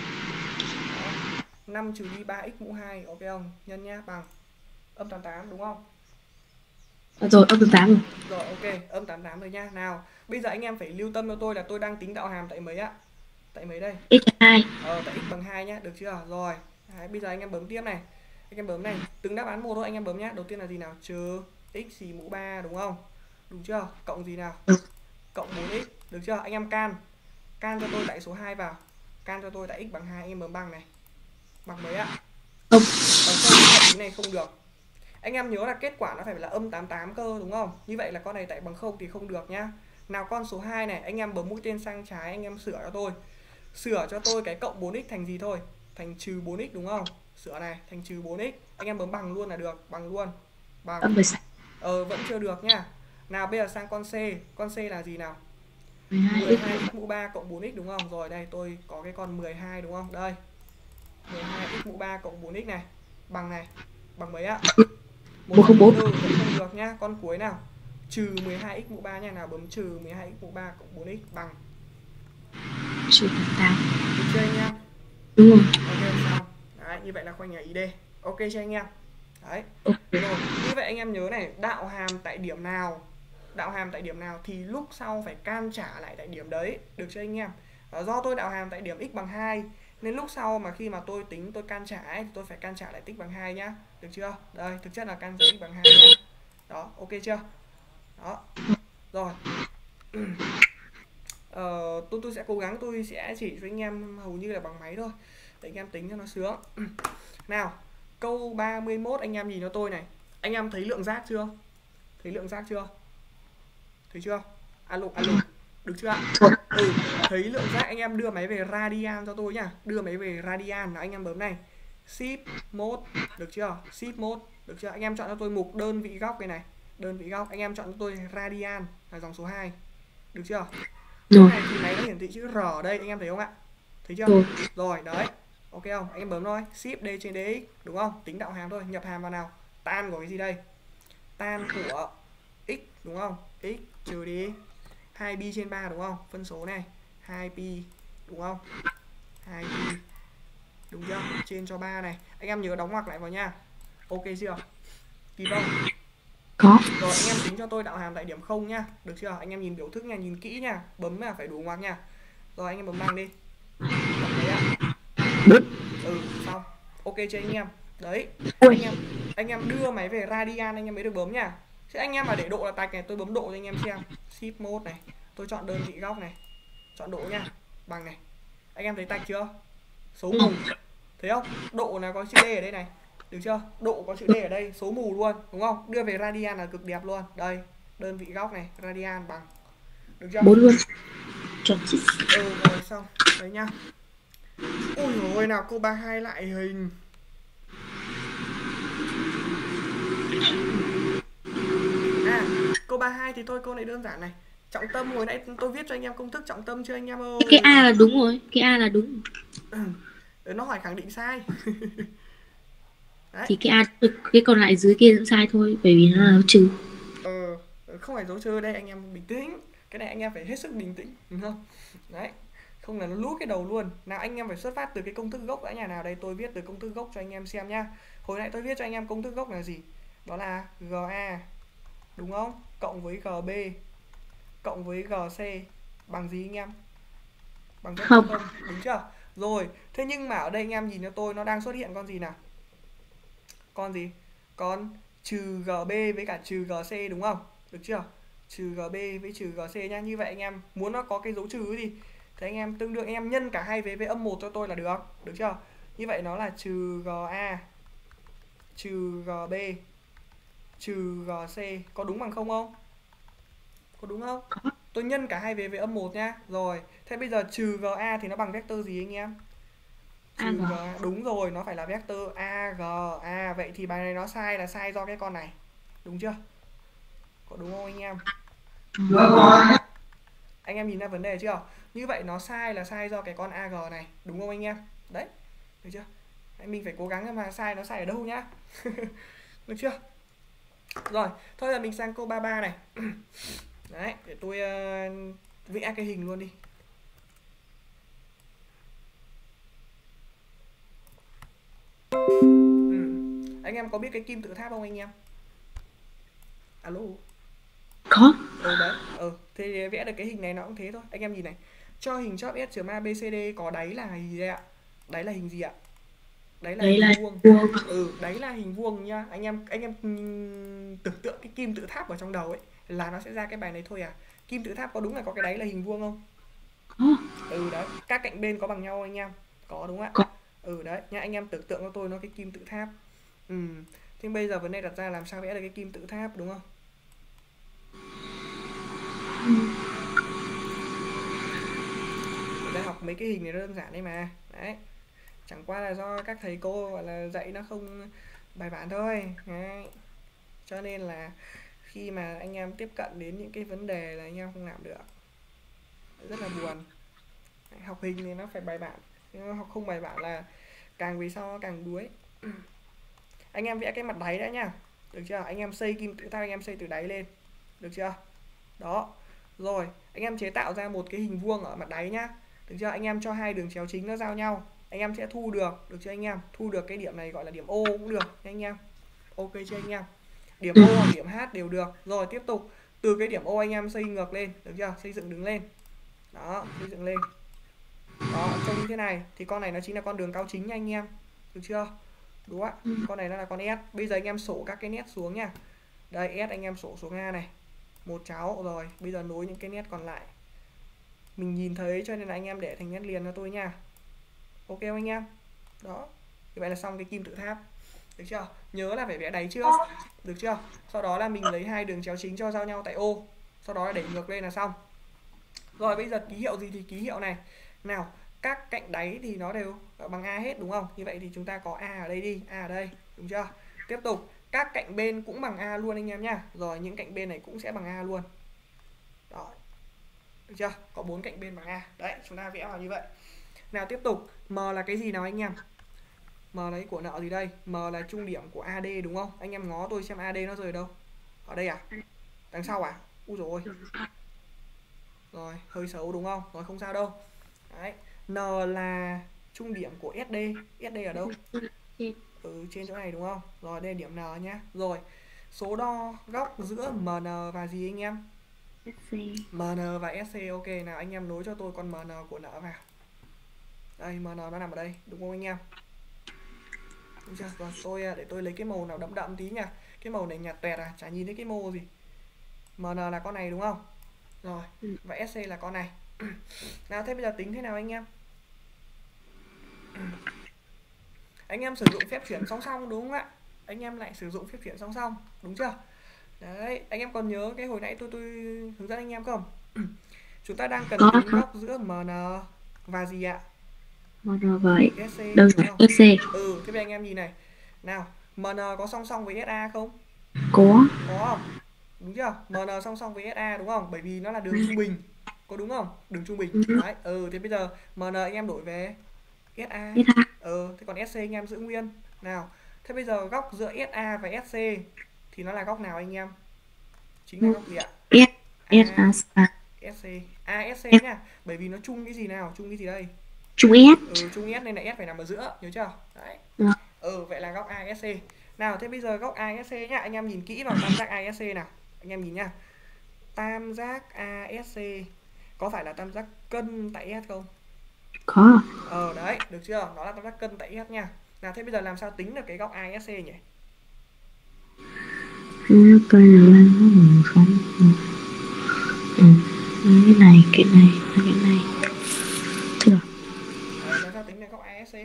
5 trừ đi 3x mũ 2, ok không? Nhân nhá, bằng âm 88 đúng không? Rồi, âm 88 rồi. Rồi ok, âm 88 rồi nha. Nào, bây giờ anh em phải lưu tâm cho tôi là tôi đang tính đạo hàm tại mấy ạ? Tại mấy đây? X2. Tại x bằng 2 nhá, được chưa? Rồi. Đấy, bây giờ anh em bấm tiếp này. Anh em bấm này, từng đáp án một thôi anh em bấm nhá. Đầu tiên là gì nào? Trừ x xì mũ 3 đúng không? Đúng chưa? Cộng gì nào? Cộng 4x, được chưa? Anh em can cho tôi tại số 2 vào. Can cho tôi tại x bằng 2, anh em bấm bằng này. Bằng mấy ạ? Bằng không, tính này không được. Anh em nhớ là kết quả nó phải là âm 88 cơ đúng không? Như vậy là con này tại bằng 0 thì không được nhá. Nào con số 2 này, anh em bấm mũi tên sang trái, anh em sửa cho tôi. Sửa cho tôi cái cộng 4x thành gì thôi? Thành trừ 4x đúng không? Sửa này, thành trừ 4x. Anh em bấm bằng luôn là được, bằng luôn. Bằng. Âm 16. Vẫn chưa được nhá. Nào bây giờ sang con C. Con C là gì nào? 12x 12x mũ 3 cộng 4x đúng không? Rồi đây tôi có cái con 12 đúng không? Đây. 12x mũ 3 cộng 4x này. Bằng này. Bằng mấy ạ? 104. Vẫn không được nhá. Con cuối nào? Trừ 12x mũ 3 nha. Nào bấm trừ 12x mũ 3 cộng 4x bằng trừ 8. được chưa anh em? Đúng rồi. Ok xong. Đấy, như vậy là khoanh nhà ID. Ok chưa anh em? Đấy. Ok. Rồi, như vậy anh em nhớ này, đạo hàm tại điểm nào? Đạo hàm tại điểm nào thì lúc sau phải can trả lại tại điểm đấy, được chưa anh em? Do tôi đạo hàm tại điểm x bằng 2 nên lúc sau mà khi mà tôi tính tôi can trả ấy, thì tôi phải can trả lại tích bằng 2 nhá. Được chưa? Đây, thực chất là can trả x bằng 2 nhá. Đó, ok chưa? Đó. Rồi. Tôi sẽ cố gắng tôi sẽ chỉ cho anh em hầu như là bằng máy thôi để anh em tính cho nó sướng. Nào, câu 31 anh em nhìn cho tôi này. Anh em thấy lượng giác chưa? Thấy lượng giác chưa? Thấy chưa? Alo, được chưa ạ? Thấy lượng giác anh em đưa máy về radian cho tôi nhá. Đưa máy về radian là anh em bấm này. Shift mode, được chưa? Shift mode, được chưa? Anh em chọn cho tôi mục đơn vị góc cái này. Đơn vị góc, anh em chọn cho tôi radian là dòng số 2. Được chưa? Lúc này thì máy nó hiển thị chữ R ở đây, anh em thấy không ạ? Thấy chưa? Rồi, đấy. Ok không? Anh em bấm thôi, Shift D trên DX, đúng không? Tính đạo hàm thôi, nhập hàm vào nào. Tan của cái gì đây? Tan của x đúng không? X trừ đi 2pi trên 3 đúng không? Phân số này 2pi đúng không? 2pi đúng chưa? Trên cho 3 này. Anh em nhớ đóng ngoặc lại vào nha. Ok chưa? Kịp không? Có. Rồi anh em tính cho tôi đạo hàm tại điểm 0 nhá. Được chưa? Anh em nhìn biểu thức nha, nhìn kỹ nha. Bấm là phải đủ ngoặc nha. Rồi anh em bấm bằng đi. Bấm đấy ạ. Xong. Ok chưa anh em? Đấy. Anh em đưa máy về radian anh em mới được bấm nha. Chứ anh em mà để độ là tạch này, tôi bấm độ cho anh em xem. Shift mode này, tôi chọn đơn vị góc này. Chọn độ nha. Bằng này. Anh em thấy tạch chưa? Số mù. Thấy không? Độ là có chữ D ở đây này. Được chưa? Độ có chữ D ở đây, số mù luôn, đúng không? Đưa về radian là cực đẹp luôn. Đây, đơn vị góc này, radian bằng. Được chưa? 4 luôn. Chuẩn chị. Rồi xong. Đấy nhá. Ôi dồi ôi, nào câu 32 lại hình. Câu 32 thì thôi, câu này đơn giản này. Trọng tâm hồi nãy tôi viết cho anh em công thức trọng tâm chưa anh em ơi? Cái A là đúng rồi, cái A là đúng. Nó hỏi khẳng định sai. Đấy. Thì cái còn lại dưới kia cũng sai thôi, bởi vì nó là trừ. Không phải dấu trừ đây, anh em bình tĩnh. Cái này anh em phải hết sức bình tĩnh, đúng không? Đấy. Không là nó lú cái đầu luôn. Nào anh em phải xuất phát từ cái công thức gốc đã nhà nào đây, tôi viết từ công thức gốc cho anh em xem nhá. Hồi nãy tôi viết cho anh em công thức gốc là gì? Đó là GA đúng không? Cộng với GB cộng với GC bằng gì anh em? Bằng không. Đúng chưa? Rồi, thế nhưng mà ở đây anh em nhìn cho tôi nó đang xuất hiện con gì nào? Con gì? Con trừ GB với cả trừ GC đúng không? Được chưa? Trừ GB với trừ GC nhá. Như vậy anh em muốn nó có cái dấu trừ gì? Thế anh em tương đương anh em nhân cả hai vế với âm 1 cho tôi là được. Được chưa? Như vậy nó là trừ GA trừ GB trừ GC. Có đúng bằng không không? Có đúng không? Tôi nhân cả hai vế với âm 1 nhá. Rồi, thế bây giờ trừ GA thì nó bằng vectơ gì anh em? Trừ GA, đúng rồi, nó phải là vectơ AGA. Vậy thì bài này nó sai là sai do cái con này. Đúng chưa? Có đúng không anh em? Anh em nhìn ra vấn đề chưa? Như vậy nó sai là sai do cái con AG này. Đúng không anh em? Đấy. Được chưa? Mình phải cố gắng mà sai nó sai ở đâu nhá. Được chưa? Rồi, thôi là mình sang câu 33 này. Đấy, để tôi vẽ cái hình luôn đi. Anh em có biết cái kim tự tháp không anh em? Alo. Có. Đấy. Thì vẽ được cái hình này nó cũng thế thôi. Anh em nhìn này. Cho hình chóp S.ABCD có đáy là gì đây ạ? Đáy là hình gì ạ? Đấy là hình vuông. Đấy là hình vuông nhá. Anh em tưởng tượng cái kim tự tháp ở trong đầu ấy là nó sẽ ra cái bài này thôi à. Kim tự tháp có đúng là có cái đáy là hình vuông không? Đấy. Các cạnh bên có bằng nhau anh em? Có đúng không ạ? Đấy. Nha, anh em tưởng tượng cho tôi nó cái kim tự tháp. Thế bây giờ vấn đề đặt ra làm sao vẽ được cái kim tự tháp đúng không? Người ta học mấy cái hình này đơn giản đấy mà. Đấy. Chẳng qua là do các thầy cô gọi là dạy nó không bài bản thôi. Đấy. Cho nên là khi mà anh em tiếp cận đến những cái vấn đề là anh em không làm được. Rất là buồn. Học hình thì nó phải bài bản. Nhưng học không bài bản là càng về sau càng đuối. Anh em vẽ cái mặt đáy đã nhá. Được chưa? Anh em xây kim tự tháp, anh em xây từ đáy lên. Được chưa? Đó. Rồi, anh em chế tạo ra một cái hình vuông ở mặt đáy nhá. Được chưa? Anh em cho hai đường chéo chính nó giao nhau. Anh em sẽ thu được chưa anh em? Thu được cái điểm này gọi là điểm O cũng được nha anh em. Ok chưa anh em? Điểm O hoặc điểm H đều được. Rồi tiếp tục từ cái điểm O anh em xây ngược lên, được chưa? Xây dựng đứng lên. Đó, xây dựng lên. Đó, trông như thế này thì con này nó chính là con đường cao chính nha anh em. Được chưa? Đúng ạ. Con này nó là con S. Bây giờ anh em sổ các cái nét xuống nha. Đây S anh em sổ xuống A này. Một cháu rồi, bây giờ nối những cái nét còn lại. Mình nhìn thấy cho nên là anh em để thành nét liền cho tôi nha. Ok không anh em? Đó. Như vậy là xong cái kim tự tháp. Được chưa? Nhớ là phải vẽ đáy trước. Được chưa? Sau đó là mình lấy hai đường chéo chính cho giao nhau tại O. Sau đó là đẩy ngược lên là xong. Rồi bây giờ ký hiệu gì thì ký hiệu này. Nào, các cạnh đáy thì nó đều bằng A hết đúng không? Như vậy thì chúng ta có A ở đây đi, A ở đây, đúng chưa? Tiếp tục, các cạnh bên cũng bằng A luôn anh em nhá. Rồi những cạnh bên này cũng sẽ bằng A luôn. Đó. Được chưa? Có 4 cạnh bên bằng A. Đấy, chúng ta vẽ vào như vậy. Nào tiếp tục, M là cái gì nào anh em? M lấy của nợ gì đây? M là trung điểm của AD đúng không? Anh em ngó tôi xem AD nó rơi đâu? Ở đây à? Đằng sau à? Úi dồi ôi. Rồi, hơi xấu đúng không? Rồi không sao đâu. Đấy, N là trung điểm của SD. SD ở đâu? Trên chỗ này đúng không? Rồi đây là điểm N nhá. Rồi, số đo góc giữa MN và gì anh em? SC. MN và SC. Ok, nào anh em nối cho tôi con MN của nợ vào. Đây, MN nó nằm ở đây, đúng không anh em? Đúng chưa? Rồi, để tôi lấy cái màu nào đậm đậm tí nha. Cái màu này nhạt tẹt à, chả nhìn thấy cái màu gì. MN là con này đúng không? Rồi, và SC là con này. Nào thế bây giờ tính thế nào anh em? Anh em sử dụng phép chuyển song song đúng không ạ? Anh em lại sử dụng phép chuyển song song, đúng chưa? Đấy, anh em còn nhớ cái hồi nãy tôi hướng dẫn anh em không? Chúng ta đang cần tính góc giữa MN và gì ạ? MN vậy. SC Đơn đúng không? SC. Thế bây giờ anh em nhìn này. Nào, MN có song song với SA không? Có không? Đúng chưa? MN song song với SA đúng không? Bởi vì nó là đường trung bình. Có đúng không? Đường trung bình. Đấy, thế bây giờ MN anh em đổi về SA. Thế còn SC anh em giữ nguyên. Nào, thế bây giờ góc giữa SA và SC thì nó là góc nào anh em? Chính là góc gì ạ? SC. SC nha. Bởi vì nó chung cái gì nào? Chung cái gì đây? Chung S. Chung S nên là S phải nằm ở giữa, nhớ chưa? Đấy. Vậy là góc ASC. Nào, thế bây giờ góc ASC nhá, anh em nhìn kỹ vào tam giác ASC nào. Anh em nhìn nhá. Tam giác ASC có phải là tam giác cân tại S không? Có. Đấy, được chưa? Nó là tam giác cân tại S nha. Nào, thế bây giờ làm sao tính được cái góc ASC nhỉ? Cân là cái này, cái này. Được. Làm sao tính được góc ASC?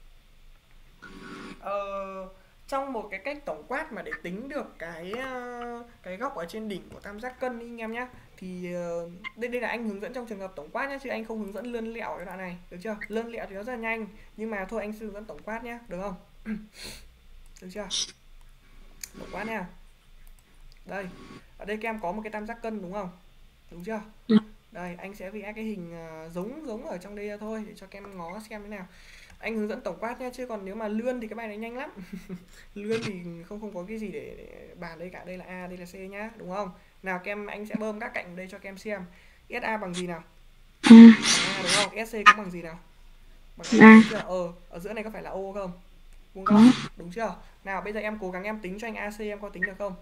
Trong một cái cách tổng quát mà để tính được cái góc ở trên đỉnh của tam giác cân ý, anh em nhé, thì đây là anh hướng dẫn trong trường hợp tổng quát nhé, chứ anh không hướng dẫn lươn lẹo cái đoạn này, được chưa? Lươn lẹo thì nó rất là nhanh, nhưng mà thôi anh sẽ hướng dẫn tổng quát nhé, được không? Được chưa? Tổng quát nha. Đây, ở đây các em có một cái tam giác cân đúng không? Đúng chưa? Đây, anh sẽ vẽ cái hình giống ở trong đây thôi để cho các em ngó xem thế nào. Anh hướng dẫn tổng quát nha, chứ còn nếu mà lươn thì cái bài này nhanh lắm. Lươn thì không có cái gì để bàn đây cả. Đây là A, đây là C nhá, đúng không? Nào các em, anh sẽ bơm các cạnh đây cho các em xem. SA bằng gì nào? A đúng không? SC cũng bằng gì nào? Bằng A. Ở giữa này có phải là O không? Đúng không? Đúng chưa? Nào bây giờ em cố gắng em tính cho anh AC, em có tính được không?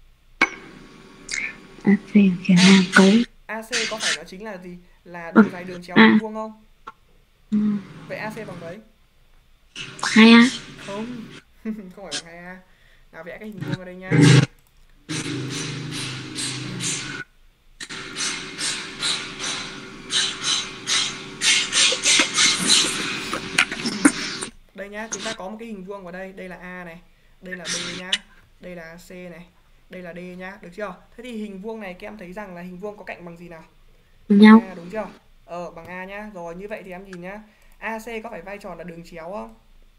AC có phải nó chính là gì? Là độ dài đường chéo vuông không? Vậy AC bằng mấy? 2A. Không. Không phải bằng 2A. Nào vẽ cái hình vuông ở đây nha. Đây nhá, chúng ta có một cái hình vuông vào đây, đây là A này. đây là B nhá, đây là C này, đây là D nhá, được chưa? Thế thì hình vuông này các em thấy rằng là hình vuông có cạnh bằng gì nào? Bằng Bằng nhau. A đúng chưa? Bằng A nhá. Rồi như vậy thì em nhìn nhá. AC có phải vai trò là đường chéo không?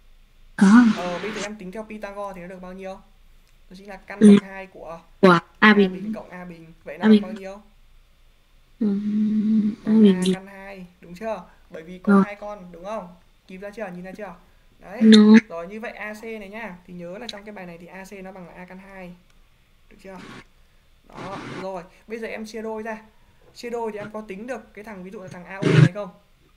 Có. Bây giờ em tính theo Pythagore thì nó được bao nhiêu? Đó chính là căn Ừ. bậc 2 của Của A A bình. bình cộng A bình. Vậy nó A bằng bình. bao nhiêu? A Bằng bình A gì? căn 2, đúng chưa? Bởi vì có Rồi. hai con đúng không? Kịp ra chưa? Nhìn ra chưa? Đấy. Nó. Rồi như vậy AC này nhá, thì nhớ là trong cái bài này thì AC nó bằng là A căn 2. Được chưa? Đó, rồi, bây giờ em chia đôi ra. Chia đôi thì em có tính được cái thằng ví dụ là thằng AO này không?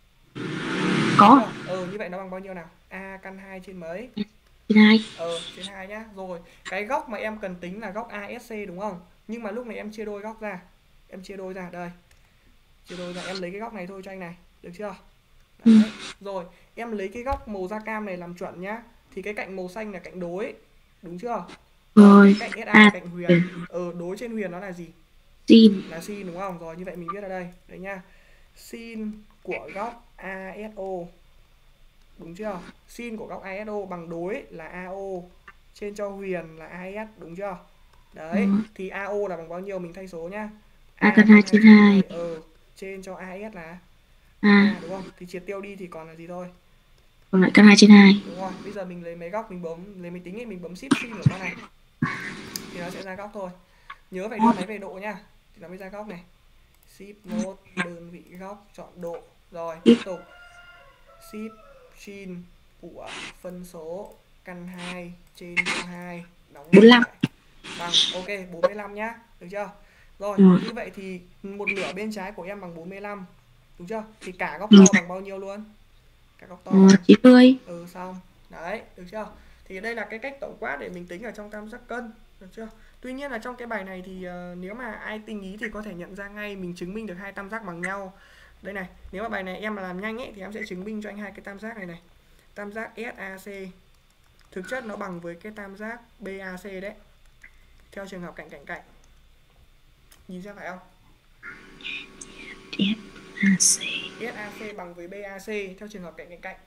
Có. Như vậy nó bằng bao nhiêu nào? A căn 2 trên mấy? Trên 2. Trên 2 nhá. Rồi, cái góc mà em cần tính là góc ASC đúng không? Nhưng mà lúc này em chia đôi góc ra. Em chia đôi ra đây. Chia đôi ra em lấy cái góc này thôi cho anh này, được chưa? Đấy. Rồi, em lấy cái góc màu da cam này làm chuẩn nhá. Thì cái cạnh màu xanh là cạnh đối. Đúng chưa? Rồi. Cái cạnh SA là cạnh huyền. Đối trên huyền nó là gì? Sin. Là sin đúng không? Rồi như vậy mình viết ở đây. Đấy nha. Sin của góc ASO. Đúng chưa? Sin của góc ASO bằng đối là AO trên cho huyền là AS, đúng chưa? Đấy, thì AO là bằng bao nhiêu mình thay số nhá. A căn 2 trên 2. Trên cho AS là A. đúng không? Thì triệt tiêu đi thì còn là gì thôi? Còn lại căn 2 trên 2. Đúng rồi, bây giờ mình lấy mấy góc mình bấm lấy máy tính ấy, mình bấm shift sin của con này thì nó sẽ ra góc thôi. Nhớ phải đưa máy về độ nha, thì nó mới ra góc này. Shift nốt đơn vị góc chọn độ. Rồi, tiếp tục. Shift sin của phân số căn 2 trên 2 đóng 45. lại bằng ok 45 nhá, được chưa? Rồi, như vậy thì một nửa bên trái của em bằng 45, đúng chưa? Thì cả góc to bằng bao nhiêu luôn? Cả góc to bằng 90. Xong. Đấy, được chưa? Thì đây là cái cách tổng quát để mình tính ở trong tam giác cân, được chưa? Tuy nhiên là trong cái bài này thì nếu mà ai tinh ý thì có thể nhận ra ngay mình chứng minh được hai tam giác bằng nhau. Đây này, nếu mà bài này em mà làm nhanh ấy thì em sẽ chứng minh cho anh hai cái tam giác này này. Tam giác SAC thực chất nó bằng với cái tam giác BAC đấy. Theo trường hợp cạnh cạnh cạnh. Nhìn xem phải không? SAC bằng với BAC theo trường hợp cạnh cạnh cạnh.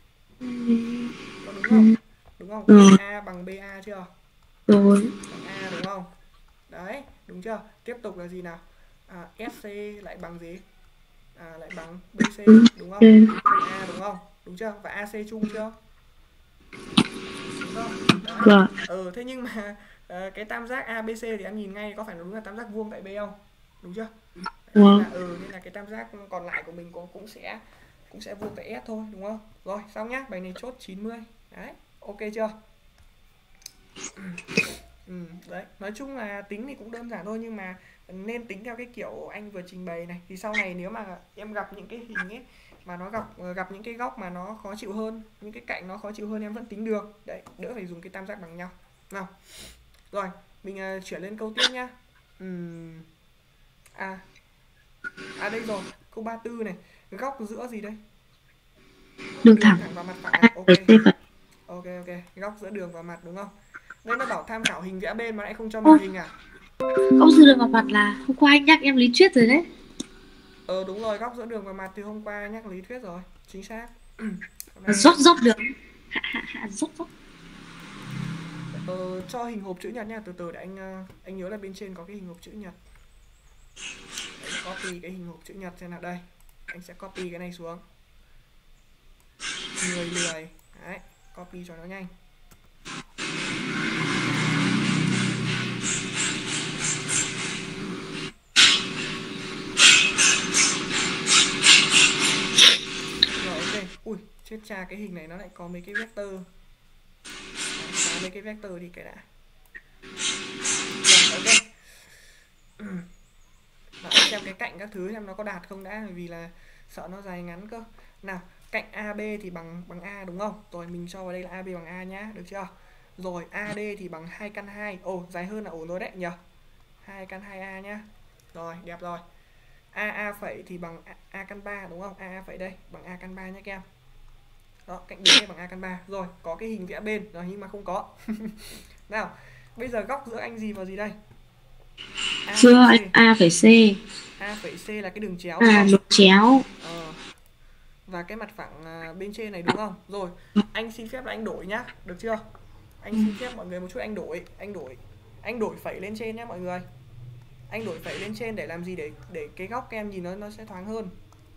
Có đúng không? Đúng không? A bằng BA chưa? Rồi. Bằng A đúng không? Đấy, đúng chưa? Tiếp tục là gì nào? SC lại bằng gì? Lại bằng BC đúng không? A đúng không? Đúng chưa? Và AC chung chưa? Đúng không? Đấy. Thế nhưng mà cái tam giác ABC thì em nhìn ngay có phải nó đúng là tam giác vuông tại B không? Đúng chưa? Nên là cái tam giác còn lại của mình cũng sẽ vuông tại S thôi, đúng không? Rồi, xong nhá, bài này chốt 90. Đấy, ok chưa? Đấy, nói chung là tính thì cũng đơn giản thôi, nhưng mà nên tính theo cái kiểu anh vừa trình bày này. Thì sau này nếu mà em gặp những cái hình ấy mà nó gặp những cái góc mà nó khó chịu hơn, những cái cạnh nó khó chịu hơn em vẫn tính được. Đấy, đỡ phải dùng cái tam giác bằng nhau. Nào. Rồi, mình chuyển lên câu tiếp nhá. Đây rồi, câu 34 này. Góc giữa gì đây? Đường thẳng và mặt phẳng này. Ok. Góc giữa đường và mặt đúng không? Đây nó bảo tham khảo hình vẽ bên mà lại không cho mình hình à? Góc giữa đường và mặt là hôm qua anh nhắc em lý thuyết rồi đấy. Đúng rồi, góc giữa đường và mặt thì hôm qua nhắc lý thuyết rồi, chính xác. Dốc được. Dốc. Cho hình hộp chữ nhật nha, từ từ để anh nhớ là bên trên có cái hình hộp chữ nhật. Để copy cái hình hộp chữ nhật xem nào đây. Anh sẽ copy cái này xuống. Người lười. Đấy, copy cho nó nhanh. Rồi ok. Ui, chết cha, cái hình này nó lại có mấy cái vector. Xóa mấy cái vector đi cái đã. Rồi ok. Và anh xem cái cạnh các thứ xem nó có đạt không đã, vì là sợ nó dài ngắn cơ. Nào, cạnh AB thì bằng A đúng không? Rồi mình cho vào đây là AB bằng A nhá, được chưa? Rồi AD thì bằng 2 căn 2. Dài hơn là ổn rồi đấy nhỉ? 2 căn 2A nhá. Rồi, đẹp rồi. AA phẩy thì bằng A căn 3 đúng không? AA phẩy đây bằng A căn 3 nhá các em. Đó, cạnh B bằng A căn 3. Rồi, có cái hình vẽ bên rồi nhưng mà không có. Nào, bây giờ góc giữa anh gì và gì đây? Chưa, A phẩy C. A phẩy C là cái đường chéo. Đường chéo. Và cái mặt phẳng bên trên này đúng không? Rồi, anh xin phép là anh đổi nhá, được chưa? Anh xin phép mọi người một chút, anh đổi phẩy lên trên nhé mọi người. Anh đổi phẩy lên trên để làm gì, để cái góc các em nhìn nó sẽ thoáng hơn.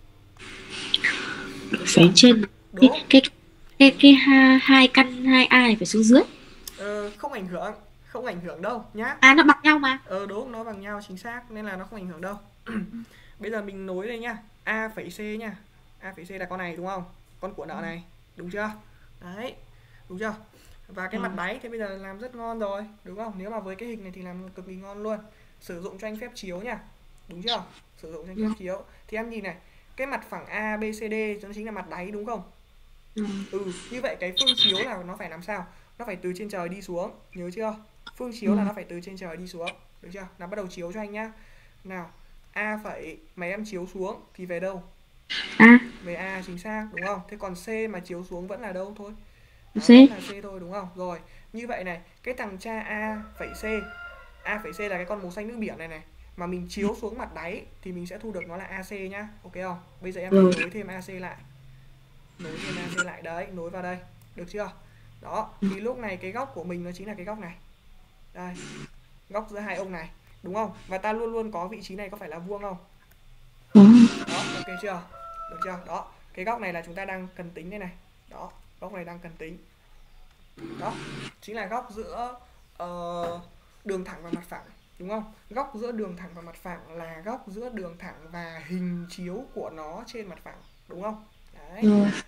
Được chưa? Phía trên Đúng. cái hai căn hai A này phải xuống dưới. Không ảnh hưởng đâu nhá. À nó bằng nhau mà. Đúng, nó bằng nhau chính xác nên là nó không ảnh hưởng đâu. Bây giờ mình nối đây nhá. A phẩy C nhá. A phẩy C là con này đúng không? Con của nợ này, đúng chưa? Đấy, đúng chưa? Và cái mặt đáy thì bây giờ làm rất ngon rồi, đúng không? Nếu mà với cái hình này thì làm cực kỳ ngon luôn. Sử dụng cho anh phép chiếu nha. Đúng chưa? Sử dụng cho anh phép chiếu. Thì em nhìn này, cái mặt phẳng A, B, C, D nó chính là mặt đáy đúng không? Như vậy cái phương chiếu là nó phải làm sao? Nó phải từ trên trời đi xuống, nhớ chưa? Phương chiếu là nó phải từ trên trời đi xuống, được chưa? Nào bắt đầu chiếu cho anh nhá. Nào, A phẩy mà em chiếu xuống thì về đâu? Về A chính xác, đúng không? Thế còn C mà chiếu xuống vẫn là đâu thôi? Vẫn là C thôi đúng không? Rồi, như vậy này, cái thằng cha A phẩy C, A phẩy C là cái con màu xanh nước biển này này, mà mình chiếu xuống mặt đáy thì mình sẽ thu được nó là AC nhá. Ok không? Bây giờ em nối thêm AC lại. Nối thêm AC lại đấy, nối vào đây. Được chưa? Đó, thì lúc này cái góc của mình nó chính là cái góc này. Đây, góc giữa hai ông này, đúng không? Và ta luôn luôn có vị trí này có phải là vuông không? Đó, ok chưa? Được chưa? Đó, cái góc này là chúng ta đang cần tính đây này. Đó, góc này đang cần tính. Đó, chính là góc giữa đường thẳng và mặt phẳng, đúng không? Góc giữa đường thẳng và mặt phẳng là góc giữa đường thẳng và hình chiếu của nó trên mặt phẳng, đúng không? Đấy.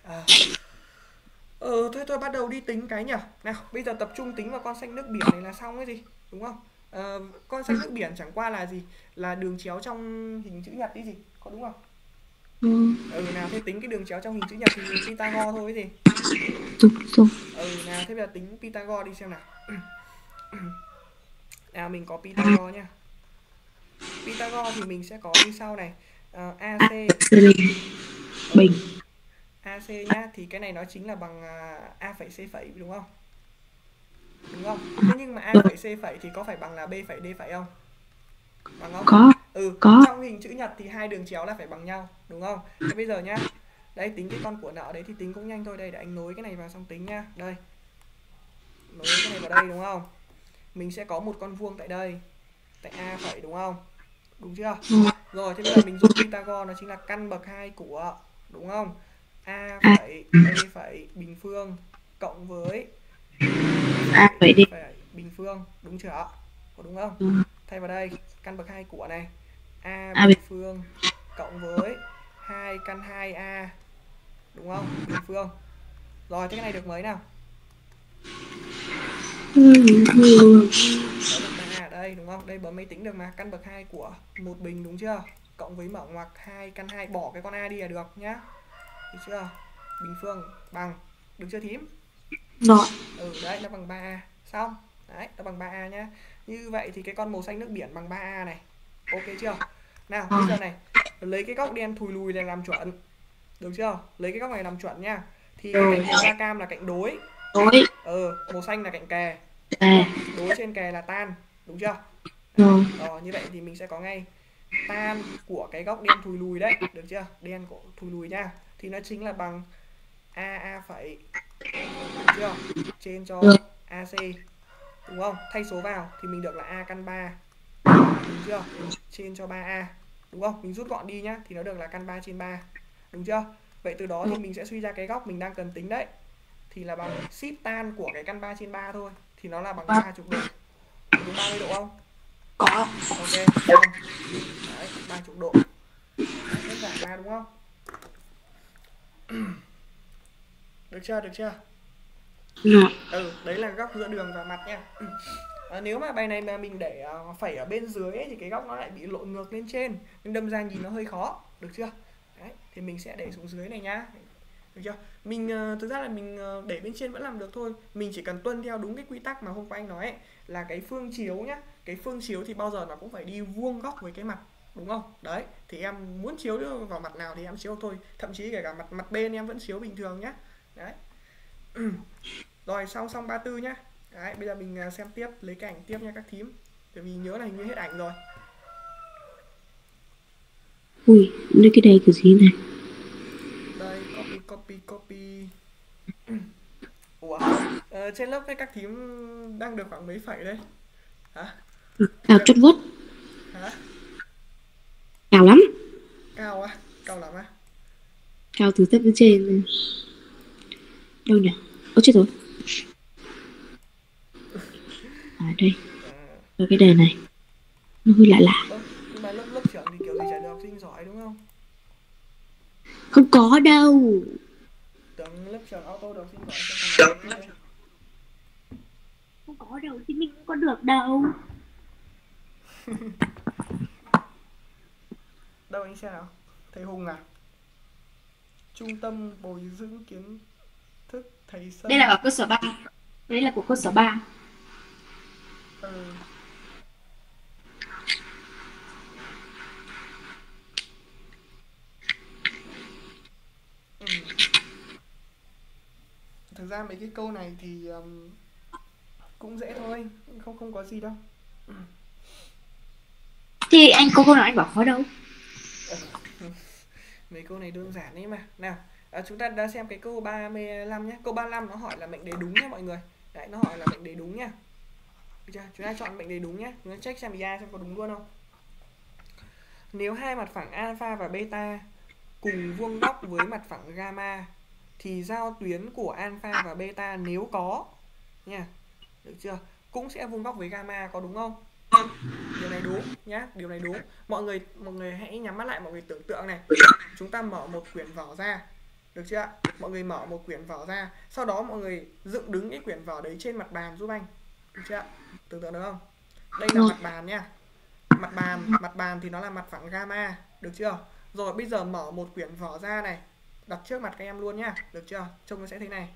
Thôi bắt đầu đi tính cái nhỉ. Nào, bây giờ tập trung tính vào con xanh nước biển này là xong cái gì, đúng không? Con xanh nước biển chẳng qua là gì? Là đường chéo trong hình chữ nhật đi gì, có đúng không? Nào, thế tính cái đường chéo trong hình chữ nhật thì Pythagore thôi cái gì? Nào, thế bây giờ tính Pythagore đi xem nào. Nào, mình có Pythagore nhá. Pythagore thì mình sẽ có như sau này. AC bình. AC nhá, thì cái này nó chính là bằng A phẩy C phẩy đúng không? Đúng không? Thế nhưng mà A phẩy C phẩy thì có phải bằng là B phẩy D phẩy không? Bằng không? Có. Trong hình chữ nhật thì hai đường chéo là phải bằng nhau, đúng không? Thế bây giờ nhá. Đây, tính cái con của nợ đấy thì tính cũng nhanh thôi. Đây, để anh nối cái này vào xong tính nhá. Đây. Nối cái này vào đây đúng không? Mình sẽ có một con vuông tại đây. Tại A phẩy đúng không? Đúng chưa? Rồi, thế bây giờ mình dùng Pythagore nó chính là căn bậc 2 của, đúng không? A phẩy B phẩy bình phương cộng với A phẩy D phẩy bình phương, đúng chưa? Có đúng không? Thay vào đây, căn bậc 2 của này. A bình phương cộng với 2 căn 2A, đúng không? Bình phương. Rồi, thế cái này được mấy nào? Ở đây đúng không? Đây bấm máy tính được mà, căn bậc 2 của một bình đúng chưa? Cộng với mở ngoặc 2 căn 2, bỏ cái con A đi là được nhá. Được chưa? Bình phương bằng, được chưa thím? Rồi. Đấy, nó bằng 3A. Xong. Đấy, nó bằng 3A nhá. Như vậy thì cái con màu xanh nước biển bằng 3A này. Ok chưa? Nào, bây giờ này, lấy cái góc đen thùi lùi này làm chuẩn. Được chưa? Lấy cái góc này làm chuẩn nha. Thì cái cạnh màu da cam là cạnh đối. Màu xanh là cạnh kề. Đối trên kề là tan, đúng chưa? Như vậy thì mình sẽ có ngay tan của cái góc đen thùi lùi đấy, được chưa? Đen của thùi lùi nha. Thì nó chính là bằng A phẩy, được chưa? Trên cho AC, đúng không? Thay số vào thì mình được là A căn 3, đúng chưa? Trên cho 3A, đúng không? Mình rút gọn đi nhá, thì nó được là căn 3 trên 3, đúng chưa? Vậy từ đó thì mình sẽ suy ra cái góc mình đang cần tính đấy, thì là bằng ship tan của cái căn 3 trên 3 thôi, thì nó là bằng 30 độ. Đúng 30 độ không? Có. Ok, xong. Đấy, 30 độ. Hết giảm ra đúng không? Được chưa? Đấy là góc giữa đường và mặt nha. Nếu mà bài này mà mình để phẩy ở bên dưới ấy, thì cái góc nó lại bị lộn ngược lên trên, nên đâm ra nhìn nó hơi khó, được chưa? Đấy, thì mình sẽ để xuống dưới này nhá. Được chưa? Mình thực ra là mình để bên trên vẫn làm được thôi. Mình chỉ cần tuân theo đúng cái quy tắc mà hôm qua anh nói ấy, là cái phương chiếu nhá. Cái phương chiếu thì bao giờ nó cũng phải đi vuông góc với cái mặt, đúng không? Đấy, thì em muốn chiếu vào mặt nào thì em chiếu thôi. Thậm chí kể cả mặt bên em vẫn chiếu bình thường nhá. Đấy. Rồi, xong 34 nhá. Đấy, bây giờ mình xem tiếp, lấy cái ảnh tiếp nha các thím. Bởi vì nhớ là hình như hết ảnh rồi. Ui, đây cái này kiểu gì này? Đây, copy. Ủa, trên lớp với các thím đang được khoảng mấy phẩy đây? Hả? Cao chót vót. Hả? Cao lắm. Cao á? Cao lắm á? Cao từ thấp đến trên. Đâu nhỉ? Ôi chết rồi. À đây. Ở cái đề này. Nó hơi lạ lạ. Nhưng mà lớp trưởng thì kiểu gì chả được học sinh giỏi đúng không? Không có đâu. Tưởng lớp trưởng auto được học sinh giỏi sao còn này. Không có đâu, thì mình cũng có được đâu. Đâu anh xem nào? Thầy Hùng à? Trung tâm bồi dưỡng kiến thức thầy Sơn. Đây là ở cơ sở 3. Đây là của cơ sở 3. Ừ. Thực ra mấy cái câu này thì cũng dễ thôi, không có gì đâu. Thì anh có câu nào anh bảo khó đâu. Mấy câu này đơn giản đấy mà. Nào, chúng ta đã xem cái câu 35 nhé. Câu 35 nó hỏi là mệnh đề đúng nhé mọi người. Đấy, nó hỏi là mệnh đề đúng nhá. Được chưa? Chúng ta chọn mệnh đề đúng nhé. Chúng ta check xem IA xem có đúng luôn không. Nếu hai mặt phẳng alpha và beta cùng vuông góc với mặt phẳng gamma thì giao tuyến của alpha và beta nếu có nha. Được chưa? Cũng sẽ vuông góc với gamma, có đúng không? Điều này đúng nhá, điều này đúng. Mọi người hãy nhắm mắt lại, mọi người tưởng tượng này. Chúng ta mở một quyển vở ra. Được chưa? Mọi người mở một quyển vở ra, sau đó mọi người dựng đứng cái quyển vở đấy trên mặt bàn giúp anh. Được chưa? Tưởng tượng được không? Đây là mặt bàn nha. Mặt bàn thì nó là mặt phẳng gamma, được chưa? Rồi bây giờ mở một quyển vở ra này, đặt trước mặt các em luôn nhá, được chưa? Trông nó sẽ thế này.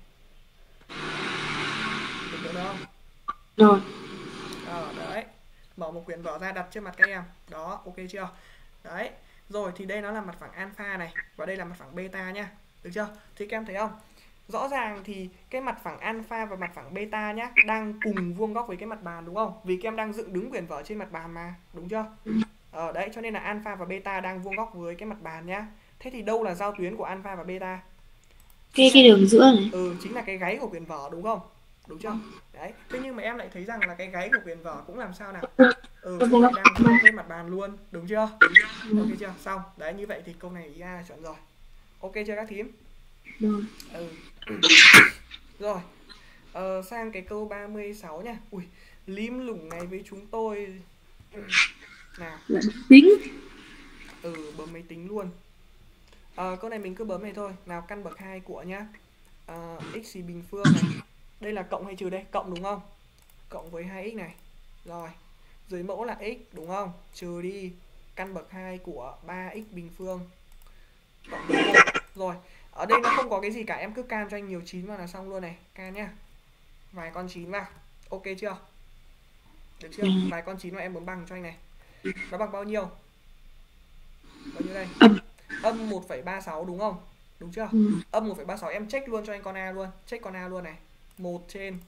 Tưởng tượng được không? Rồi. Đấy. Mở một quyển vở ra đặt trước mặt các em. Đó, ok chưa? Đấy. Rồi thì đây nó là mặt phẳng alpha này, và đây là mặt phẳng beta nhá. Được chưa? Thì các em thấy không? Rõ ràng thì cái mặt phẳng alpha và mặt phẳng beta nhá đang cùng vuông góc với cái mặt bàn đúng không? Vì các em đang dựng đứng quyển vở trên mặt bàn mà, đúng chưa? Đấy, cho nên là alpha và beta đang vuông góc với cái mặt bàn nhá. Thế thì đâu là giao tuyến của alpha và beta? Cái đường giữa này. Chính là cái gáy của quyển vở đúng không? Đúng chưa? Đấy. Thế nhưng mà em lại thấy rằng là cái gáy của quyển vở cũng làm sao nào? Cũng lại đang vuông góc với mặt bàn luôn, đúng chưa? Ok chưa? Xong. Đấy, như vậy thì câu này IA là chuẩn rồi. Ok chưa các thím? Rồi. Rồi. Sang cái câu 36 nha. Ui, lim lủng này với chúng tôi. Nào. Tính. Bấm máy tính luôn. Câu này mình cứ bấm này thôi. Nào, căn bậc 2 của nhá. X bình phương này. Đây là cộng hay trừ đây? Cộng đúng không? Cộng với 2x này. Rồi. Dưới mẫu là x đúng không? Trừ đi căn bậc 2 của 3x bình phương. Cộng với 1. Rồi. Ở đây nó không có cái gì cả, em cứ can cho anh nhiều 9 vào là xong luôn này. Can nhá. Vài con 9 vào. Ok chưa? Được chưa? Vài con 9 vào em bấm bằng cho anh này. Nó bằng bao nhiêu? Bao nhiêu đây? Âm 1,36 đúng không? Đúng chưa? Âm 1,36 em check luôn cho anh con A luôn. Check con A luôn này. 1 trên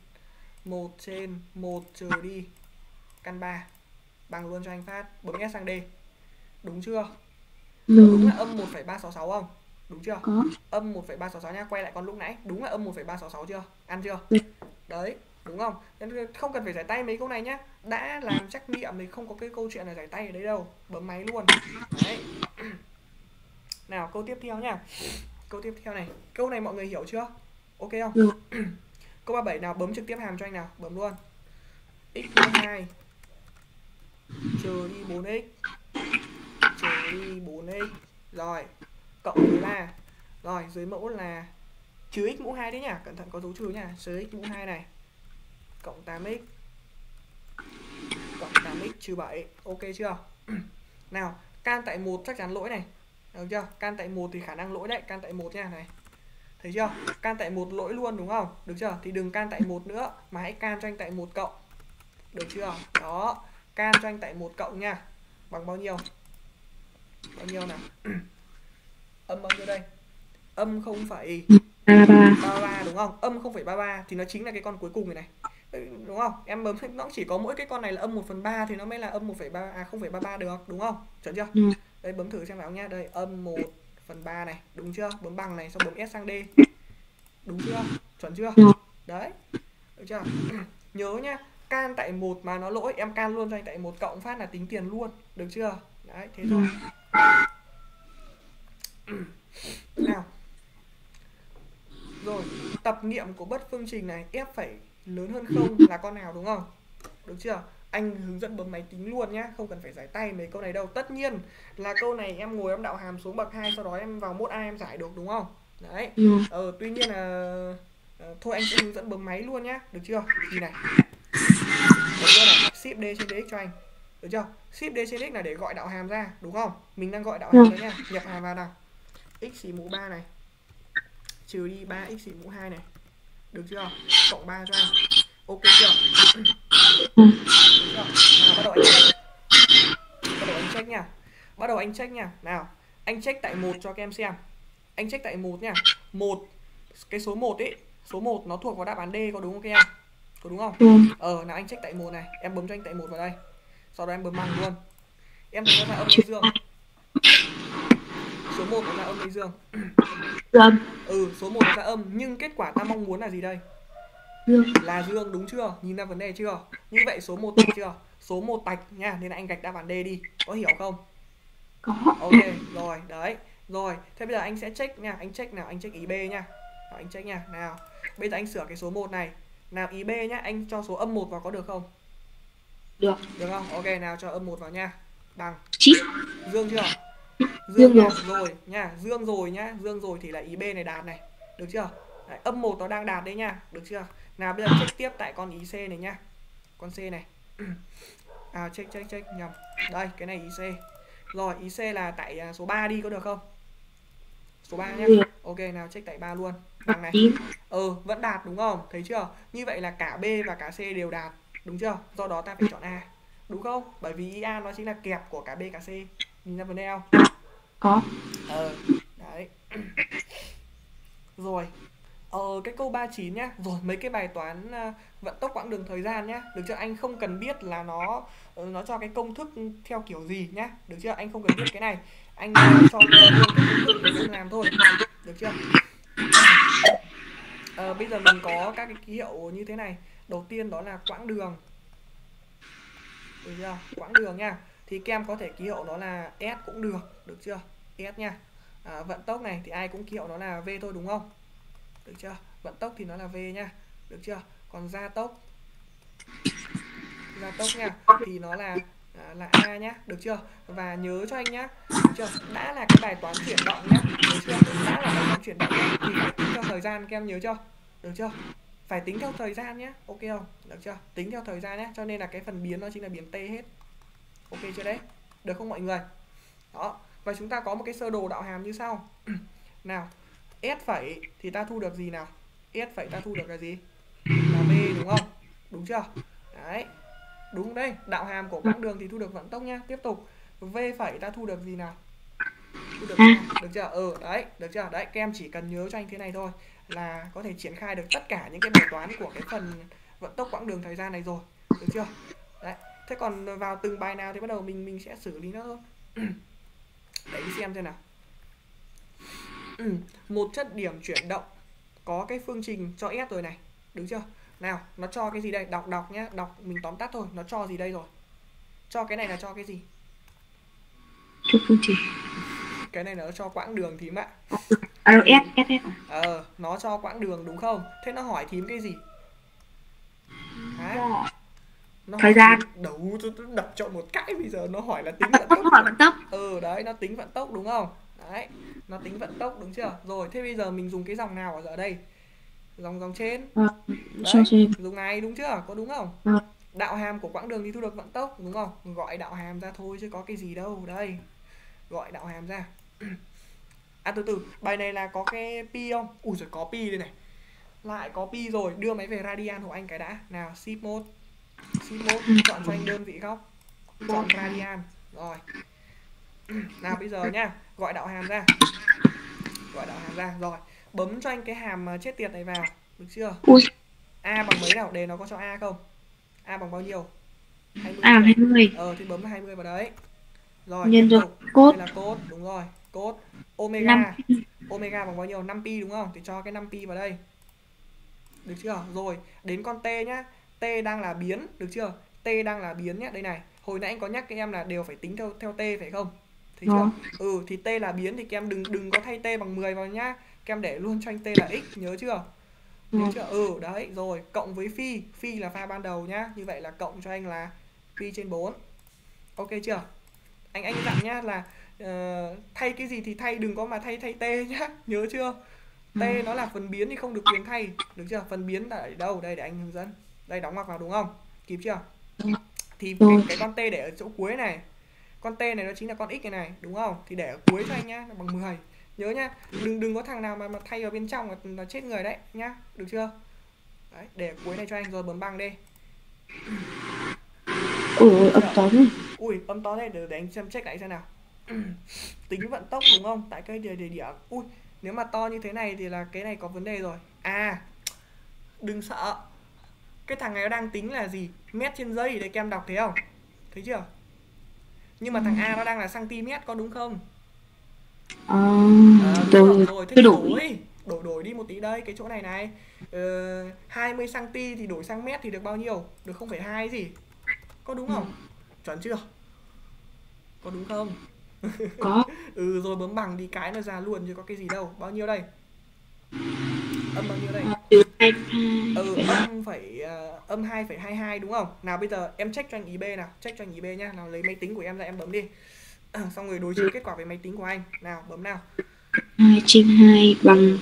1 trừ đi căn 3. Bằng luôn cho anh phát. Bấm S sang D. Đúng chưa? Đúng là âm 1,366 không? Đúng chưa? Có. Âm 1,366 nhá. Quay lại con lúc nãy. Đúng là âm 1,366 chưa? Ăn chưa? Đấy. Đúng không? Nên không cần phải giải tay mấy câu này nhá. Đã làm trắc nghiệm thì không có cái câu chuyện là giải tay ở đây đâu. Bấm máy luôn. Đấy. Nào, câu tiếp theo nhá. Câu tiếp theo này. Câu này mọi người hiểu chưa? Ok không? Câu 37 nào, bấm trực tiếp hàm cho anh nào. Bấm luôn. X mũ 2 trừ đi 4x trừ đi 4x. Rồi. Cộng với 3. Rồi, dưới mẫu là trừ x mũ 2 đấy nhá. Cẩn thận có dấu trừ nhá. Trừ x mũ 2 này. Cộng 8x. Cộng 8x trừ 7. Ok chưa? Nào, can tại 1 chắc chắn lỗi này. Được chưa? Can tại 1 thì khả năng lỗi đấy. Can tại 1 nha này. Thấy chưa? Can tại 1 lỗi luôn đúng không? Được chưa? Thì đừng can tại 1 nữa, mà hãy can cho anh tại 1 cộng. Được chưa? Đó. Can cho anh tại 1 cộng nha. Bằng bao nhiêu? Bao nhiêu nào? Âm bao nhiêu đây? Âm 0,33 đúng không? Âm 0,33 thì nó chính là cái con cuối cùng này này. Đúng không? Em bấm nó chỉ có mỗi cái con này là âm 1/3 thì nó mới là âm 0,33 được, đúng không? Chuẩn chưa? Đây, bấm thử xem nào nha. Đây, âm 1/3 này, đúng chưa? Bấm bằng này, xong bấm S sang D. Đúng chưa? Chuẩn chưa? Đấy. được chưa? Nhớ nhá, can tại 1 mà nó lỗi em can luôn cho anh tại 1 cộng phát là tính tiền luôn, được chưa? Đấy, thế thôi. Nào. Rồi, tập nghiệm của bất phương trình này f phải lớn hơn 0 là con nào đúng không? Được chưa? Anh hướng dẫn bấm máy tính luôn nhá, không cần phải giải tay mấy câu này đâu. Tất nhiên là câu này em ngồi em đạo hàm xuống bậc 2 sau đó em vào mốt A em giải được đúng không? Đấy. Tuy nhiên là thôi anh sẽ hướng dẫn bấm máy luôn nhá, được chưa? Thì này. Bấm luôn này, shift D trên DX cho anh. Được chưa? Shift D trên DX là để gọi đạo hàm ra, đúng không? Mình đang gọi đạo hàm đấy nha, nhập hàm vào nào. X xỉ mũ 3 này. Trừ đi 3x xỉ mũ 2 này. Được chưa? Cộng 3 cho anh. Ok chưa? Được chưa? Nào bắt đầu anh check. Bắt đầu anh check nha. Bắt đầu anh check nha. Nào, anh check tại 1 cho các em xem. Anh check tại 1 nha. 1 cái số 1 ấy, số 1 nó thuộc vào đáp án D có đúng không các em? Có đúng không? Nào anh check tại 1 này, em bấm cho anh tại 1 vào đây. Sau đó em bấm bằng luôn. Em thấy nó ra âm hay dương? Số 1 nó ra âm hay dương? Số 1 nó ra âm, nhưng kết quả ta mong muốn là gì đây? Là dương, đúng chưa? Nhìn ra vấn đề chưa? Như vậy số 1 tạch chưa? Số 1 tạch nha, nên là anh gạch đáp án D đi. Có hiểu không? Có. Ok, rồi, đấy. Rồi, thế bây giờ anh sẽ check nha, anh check nào, anh check ý B nha. Nào, anh check nha. Nào. Bây giờ anh sửa cái số 1 này. Nào ý B nhá, anh cho số âm 1 vào có được không? Được. Được không? Ok, nào cho âm 1 vào nha. Bằng 9. Dương chưa? Dương Nha. rồi. Rồi nha, dương rồi nhá. Dương rồi thì là ý B này đạt này. Được chưa? Đấy, âm 1 nó đang đạt đấy nha. Được chưa? Nào bây giờ check tiếp tại con ý C này nhá. Con C này. Check nhầm. Đây, cái này ý C. Rồi, ý C là tại số 3 đi có được không? Số 3 nhá. Ok, nào check tại 3 luôn. Bằng này. Vẫn đạt đúng không? Thấy chưa? Như vậy là cả B và cả C đều đạt, đúng chưa? Do đó ta phải chọn A. Đúng không? Bởi vì A nó chính là kẹp của cả B cả C. Nhìn ra vấn đề không? Có. Đấy. Rồi. Cái câu 39 nhá. Rồi mấy cái bài toán vận tốc quãng đường thời gian nhá. Được chưa? Anh không cần biết là nó cho cái công thức theo kiểu gì nhá. Được chưa? Anh không cần biết cái này. Anh cho luôn cái công thức để anh làm thôi. Được chưa? Bây giờ mình có các cái ký hiệu như thế này. Đầu tiên đó là quãng đường. Được chưa? Quãng đường nha. Thì các em có thể ký hiệu nó là S cũng được. Được chưa? S nha. Vận tốc này thì ai cũng ký hiệu nó là V thôi đúng không? Được chưa? Vận tốc thì nó là V nha. Được chưa? Còn gia tốc nha thì nó là A nhá. Được chưa? Và nhớ cho anh nhá. Được chưa? Đã là cái bài toán chuyển động nhá. Được chưa? Đã là bài toán chuyển động nhá, thì phải tính theo thời gian, các em nhớ chưa? Được chưa? Phải tính theo thời gian nhé. Ok không? Được chưa? Tính theo thời gian nhé. Cho nên là cái phần biến nó chính là biến T hết. Ok chưa đấy? Được không mọi người? Đó. Và chúng ta có một cái sơ đồ đạo hàm như sau. Nào, S phẩy thì ta thu được gì nào? S phẩy ta thu được là gì? Là V đúng không? Đúng chưa? Đấy. Đúng đấy. Đạo hàm của quãng đường thì thu được vận tốc nhá. Tiếp tục. V phẩy ta thu được gì nào? Thu được được chưa? Đấy. Được chưa? Đấy. Các em chỉ cần nhớ cho anh thế này thôi là có thể triển khai được tất cả những cái bài toán của cái phần vận tốc quãng đường thời gian này rồi. Được chưa? Đấy. Thế còn vào từng bài nào thì bắt đầu mình sẽ xử lý nó thôi. Để đi xem nào. Một chất điểm chuyển động có cái phương trình cho S rồi này. Đúng chưa? Nào, nó cho cái gì đây? Đọc nhá. Đọc mình tóm tắt thôi. Nó cho gì đây rồi? Cho cái này là cho cái gì? Cho phương trình. Cái này nó cho quãng đường thím ạ. Nó cho quãng đường đúng không? Thế nó hỏi thím cái gì? Nó thời gian. Đấu đập cho một cái bây giờ nó hỏi là tính vận tốc. Hỏi vận tốc. Đấy, nó tính vận tốc đúng không? Đấy, nó tính vận tốc đúng chưa? Rồi, thế bây giờ mình dùng cái dòng nào ở đây? Dòng trên. Đấy, dùng này đúng chưa? Có đúng không? Đạo hàm của quãng đường thì thu được vận tốc đúng không? Gọi đạo hàm ra thôi chứ có cái gì đâu. Đây. Gọi đạo hàm ra. Từ bài này là có cái pi không? Ui giời, có pi đây này. Lại có pi rồi, đưa máy về radian hộ anh cái đã. Nào, shift 1. Chọn cho anh đơn vị góc. Chọn radian. Rồi. Nào bây giờ nhá, gọi đạo hàm ra. Rồi, bấm cho anh cái hàm chết tiệt này vào. Được chưa? A bằng mấy nào? Đề nó có cho A không? A bằng bao nhiêu? 20. 20. Thì bấm 20 vào đấy. Rồi, nhân tiếp tục cốt. Đây là cốt, đúng rồi. Cốt omega. Omega bằng bao nhiêu? 5pi đúng không? Thì cho cái 5pi vào đây. được chưa? Rồi, đến con T nhá. T đang là biến, được chưa? T đang là biến nhá, đây này. Hồi nãy anh có nhắc các em là đều phải tính theo T phải không? Thấy chưa? Vâng. Thì T là biến thì các em đừng có thay T bằng 10 vào nhá. Các em để luôn cho anh T là x, nhớ chưa? Nhớ Vâng. chưa? Đấy, rồi, cộng với phi, phi là pha ban đầu nhá. Như vậy là cộng cho anh là phi trên 4. Ok chưa? Anh dặn nhá là thay cái gì thì thay, đừng có mà thay T nhá, nhớ chưa? T nó là phần biến thì không được quyền thay, được chưa? Phần biến là ở đâu? Đây để anh hướng dẫn. Đây đóng ngoặc vào đúng không? Kịp chưa? Thì Rồi. cái con T để ở chỗ cuối này. Con T này nó chính là con x này đúng không? Thì để ở cuối cho anh nhá, là bằng 10. Nhớ nhá, đừng có thằng nào mà thay vào bên trong là chết người đấy nhá, được chưa? Đấy, để ở cuối này cho anh rồi bấm bằng đi. Ôi âm to thế. Ui, âm to thế, để anh xem check lại xem nào. Tính vận tốc đúng không? Tại cái địa điểm. Ui, nếu mà to như thế này thì là cái này có vấn đề rồi. Đừng sợ. Cái thằng này nó đang tính là gì? Mét trên giây, để các em đọc thấy không? Thấy chưa? Nhưng mà thằng A nó đang là cm, có đúng không? Rồi Rồi, thế cứ thì đổi. đổi đi một tí đây, cái chỗ này này. 20 cm thì đổi sang mét thì được bao nhiêu? Được 0,2 gì? Có đúng không? Chuẩn chưa? Có đúng không? Có. Rồi bấm bằng đi cái nó ra luôn chứ có cái gì đâu. Bao nhiêu đây? Âm bao nhiêu đây? Trừ 22. Âm 2,22 đúng không? Nào bây giờ em check cho anh ý B nào, check cho anh ý B nhá. Nào lấy máy tính của em ra em bấm đi. Xong rồi đối chiếu kết quả với máy tính của anh. Nào, bấm nào. 2/2 bằng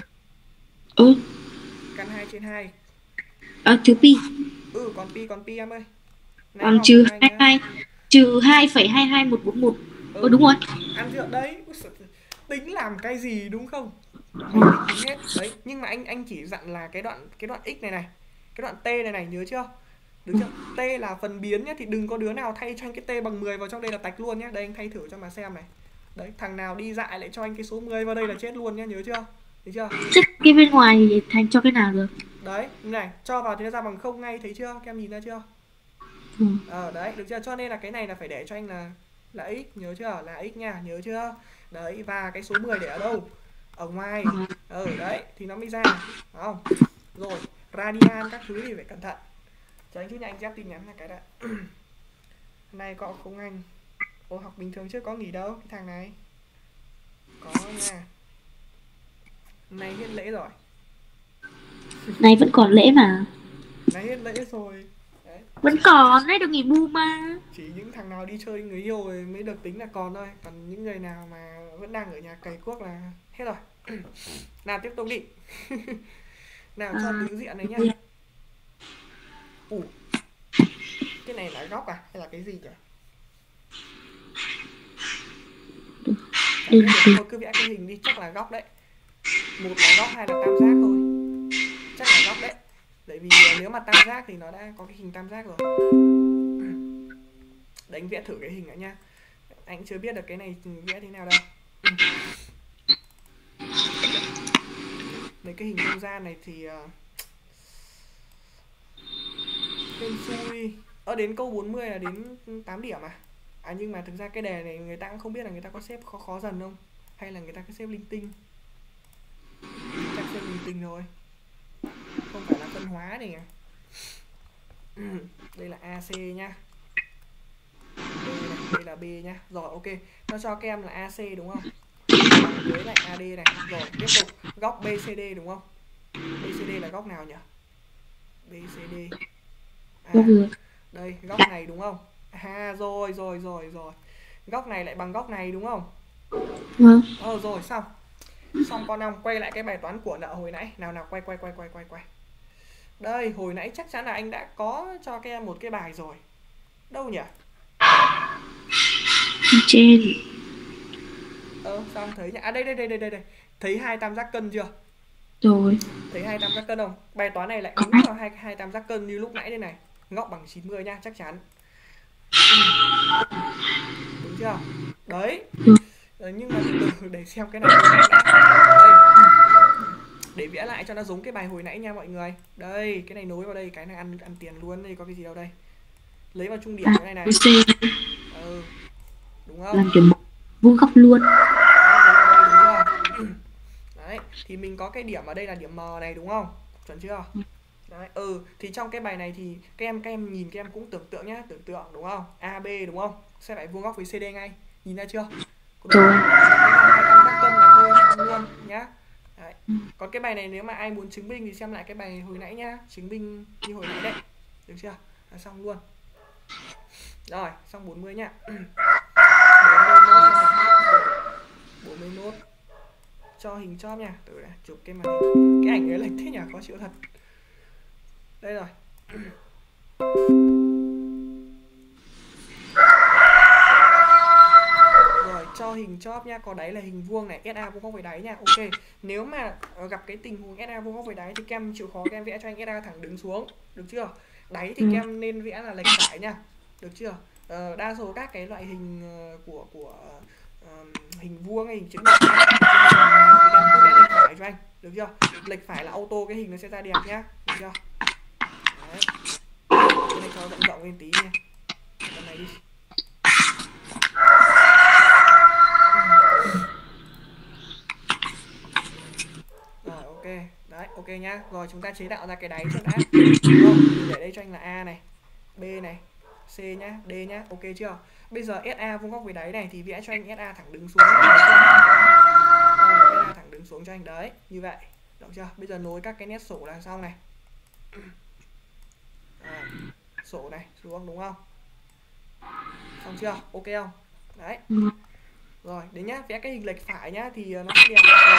Căn 2/2. trừ pi. Còn pi em ơi. Bằng Nào, trừ anh nhá. 22 trừ 2,22141. Đúng rồi. Ăn chưa đấy? Tính làm cái gì đúng không? Máy tính tính hết. Đấy, nhưng mà anh chỉ dặn là cái đoạn x này này, cái đoạn t này nhớ chưa? Được chưa? T là phần biến nhé, thì đừng có đứa nào thay cho anh cái t bằng 10 vào trong đây là tạch luôn nhé. Đây anh thay thử cho mà xem này. Đấy, thằng nào đi dại lại cho anh cái số 10 vào đây là chết luôn nhé, nhớ chưa? Thấy chưa? Chứ cái bên ngoài thì thành cho cái nào được? Đấy, này, cho vào thì nó ra bằng 0 ngay, thấy chưa? Các em nhìn ra chưa? Đấy, được chưa? Cho nên là cái này là phải để cho anh là x, nhớ chưa? Là x nha, nhớ chưa? Đấy, và cái số 10 để ở đâu? Ở ngoài. Đấy, thì nó mới ra, đúng không? Rồi, radian các thứ thì phải cẩn thận. Cho anh chút nha, anh chép tin nhắn là cái đã. Hôm nay có không anh? Ôi, học bình thường chứ có nghỉ đâu, cái thằng này. Có nha. Hôm nay hết lễ rồi. Này vẫn còn lễ mà. Nay hết lễ rồi. Đấy. Vẫn còn đấy, được nghỉ bù mà. Chỉ những thằng nào đi chơi người yêu rồi mới được tính là còn thôi. Còn những người nào mà vẫn đang ở nhà cày cuốc là hết rồi. Nào tiếp tục đi. Nào cho tứ diện này nhá. Cái này là góc à? Hay là cái gì nhỉ? Thôi cứ vẽ cái hình đi, chắc là góc đấy. Một là góc, hai là tam giác thôi. Chắc là góc đấy. Tại vì nếu mà tam giác thì nó đã có cái hình tam giác rồi. Để anh vẽ thử cái hình nữa nha. Anh chưa biết được cái này vẽ thế nào đâu. Mấy cái hình không gian này thì hên xui. Đến câu 40 là đến 8 điểm à? Nhưng mà thực ra cái đề này người ta cũng không biết là người ta có xếp khó dần không? Hay là người ta cứ xếp linh tinh? Chắc xếp linh tinh thôi. Không phải là phân hóa này. Đây là AC nhá. Đây là B nhá. Rồi ok. Nó cho các em là AC đúng không? Với lại AD này. Rồi tiếp tục. Góc BCD đúng không? BCD là góc nào nhỉ? BCD. Đây, góc này đúng không? Rồi. Góc này lại bằng góc này đúng không? Rồi xong. Xong con ong, quay lại cái bài toán của nợ hồi nãy. Nào quay. Đây, hồi nãy chắc chắn là anh đã có cho các em một cái bài rồi. Đâu nhỉ? Trên. Xong thấy nhỉ? Đây. Thấy hai tam giác cân chưa? Rồi. Thấy hai tam giác cân không? Bài toán này lại đúng vào hai tam giác cân như lúc nãy đây này. Góc bằng 90 nha, chắc chắn. Đúng chưa? Đấy. Nhưng mà để xem cái này. Đây. Để vẽ lại cho nó giống cái bài hồi nãy nha mọi người. Đây, cái này nối vào đây, cái này ăn tiền luôn. Đây có cái gì đâu đây. Lấy vào trung điểm cái này. Đúng không? Làm kiểu vuông góc luôn. Đấy, thì mình có cái điểm ở đây là điểm M này đúng không? Chuẩn chưa? Đấy, thì trong cái bài này thì các em nhìn các em cũng tưởng tượng nhá, tưởng tượng đúng không? AB đúng không? Sẽ phải vuông góc với CD ngay. Nhìn ra chưa? Rồi. Cái này hai tam giác cân là thôi xong luôn nhá. Đấy. Còn cái bài này nếu mà ai muốn chứng minh thì xem lại cái bài hồi nãy nhá, chứng minh như hồi nãy đấy. Được chưa? Là xong luôn. Rồi, xong 40 nhá. 40 nốt cho hình chóp nha. Từ đây, chụp cái màn hình. Cái ảnh ấy lệch thế nhỉ, khó chịu thật. Đây rồi. Rồi, cho hình chóp nha, có đáy là hình vuông này, SA vuông góc với đáy nha. Ok. Nếu mà gặp cái tình huống SA vuông góc với đáy thì các em chịu khó các em vẽ cho anh SA thẳng đứng xuống, được chưa? Đáy thì các em nên vẽ là lệch phải nha. Được chưa? Đa số các cái loại hình của hình vuông hay hình chữ nhật thì các em cứ vẽ lệch phải cho anh, được chưa? Lệch phải là auto cái hình nó sẽ ra đẹp nhá, được chưa? Đấy. Cái này cho rộng rộng lên tí nha. Cái này đi. Rồi ok. Đấy, ok nhá. Rồi chúng ta chế tạo ra cái đáy trước đã. Rồi, để đây cho anh là A này, B này, C nhá, D nhá, ok chưa? Bây giờ SA vuông góc với đáy này thì vẽ cho anh SA thẳng đứng xuống. SA thẳng đứng xuống cho anh đấy, như vậy. Được chưa? Bây giờ nối các cái nét sổ là xong này. Sổ này xuống đúng không? Xong chưa? Ok không? Đấy. Rồi, đấy nhá, vẽ cái hình lệch phải nhá thì nó sẽ đẹp.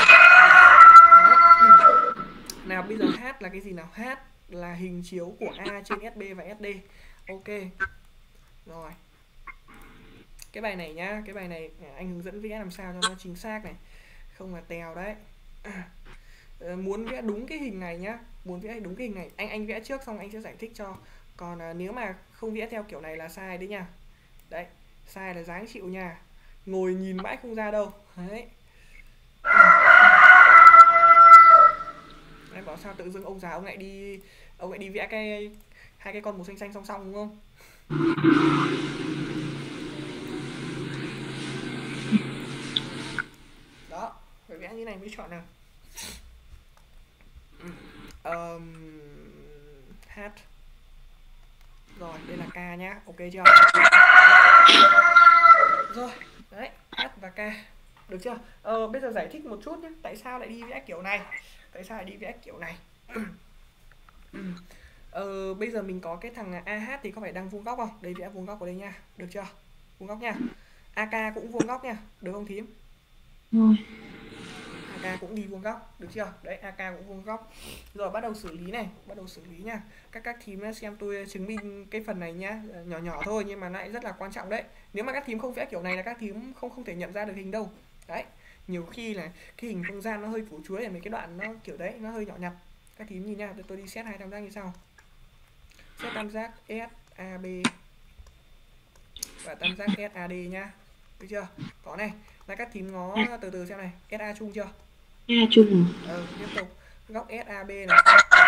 Nào bây giờ H là cái gì nào? H là hình chiếu của A trên SB và SD. Ok. Rồi. Cái bài này nhá, cái bài này anh hướng dẫn vẽ làm sao cho nó chính xác này. Không là tèo đấy. Muốn vẽ đúng cái hình này nhá, muốn vẽ đúng cái hình này, anh vẽ trước xong anh sẽ giải thích cho. Còn nếu mà không vẽ theo kiểu này là sai đấy nha. Đấy, sai là dáng chịu nha. Ngồi nhìn mãi không ra đâu. Đấy. Em bảo sao tự dưng ông già ông lại đi vẽ hai cái con màu xanh xanh song song đúng không? Đó, phải vẽ như này mới chọn nào. H. Rồi, đây là K nhá, ok chưa? Rồi, đấy, H và K. Được chưa? Bây giờ giải thích một chút nhé. Tại sao lại đi vẽ kiểu này? Tại sao lại đi vẽ kiểu này? Bây giờ mình có cái thằng AH thì có phải đang vuông góc không? Đây vẽ vuông góc ở đây nha. Được chưa? Vuông góc nha. AK cũng vuông góc nha. Được không thím? AK cũng đi vuông góc. Được chưa? Đấy, AK cũng vuông góc. Rồi bắt đầu xử lý này. Bắt đầu xử lý nha. Các thím xem tôi chứng minh cái phần này nhá. Nhỏ nhỏ thôi nhưng mà lại rất là quan trọng đấy. Nếu mà các thím không vẽ kiểu này là các thím không thể nhận ra được hình đâu. Đấy. Nhiều khi là cái hình không gian nó hơi củ chuối ở mấy cái đoạn nó kiểu đấy, nó hơi nhỏ nhặt. Các thím nhìn nha, để tôi đi xét hai tam giác như sau. Xét tam giác SAB và tam giác SAD nhá. Được chưa? Có này, là các thím ngó từ từ xem này, SA chung chưa? SA chung. Tiếp tục góc SAB này.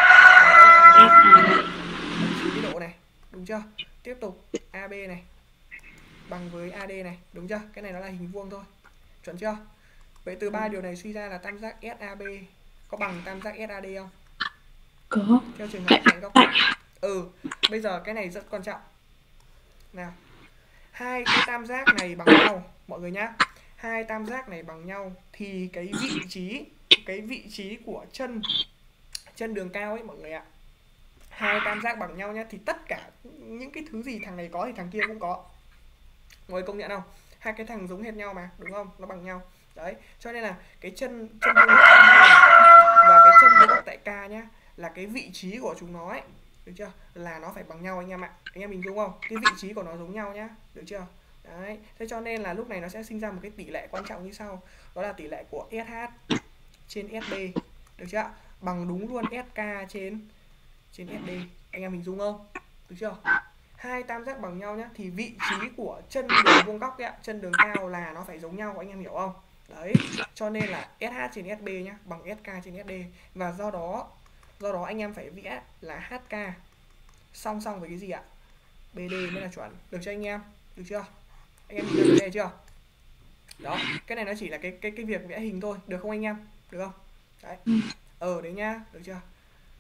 90 độ này, đúng chưa? Tiếp tục AB này bằng với AD này, đúng chưa? Cái này nó là hình vuông thôi. Chuẩn chưa? Vậy từ ba điều này suy ra là tam giác SAB có bằng tam giác SAD không? Có. Theo trường hợp cạnh góc. Bây giờ cái này rất quan trọng. Nào. Hai cái tam giác này bằng nhau, mọi người nhá. Hai tam giác này bằng nhau thì cái vị trí của chân đường cao ấy mọi người ạ. Hai tam giác bằng nhau nhá thì tất cả những cái thứ gì thằng này có thì thằng kia cũng có. Mọi người công nhận không? Hai cái thằng giống hệt nhau mà, đúng không? Nó bằng nhau. Đấy, cho nên là cái chân vuông góc và cái chân vuông góc tại K nhá là cái vị trí của chúng nó ấy, được chưa? Là nó phải bằng nhau anh em ạ. Anh em hình dung không? Cái vị trí của nó giống nhau nhá, được chưa? Đấy, thế cho nên là lúc này nó sẽ sinh ra một cái tỷ lệ quan trọng như sau. Đó là tỷ lệ của SH trên SB, được chưa? Bằng đúng luôn SK trên SD. Anh em hình dung không? Được chưa? Hai tam giác bằng nhau nhá thì vị trí của chân đường vuông góc ấy, chân đường cao là nó phải giống nhau, anh em hiểu không? Đấy, cho nên là SH trên SB nhá bằng SK trên SD, và do đó anh em phải vẽ là HK song song với cái gì ạ? BD mới là chuẩn. Được chưa anh em? Được chưa? Anh em nhìn ra vấn đề chưa? Đó, cái này nó chỉ là cái việc vẽ hình thôi, được không anh em? Được không? Đấy. Đấy nhá, được chưa?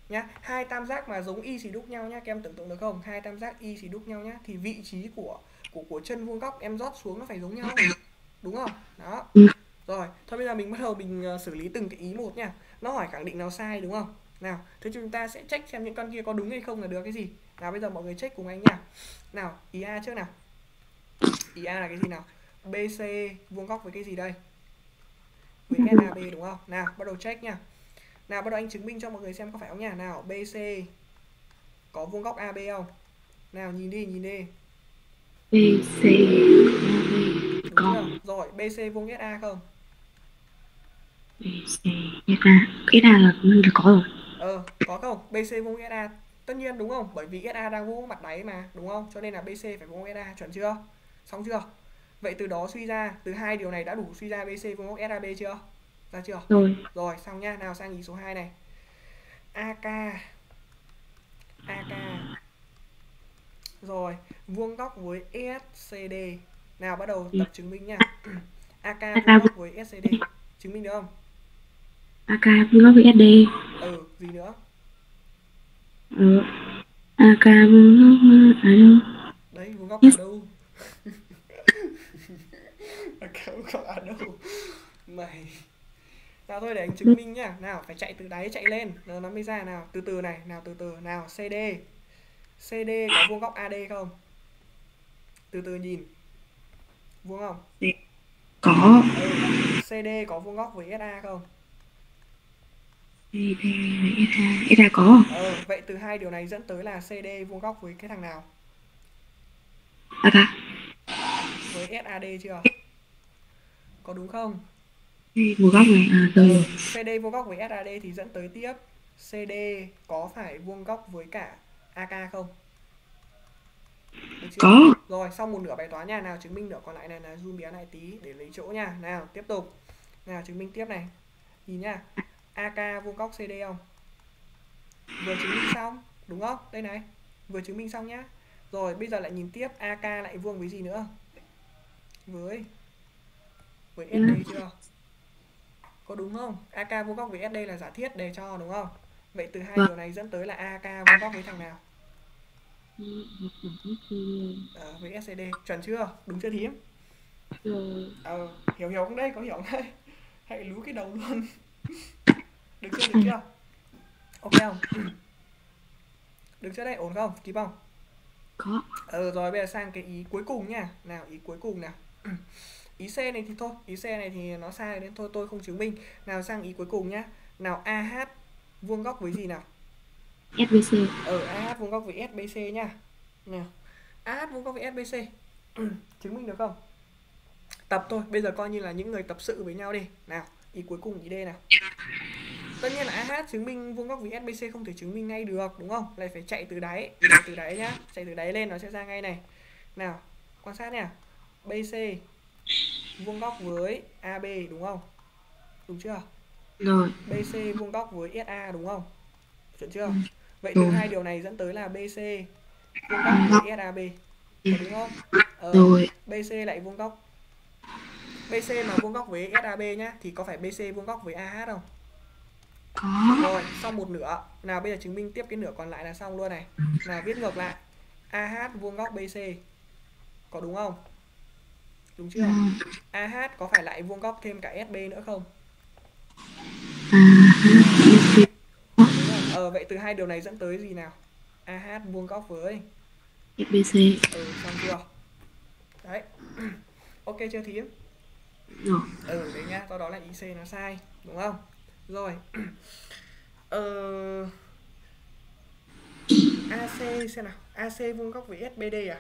nhá. Hai tam giác mà giống y xì đúc nhau nhá, các em tưởng tượng được không? Hai tam giác y xì đúc nhau nhá, thì vị trí của chân vuông góc em rót xuống nó phải giống nhau, đúng không? Đó. Ừ. Rồi, thôi bây giờ mình bắt đầu mình xử lý từng cái ý một nha. Nó hỏi khẳng định nào sai đúng không? Nào, thế chúng ta sẽ check xem những con kia có đúng hay không là được cái gì. Nào bây giờ mọi người check cùng anh nha. Nào, ý A trước nào. Ý A là cái gì nào? BC vuông góc với cái gì đây? Với SAB đúng không? Nào, bắt đầu check nha. Nào, bắt đầu anh chứng minh cho mọi người xem có phải không nha. Nào, BC có vuông góc AB không? Nào, nhìn đi, nhìn đi. BC Đúng có. chưa? Rồi, BC vuông SA không? BC SA là có rồi. Có không? BC vuông SA tất nhiên đúng không? Bởi vì SA đang vuông mặt đáy mà, đúng không? Cho nên là BC phải vuông SA, chuẩn chưa? Xong chưa? Vậy từ đó suy ra, từ hai điều này đã đủ suy ra BC vuông góc SAB chưa? Ra chưa? Rồi. Rồi, xong nha. Nào sang ý số 2 này. AK rồi, vuông góc với SCD. Nào bắt đầu tập chứng minh nha. AK vuông góc với SCD. Chứng minh được không? AK vuông góc với SD. Gì nữa? AK vuông góc ở đâu? Đấy, vuông góc ở đâu? AK vuông góc ở đâu? Mày. Nào thôi để anh chứng minh nhá. Nào, phải chạy từ đáy chạy lên rồi nó mới ra nào. Từ từ này, nào từ từ. Nào, CD. CD có vuông góc AD không? Từ từ nhìn. Vuông không? Có. CD có vuông góc với SA không? CD với SA có. Vậy từ hai điều này dẫn tới là CD vuông góc với cái thằng nào? AK. Với SAD chưa? Có đúng không? Vuông góc này rồi. CD vuông góc với SAD thì dẫn tới tiếp CD có phải vuông góc với cả AK không? Được chưa? Có. Rồi, xong một nửa bài toán nha. Nào chứng minh nửa còn lại này là zoom bé lại tí để lấy chỗ nha. Nào, tiếp tục. Nào chứng minh tiếp này. Nhìn nha. AK vuông góc CD không? Vừa chứng minh xong, đúng không? Đây này. Vừa chứng minh xong nhá. Rồi, bây giờ lại nhìn tiếp AK lại vuông với gì nữa? Với SD chưa? Có đúng không? AK vuông góc với SD là giả thiết đề cho đúng không? Vậy từ hai điều này dẫn tới là AK vuông góc với thằng nào? Với SCD, chuẩn chưa? Đúng chưa thím? Hiểu không đây? Có hiểu không đây? Hãy lú cái đầu luôn. Được chưa? Được chưa? Ok không? Được chưa đây? Ổn không? Kịp không? Có. Rồi bây giờ sang cái ý cuối cùng nha. Nào, ý cuối cùng nào. Ý C này thì thôi, ý C này thì nó sai nên thôi tôi không chứng minh. Nào sang ý cuối cùng nhá. Nào AH vuông góc với gì nào? SBC. AH vuông góc với SBC nhá. Nào. AH vuông góc với SBC. Chứng minh được không? Tập thôi, bây giờ coi như là những người tập sự với nhau đi. Nào, ý cuối cùng ý D nào. Tất nhiên là AH chứng minh vuông góc với SBC không thể chứng minh ngay được, đúng không? Lại phải chạy từ đáy, nhá. Chạy từ đáy lên nó sẽ ra ngay này. Nào, quan sát nha. BC vuông góc với AB đúng không? Đúng chưa? Rồi. BC vuông góc với SA đúng không? Chuẩn chưa? Vậy từ hai điều này dẫn tới là BC vuông góc với SAB. Có đúng không? Rồi. BC lại vuông góc. BC mà vuông góc với SAB nhá thì có phải BC vuông góc với AH không? Có. Rồi, xong một nửa. Nào bây giờ chứng minh tiếp cái nửa còn lại là xong luôn này. Nào viết ngược lại. AH vuông góc BC. Có đúng không? Đúng chưa? AH có phải lại vuông góc thêm cả SB nữa không? Vậy từ hai điều này dẫn tới gì nào? AH vuông góc với SBC. Xong chưa? Đấy. Ok chưa thím? Rồi. Đấy nhá, do đó là ý C nó sai, đúng không? Rồi. AC xem nào. AC vuông góc với SBD à?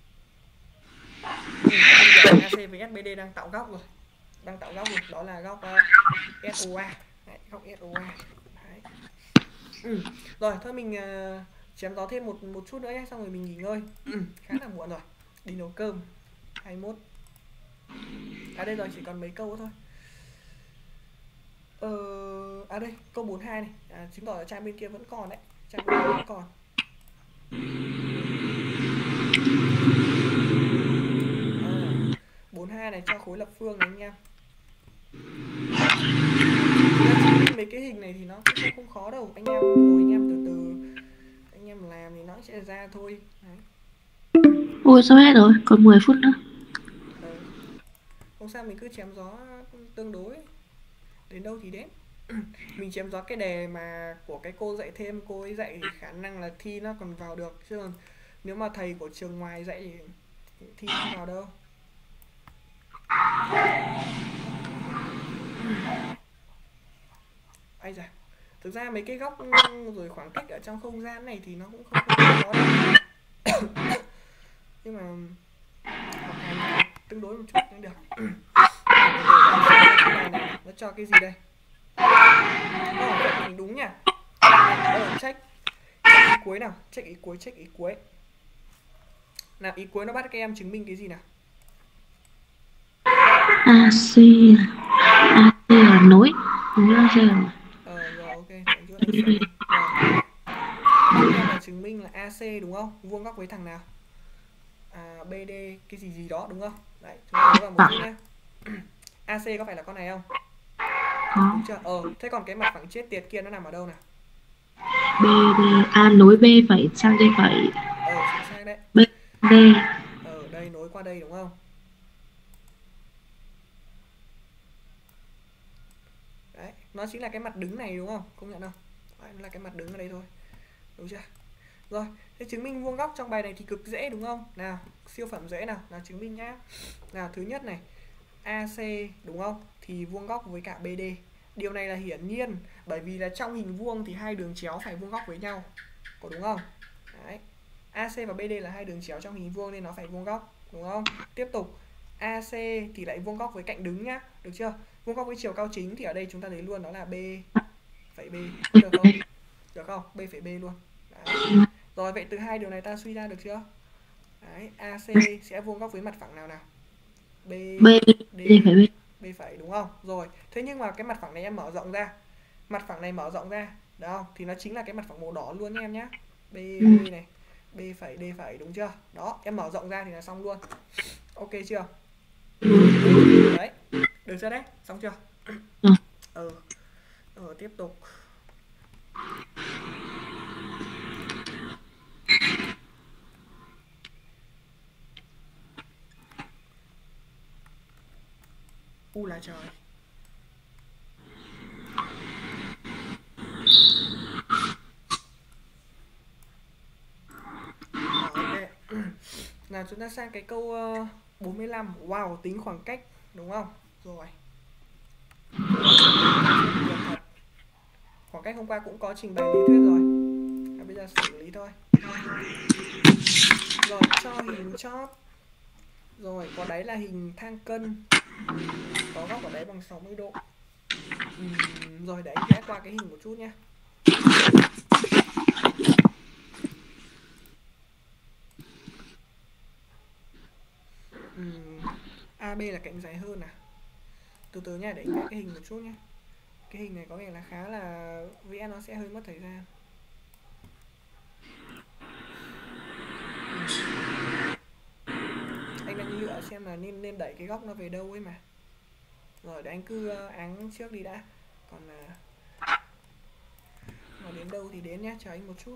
AC với SBD đang tạo góc rồi. Đó là góc SOA. Đấy, góc SOA. Đấy. Rồi, thôi mình chém gió thêm một chút nữa nhé, xong rồi mình nghỉ ngơi. Khá là muộn rồi. Đi nấu cơm. 21. Đây rồi, chỉ còn mấy câu nữa thôi. Đây, câu 42 này. Chứng tỏ là trang bên kia vẫn còn đấy. Trang bên kia vẫn còn. 42 này cho khối lập phương này anh em. mấy cái hình này thì nó cũng không khó đâu anh em, rồi anh em từ từ anh em làm thì nó sẽ ra thôi. Đấy. Ôi sao hết rồi, còn 10 phút nữa. Không sao, mình cứ chém gió tương đối, đến đâu thì đến. Mình chém gió cái đề mà của cái cô dạy thêm, cô ấy dạy thì khả năng là thi nó còn vào được, chứ còn nếu mà thầy của trường ngoài dạy thì thi không vào đâu. Ai da, thực ra mấy cái góc rồi khoảng cách ở trong không gian này thì nó cũng không khó đâu. Nhưng mà học hành tương đối một chút cũng được. Nó cho cái gì đây? Mình đúng nha. Check ý cuối nào, check ý cuối. Nào, ý cuối nó bắt các em chứng minh cái gì nào? AC là nối AC là Rồi ok, đánh chút anh xem. Rồi. Em là chứng minh là AC đúng không? Vuông góc với thằng nào? BD cái gì đó đúng không? Đấy, chúng ta nhớ vào một chút nhé. AC có phải là con này không? Đúng chưa? Thế còn cái mặt phẳng chết tiệt kia nó nằm ở đâu nào? nối B phẩy sang D phẩy. Chính xác đấy. B D. Đây nối qua đây đúng không? Đấy, nó chính là cái mặt đứng này đúng không? Công nhận không? Đấy, nó là cái mặt đứng ở đây thôi. Đúng chưa? Rồi, thế chứng minh vuông góc trong bài này thì cực dễ đúng không? Nào, siêu phẩm dễ nào, là chứng minh nhá. Nào, thứ nhất này, AC đúng không? Thì vuông góc với cả BD. Điều này là hiển nhiên, bởi vì là trong hình vuông thì hai đường chéo phải vuông góc với nhau. Có đúng không? Đấy. AC và BD là hai đường chéo trong hình vuông nên nó phải vuông góc, đúng không? Tiếp tục, AC thì lại vuông góc với cạnh đứng nhá, được chưa? Vuông góc với chiều cao chính thì ở đây chúng ta thấy luôn đó là B phẩy B, được không? Được không? B phẩy B luôn. Đấy. Rồi vậy từ hai điều này ta suy ra được chưa? Đấy, AC sẽ vuông góc với mặt phẳng nào nào? B D B phẩy đúng không? Rồi, thế nhưng mà cái mặt phẳng này em mở rộng ra. Mặt phẳng này mở rộng ra, được không? Thì nó chính là cái mặt phẳng màu đỏ luôn nha em nhá. B này, B phẩy D phẩy đúng chưa? Đó, em mở rộng ra thì là xong luôn. Ok chưa? Đấy, được chưa đấy? Xong chưa? Tiếp tục. Là trời. Ok. Nào chúng ta sang cái câu 45. Wow, tính khoảng cách đúng không? Rồi. Khoảng cách hôm qua cũng có trình bày lý thuyết rồi. Bây giờ xử lý thôi. Rồi, cho hình chóp. Rồi, có đáy là hình thang cân. Có góc ở đáy bằng 60 độ. Rồi, để anh vẽ qua cái hình một chút nhé. AB là cạnh dài hơn à? Từ từ nha, để anh vẽ cái hình một chút nhé. Cái hình này có vẻ là khá là vẽ nó sẽ hơi mất thời gian. Anh đang lựa xem là nên đẩy cái góc nó về đâu ấy mà. Rồi để anh cứ áng trước đi đã. Còn mà đến đâu thì đến nhé, chờ anh một chút.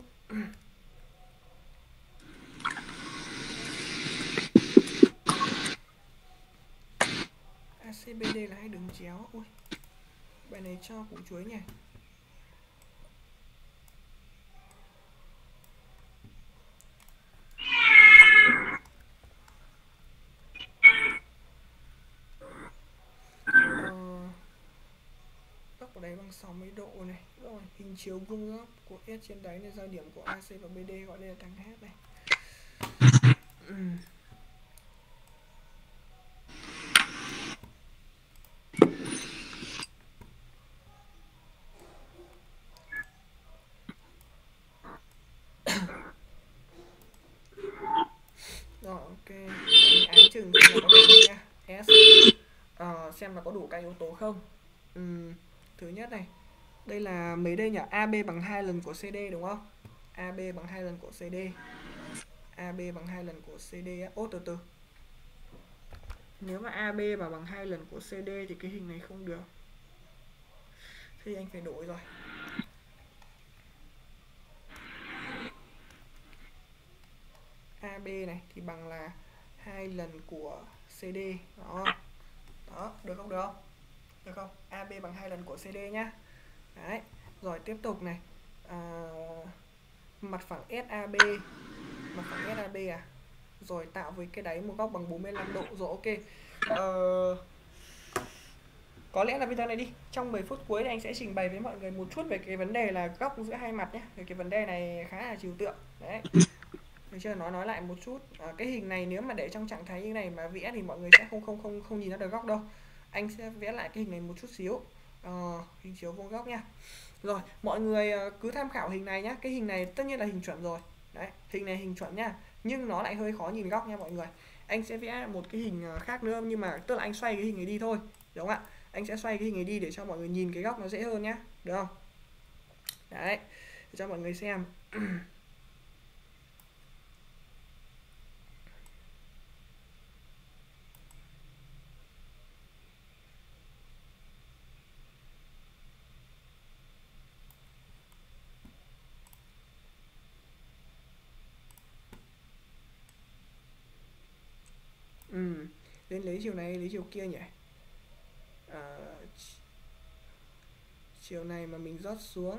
ACBD là hai đường chéo. Ui, bài này cho củ chuối nhỉ. Góc ở đây bằng 60 độ này. Rồi, hình chiếu vuông góc của S trên đáy là giao điểm của AC và BD, gọi đây là thằng H này. Rồi ok, áng chừng xem là có đủ không nha. S xem là có đủ các yếu tố không. Thứ nhất này, đây là mấy đây nhỉ? AB bằng 2 lần của CD đúng không? AB bằng 2 lần của CD. AB bằng 2 lần của CD á. Từ từ. Nếu mà AB mà bằng 2 lần của CD thì cái hình này không được. thì anh phải đổi rồi. AB này thì bằng là 2 lần của CD. Đó, được không? Được không? Được không? AB bằng 2 lần của CD nhá. Đấy. Rồi tiếp tục này. Mặt phẳng SAB. Mặt phẳng SAB à? Rồi tạo với cái đáy một góc bằng 45 độ. Rồi ok. Có lẽ là bây giờ này đi, trong 10 phút cuối thì anh sẽ trình bày với mọi người một chút về cái vấn đề là góc giữa hai mặt nhé. Về cái vấn đề này khá là trừu tượng. Đấy. Được chưa? Nói lại một chút. Cái hình này nếu mà để trong trạng thái như này mà vẽ thì mọi người sẽ không nhìn ra được góc đâu. Anh sẽ vẽ lại cái hình này một chút xíu. Hình chiếu vuông góc nha. Rồi, mọi người cứ tham khảo hình này nhá. Cái hình này tất nhiên là hình chuẩn rồi. Đấy, hình này hình chuẩn nhá. Nhưng nó lại hơi khó nhìn góc nha mọi người. Anh sẽ vẽ một cái hình khác nữa, nhưng mà tức là anh xoay cái hình này đi thôi. Đúng không ạ? Anh sẽ xoay cái hình này đi để cho mọi người nhìn cái góc nó dễ hơn nhá. Được không? Đấy, để cho mọi người xem. Đến lấy chiều này lấy chiều kia nhỉ? Chiều này mà mình rót xuống,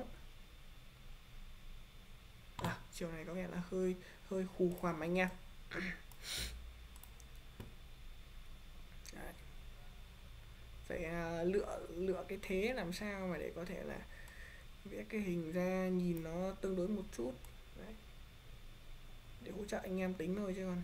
chiều này có vẻ là hơi khù khoằm anh em. Đấy. Phải lựa cái thế làm sao mà để có thể là vẽ cái hình ra nhìn nó tương đối một chút. Đấy. Để hỗ trợ anh em tính thôi chứ còn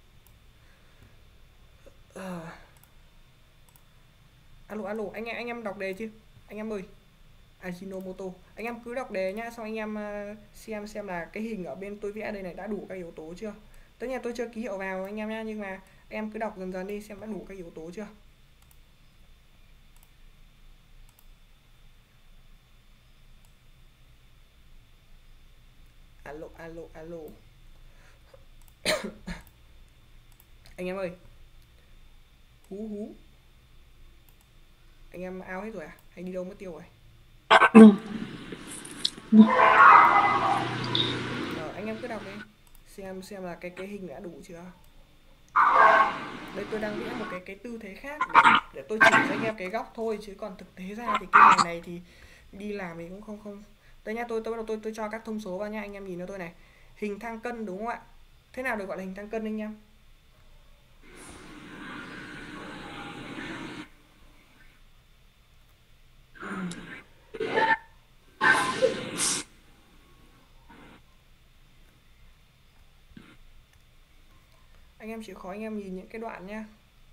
alo anh em đọc đề chứ anh em ơi? Ajinomoto, anh em cứ đọc đề nhá, xong anh em xem là cái hình ở bên tôi vẽ đây này đã đủ các yếu tố chưa. Tất nhiên tôi chưa ký hiệu vào anh em nhá, nhưng mà em cứ đọc dần dần đi xem đã đủ các yếu tố chưa. Alo anh em ơi, hú anh em ao hết rồi à, hay đi đâu mất tiêu rồi? Anh em cứ đọc đi xem là cái hình đã đủ chưa. Đây tôi đang vẽ một cái tư thế khác để tôi chỉ cho anh em cái góc thôi, chứ còn thực tế ra thì cái này thì đi làm thì cũng không. Đây nha, tôi bắt đầu tôi cho các thông số vào nha, anh em nhìn cho tôi này. Hình thang cân đúng không ạ? Thế nào được gọi là hình thang cân anh em? Anh em chịu khó anh em nhìn những cái đoạn nhá.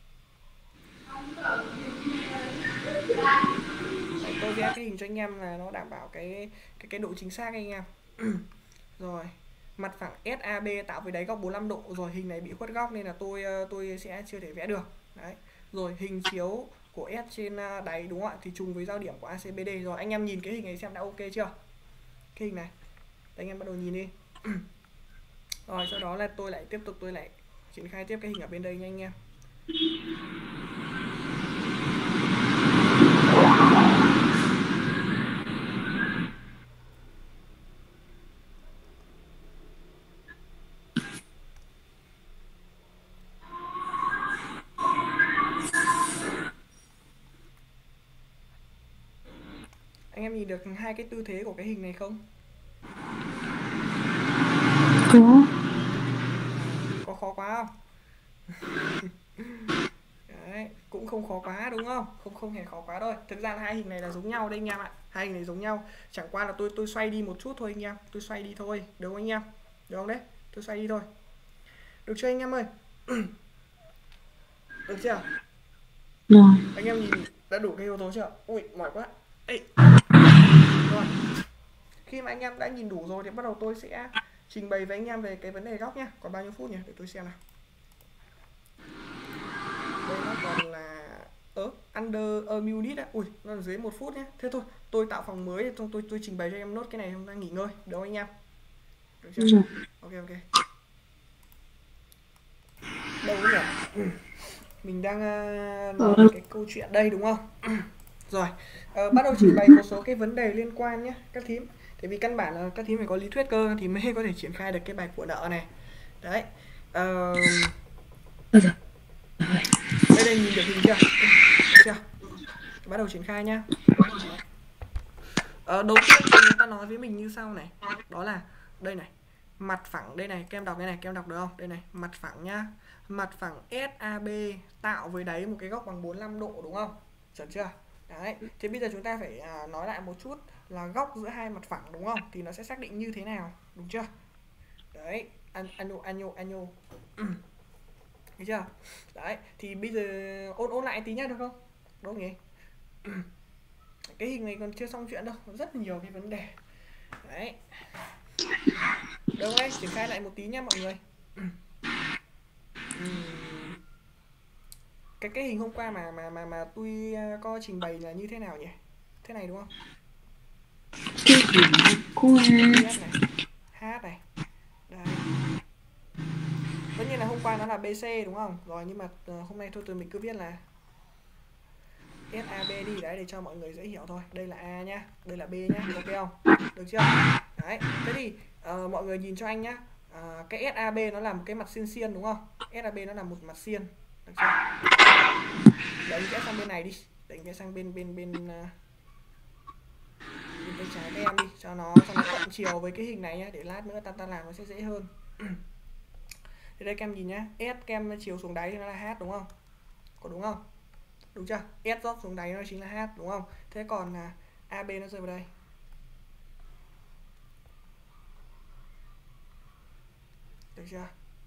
Đấy, tôi vẽ cái hình cho anh em là nó đảm bảo cái độ chính xác anh em. Rồi, mặt phẳng SAB tạo với đáy góc 45 độ. Rồi hình này bị khuất góc nên là tôi sẽ chưa thể vẽ được. Đấy. Rồi hình chiếu của S trên đáy đúng không ạ? Thì trùng với giao điểm của ACBD. Rồi anh em nhìn cái hình này xem đã ok chưa? Cái hình này. Đấy, anh em bắt đầu nhìn đi. Rồi sau đó là tôi lại tiếp tục triển khai tiếp cái hình ở bên đây nha anh em. Anh em nhìn được hai cái tư thế của cái hình này không? Có khó quá không? Đấy, cũng không khó quá đúng không? Không hề khó quá đâu. Thực ra là hai hình này là giống nhau đây anh em ạ. Hai hình này giống nhau, chẳng qua là tôi xoay đi một chút thôi anh em. Tôi xoay đi thôi, được không anh em? Được không đấy? Tôi xoay đi thôi. Được chưa anh em ơi? Được chưa? Rồi. Anh em nhìn đã đủ cái yếu tố chưa? Ui, mỏi quá. Ê. Rồi. Khi mà anh em đã nhìn đủ rồi thì bắt đầu tôi sẽ trình bày với anh em về cái vấn đề góc nhá. Còn bao nhiêu phút nhỉ? Để tôi xem nào. Đây nó còn là under a minute á. Ui, nó dưới 1 phút nhé. Thế thôi, tôi tạo phòng mới thì tôi trình bày cho em nốt cái này, không đang nghỉ ngơi. Được không anh em? Được chưa? Ok. Đâu nhỉ? Mình đang nói về cái câu chuyện đây đúng không? Rồi, bắt đầu trình bày một số cái vấn đề liên quan nhé các thím. Tại vì căn bản là các thím phải có lý thuyết cơ thì mới có thể triển khai được cái bài của nợ này. Đấy. Đây nhìn được hình chưa? Được chưa? Bắt đầu triển khai nhá. Đầu tiên thì người ta nói với mình như sau này. Đó là đây này, mặt phẳng đây này, các em đọc cái này, các em đọc được không? Đây này, mặt phẳng nhá. Mặt phẳng SAB tạo với đáy một cái góc bằng 45 độ đúng không? Chuẩn chưa? Đấy, thì bây giờ chúng ta phải nói lại một chút là góc giữa hai mặt phẳng đúng không? Thì nó sẽ xác định như thế nào, đúng chưa? Đấy, anh thấy chưa? Đấy, thì bây giờ ôn lại tí nhá được không? Đúng không nhỉ? Cái hình này còn chưa xong chuyện đâu, rất nhiều cái vấn đề. Đấy. Đâu đấy, triển khai lại một tí nhá mọi người. Cái hình hôm qua mà tôi có trình bày là như thế nào nhỉ? Thế này đúng không? Cái hình qua H này. Đây. Tất nhiên là hôm qua nó là BC đúng không? Rồi nhưng mà hôm nay thôi tụi mình cứ viết là SAB đi đấy để cho mọi người dễ hiểu thôi. Đây là A nhá, đây là B nhá, ok không? Được chưa? Đấy. Thế thì mọi người nhìn cho anh nhá. Cái SAB nó là một cái mặt xiên xiên đúng không? SAB nó là một mặt xiên. Được chưa? Để anh vẽ sang bên này đi. Để anh vẽ sang bên tay trái các em đi cho nó thuận chiều với cái hình này nhá, để lát nữa ta làm nó sẽ dễ hơn. Thì đây các em nhìn nhá, S các em chiều xuống đáy thì nó là H đúng không? Có đúng không? Đúng chưa? S dốc xuống đáy nó chính là H đúng không? Thế còn là AB nó rơi vào đây. Được chưa?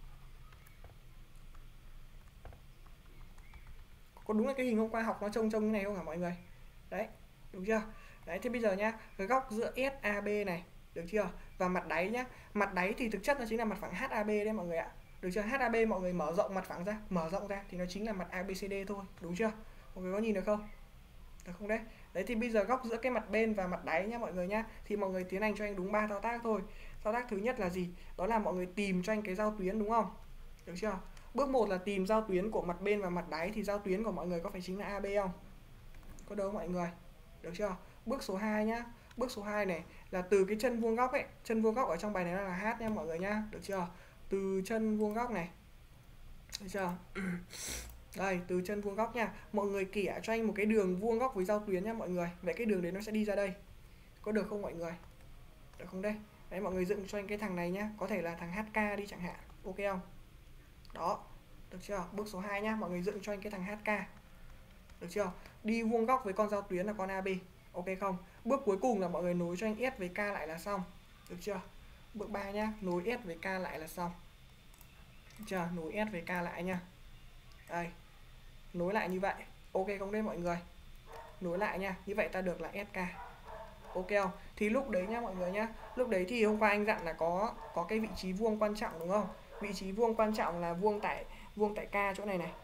Có đúng là cái hình hôm qua học nó trông như này không hả mọi người? Đấy, đúng chưa? Đấy, thì bây giờ nhá, cái góc giữa SAB này, được chưa? Và mặt đáy nhá. Mặt đáy thì thực chất nó chính là mặt phẳng HAB đấy mọi người ạ. Được chưa? HAB mọi người mở rộng mặt phẳng ra, mở rộng ra thì nó chính là mặt ABCD thôi, đúng chưa? Mọi người có nhìn được không? Được không đấy? Đấy thì bây giờ góc giữa cái mặt bên và mặt đáy nhá mọi người nhá. Thì mọi người tiến hành cho anh đúng 3 thao tác thôi. Thao tác thứ nhất là gì? Đó là mọi người tìm cho anh cái giao tuyến đúng không? Được chưa? Bước 1 là tìm giao tuyến của mặt bên và mặt đáy, thì giao tuyến của mọi người có phải chính là AB không? Có đâu mọi người? Được chưa? Bước số 2 nhá. Bước số 2 này là từ cái chân vuông góc ấy, chân vuông góc ở trong bài này là H nha mọi người nhá. Được chưa? Từ chân vuông góc này. Được chưa? Đây, từ chân vuông góc nha. Mọi người kẻ cho anh một cái đường vuông góc với giao tuyến nha mọi người. Vậy cái đường đấy nó sẽ đi ra đây. Có được không mọi người? Được không đây? Đấy, mọi người dựng cho anh cái thằng này nhá. Có thể là thằng HK đi chẳng hạn. Ok không? Đó. Được chưa? Bước số 2 nhá. Mọi người dựng cho anh cái thằng HK. Được chưa? Đi vuông góc với con giao tuyến là con AB. Ok không? Bước cuối cùng là mọi người nối cho anh S với K lại là xong. Được chưa? Bước 3 nhá. Nối S với K lại là xong. Được chưa? Nối S với K lại nha. Đây. Nối lại như vậy. Ok không đấy mọi người? Nối lại nha. Như vậy ta được là SK. Ok không? Thì lúc đấy nhá mọi người nhá. Lúc đấy thì hôm qua anh dặn là có cái vị trí vuông quan trọng đúng không? Vị trí vuông quan trọng là vuông tại K chỗ này này.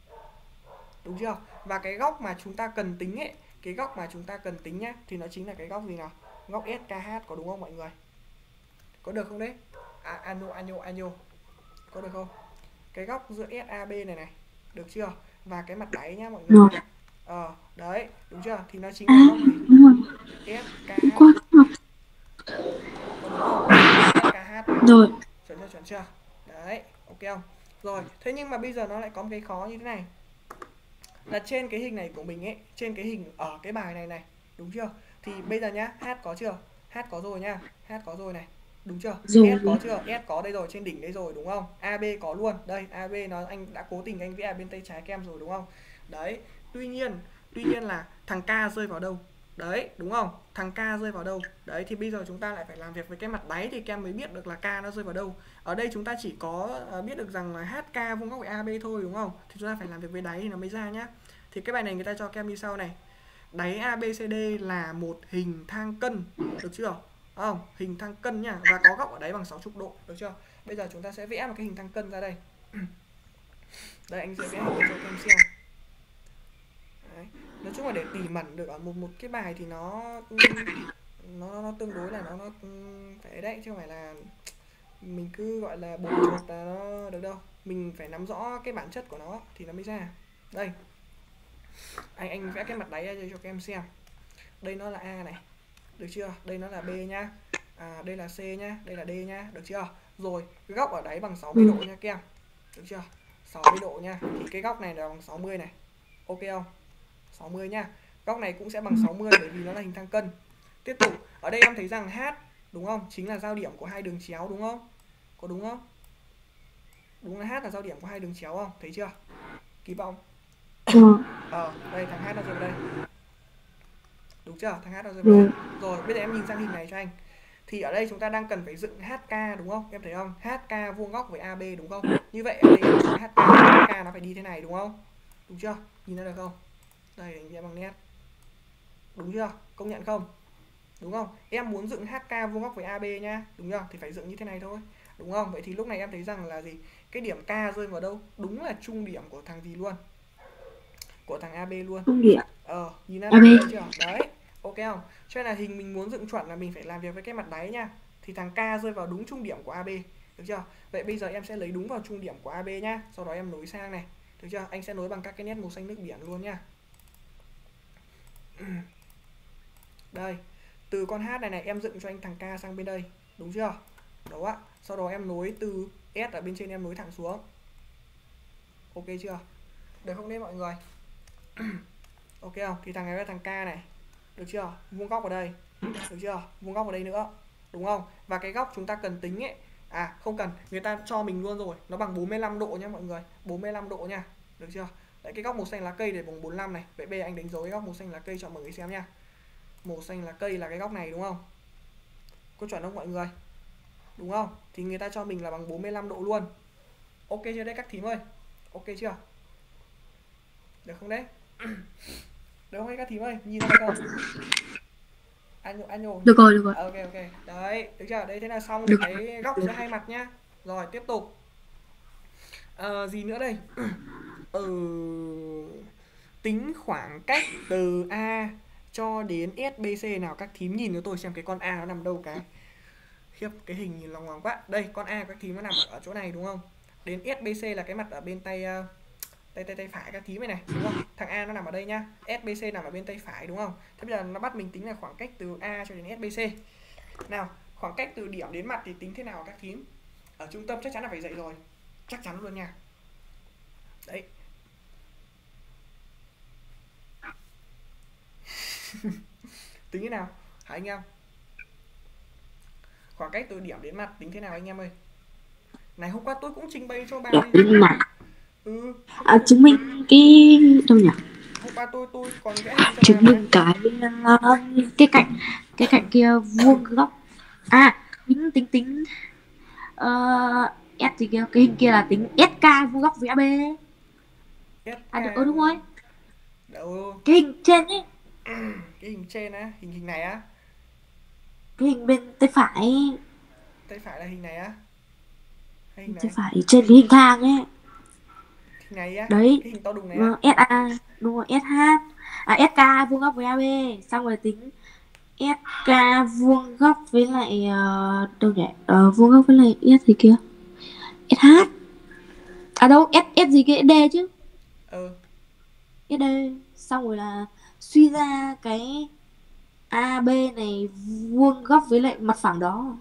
Đúng chưa? Và cái góc mà chúng ta cần tính ấy, cái góc mà chúng ta cần tính nhá, thì nó chính là cái góc gì nào? Góc SKH, có đúng không mọi người? Có được không đấy? Ano. Có được không? Cái góc giữa SAB này này, được chưa? Và cái mặt đáy nhá mọi người. Được. Đấy, đúng chưa? Thì nó chính là góc gì? Đúng rồi. SKH. Qua học. Có đúng không? SKH. Rồi. Chuẩn chưa? Đấy, ok không? Rồi, thế nhưng mà bây giờ nó lại có một cái khó như thế này. Là trên cái hình này của mình ấy, trên cái hình ở cái bài này này, đúng chưa? Thì bây giờ nhá, H có chưa? H có rồi nhá, H có rồi này. Đúng chưa? Rồi. S có chưa? S có đây rồi, trên đỉnh đây rồi đúng không? AB có luôn. Đây, AB nó anh đã cố tình anh vẽ ở bên tay trái kem rồi đúng không? Đấy. Tuy nhiên là thằng K rơi vào đâu? Đấy, đúng không? Thằng K rơi vào đâu? Đấy thì bây giờ chúng ta lại phải làm việc với cái mặt đáy thì kem mới biết được là K nó rơi vào đâu. Ở đây chúng ta chỉ có biết được rằng là HK vuông góc với AB thôi đúng không? Thì chúng ta phải làm việc với đáy thì nó mới ra nhá. Thì cái bài này người ta cho kem như sau này. Đáy ABCD là một hình thang cân, được chưa? Không, hình thang cân nhá, và có góc ở đáy bằng 60 độ, được chưa? Bây giờ chúng ta sẽ vẽ một cái hình thang cân ra đây. Đây anh sẽ vẽ hình cho kem xem. Đấy. Nói chung là để tỉ mẩn được ở một cái bài thì nó tương đối là nó phải đấy, chứ không phải là mình cứ gọi là bột chuột là nó được đâu. Mình phải nắm rõ cái bản chất của nó thì nó mới ra. Đây. Anh vẽ cái mặt đáy ra cho các em xem. Đây nó là A này, được chưa? Đây nó là B nhá. Đây là C nhá, đây là D nhá, được chưa? Rồi, cái góc ở đáy bằng 60 độ nha các em. Được chưa? 60 độ nha. Thì cái góc này là bằng 60 này. Ok không? 60 nha. Góc này cũng sẽ bằng 60 bởi vì nó là hình thang cân. Tiếp tục, ở đây em thấy rằng H đúng không? Chính là giao điểm của hai đường chéo đúng không? Có đúng không? Đúng là H là giao điểm của hai đường chéo không? Thấy chưa? Kỳ vọng. Đây thằng H nó rơi vào đây. Đúng chưa? Thằng H nó rơi vào đây. Rồi, bây giờ em nhìn sang hình này cho anh. Thì ở đây chúng ta đang cần phải dựng HK đúng không? Em thấy không? HK vuông góc với AB đúng không? Như vậy ở đây em dựng HK nó phải đi thế này đúng không? Đúng chưa? Nhìn ra được không? Đây anh vẽ bằng nét. Đúng chưa? Công nhận không? Đúng không? Em muốn dựng HK vuông góc với AB nhá. Đúng chưa? Thì phải dựng như thế này thôi. Đúng không? Vậy thì lúc này em thấy rằng là gì? Cái điểm K rơi vào đâu? Đúng là trung điểm của thằng gì luôn? Của thằng AB luôn. Trung điểm. Nhìn ra AB. được chưa? Đấy. Ok không? Cho nên là hình mình muốn dựng chuẩn là mình phải làm việc với cái mặt đáy nha. Thì thằng K rơi vào đúng trung điểm của AB. Được chưa? Vậy bây giờ em sẽ lấy đúng vào trung điểm của AB nhá. Sau đó em nối sang này. Được chưa? Anh sẽ nối bằng các cái nét màu xanh nước biển luôn nhá. Đây. Từ con H này em dựng cho anh thằng K sang bên đây. Đúng chưa? Đó ạ. Sau đó em nối từ S ở bên trên em nối thẳng xuống. Ok chưa? Được không đấy mọi người? Ok không? Thì thằng này là thằng K này. Được chưa? Vuông góc ở đây. Được chưa? Vuông góc ở đây nữa. Đúng không? Và cái góc chúng ta cần tính ấy. Không cần. Người ta cho mình luôn rồi. Nó bằng 45 độ nha mọi người. 45 độ nha. Được chưa? Đấy, cái góc màu xanh lá cây để bằng 45 này. Vậy bây giờ anh đánh dấu cái góc màu xanh lá cây cho mọi người xem nha. Màu xanh lá cây là cái góc này đúng không? Có chuẩn không mọi người? Đúng không? Thì người ta cho mình là bằng 45 độ luôn. Ok chưa đấy các thím ơi? Ok chưa? Được không đấy? Được không đấy các thím ơi? Nhìn ra được không? Anh nhổ. Được rồi, được rồi. Ok. Đấy, được chưa? Đấy thế là xong Được. cái góc giữa hai mặt nhá. Rồi tiếp tục. Gì nữa đây? Tính khoảng cách từ A cho đến SBC nào các thím nhìn cho tôi xem cái con A nó nằm đâu cái. Khiếp, cái hình nhìn lòng hoàng quá. Đây, con A các thím nó nằm ở chỗ này đúng không? Đến SBC là cái mặt ở bên tay tay phải các thím này đúng không? Thằng A nó nằm ở đây nhá. SBC nằm ở bên tay phải đúng không? Thế bây giờ nó bắt mình tính là khoảng cách từ A cho đến SBC. Nào, khoảng cách từ điểm đến mặt thì tính thế nào các thím? Ở trung tâm chắc chắn là phải dậy rồi. Chắc chắn luôn nha. Đấy. Tính thế nào? Hả anh em? Khoảng cách từ điểm đến mặt tính thế nào anh em ơi? Này hôm qua tôi cũng trình bày cho bạn Điểm mặt. chứng minh cái đâu nhỉ? Hôm qua tôi còn vẽ hình cho Chứng bạn minh cái cạnh kia vuông góc. Tính S thì kia, cái hình kia là tính SK vuông góc với AB. Đúng rồi. Đâu? Cái hình trên ấy. Cái hình trên á, hình này á. Cái hình bên tay phải. Tay phải là hình này á? Hay hình này? Tay phải trên cái hình thang ấy. Hình này á? Đấy. Cái hình to đùng này á? SA, đúng rồi, SH. SK vuông góc với AB, xong rồi tính SK vuông góc với lại đâu nhỉ? Vuông góc với lại S gì kia? SH. Đâu, S gì kia, D chứ. SD. Xong rồi là suy ra cái AB này vuông góc với lại mặt phẳng đó.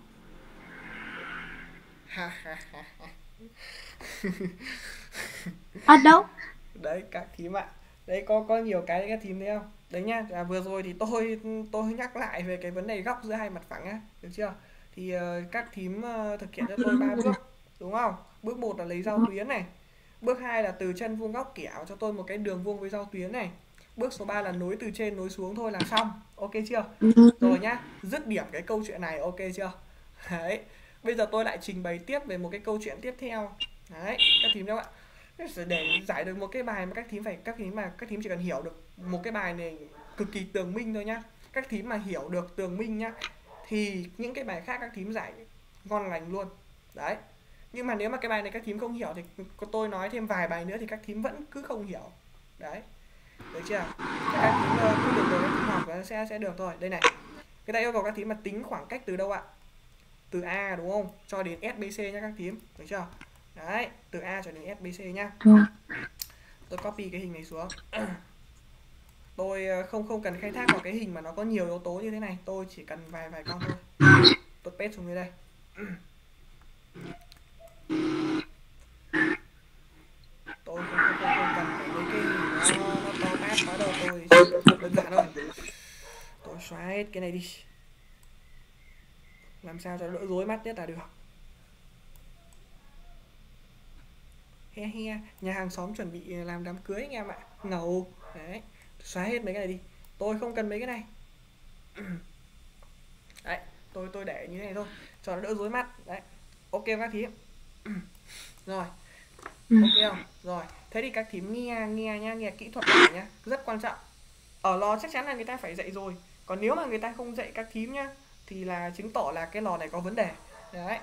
Đâu? Đấy các thím ạ. Đấy có nhiều cái các thím thấy không? Đấy nhá, vừa rồi thì tôi nhắc lại về cái vấn đề góc giữa hai mặt phẳng á, được chưa? Thì các thím thực hiện cho tôi 3 bước, đúng không? Bước 1 là lấy giao tuyến này. Bước 2 là từ chân vuông góc kẻo cho tôi một cái đường vuông với giao tuyến này. Bước số 3 là nối từ trên nối xuống thôi là xong. Ok chưa? Rồi nhá, dứt điểm cái câu chuyện này, ok chưa? Đấy. Bây giờ tôi lại trình bày tiếp về một cái câu chuyện tiếp theo. Đấy, các thím đâu ạ? Để giải được một cái bài mà các thím chỉ cần hiểu được một cái bài này cực kỳ tường minh thôi nhá. Các thím mà hiểu được tường minh nhá thì những cái bài khác các thím giải ngon lành luôn. Đấy. Nhưng mà nếu mà cái bài này các thím không hiểu thì tôi nói thêm vài bài nữa thì các thím vẫn cứ không hiểu. Đấy. Được chưa? Các thím cứ được rồi, các thím học và sẽ được thôi. Đây này. Người ta yêu cầu các thím mà tính khoảng cách từ đâu ạ? Từ A đúng không? Cho đến SBC nhá các thím. Được chưa? Đấy, từ A cho đến SBC nhá. Tôi copy cái hình này xuống. Tôi không không cần khai thác vào cái hình mà nó có nhiều yếu tố như thế này, tôi chỉ cần vài con thôi. Tôi paste xuống dưới đây. Tôi không cần phải mấy cái hình nó to tát quá đâu, tôi chỉ đơn giản thôi. Tôi xóa hết cái này đi, làm sao cho đỡ rối mắt nhất là được. He he, nhà hàng xóm chuẩn bị làm đám cưới anh em ạ. Ngầu. Đấy, xóa hết mấy cái này đi, tôi không cần mấy cái này. Đấy, tôi để như thế này thôi cho nó đỡ rối mắt. Đấy, ok các thím. Rồi, ok không? Rồi, thế thì các thím nghe nha, nghe kỹ thuật này nhá, rất quan trọng. Ở lò chắc chắn là người ta phải dạy rồi, còn nếu mà người ta không dạy các thím nhá thì là chứng tỏ là cái lò này có vấn đề. Đấy.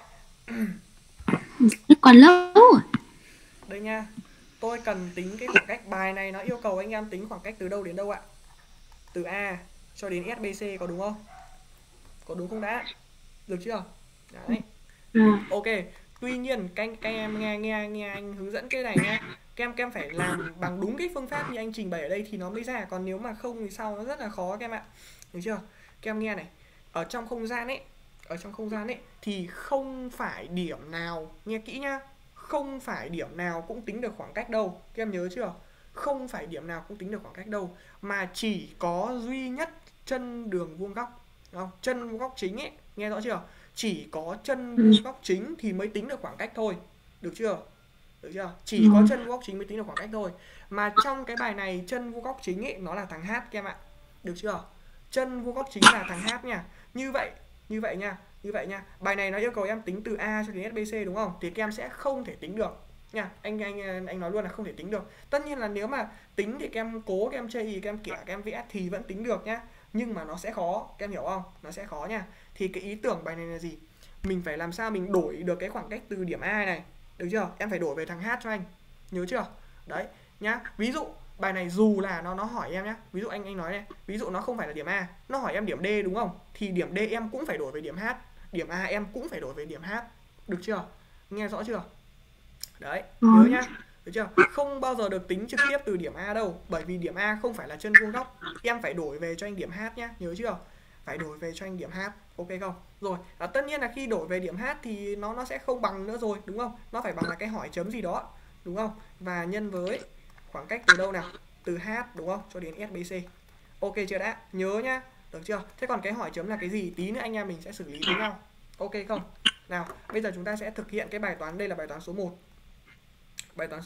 Còn lâu rồi. Đây nha, tôi cần tính cái khoảng cách. Bài này nó yêu cầu anh em tính khoảng cách từ đâu đến đâu ạ? Từ A cho đến SBC, có đúng không? Có đúng không đã? Được chưa? Đấy. Ok. Tuy nhiên các em nghe anh hướng dẫn cái này nha. Các em phải làm bằng đúng cái phương pháp như anh trình bày ở đây thì nó mới ra. Còn nếu mà không thì sau nó rất là khó các em ạ. Được chưa? Các em nghe này. Ở trong không gian ấy thì không phải điểm nào, nghe kỹ nhá, không phải điểm nào cũng tính được khoảng cách đâu. Các em nhớ chưa? Không phải điểm nào cũng tính được khoảng cách đâu, mà chỉ có duy nhất chân đường vuông góc, đúng không? Chân vuông góc chính ấy, nghe rõ chưa? Chỉ có chân vuông góc chính thì mới tính được khoảng cách thôi. Được chưa? Được chưa? Chỉ có chân vuông góc chính mới tính được khoảng cách thôi. Mà trong cái bài này chân vuông góc chính ấy nó là thằng H các em ạ. Được chưa? Chân vuông góc chính là thằng H nha. Như vậy nha. Bài này nó yêu cầu em tính từ A cho đến SBC đúng không? Thì các em sẽ không thể tính được nha. Anh nói luôn là không thể tính được. Tất nhiên là nếu mà tính thì các em cố, các em chây, các em kẻ, các em vẽ thì vẫn tính được nhá. Nhưng mà nó sẽ khó, các em hiểu không? Nó sẽ khó nha. Thì cái ý tưởng bài này là gì? Mình phải làm sao mình đổi được cái khoảng cách từ điểm A này. Được chưa? Em phải đổi về thằng H cho anh. Nhớ chưa? Đấy nhá. Ví dụ bài này dù là nó hỏi em nhá. Ví dụ anh nói này, ví dụ nó không phải là điểm A, nó hỏi em điểm D đúng không? Thì điểm D em cũng phải đổi về điểm H, điểm A em cũng phải đổi về điểm H. Được chưa? Nghe rõ chưa? Đấy, nhớ nhá. Được chưa? Không bao giờ được tính trực tiếp từ điểm A đâu, bởi vì điểm A không phải là chân vuông góc. Em phải đổi về cho anh điểm H nhá, nhớ chưa? Phải đổi về cho anh điểm H, ok không? Rồi, tất nhiên là khi đổi về điểm H thì nó sẽ không bằng nữa rồi, đúng không? Nó phải bằng là cái hỏi chấm gì đó, đúng không? Và nhân với khoảng cách từ đâu nào? Từ H đúng không? Cho đến SBC. Ok chưa đã? Nhớ nhá. Được chưa? Thế còn cái hỏi chấm là cái gì? Tí nữa anh em mình sẽ xử lý với nhau. Ok không? Nào, bây giờ chúng ta sẽ thực hiện cái bài toán. Đây là bài toán số 1. Bài toán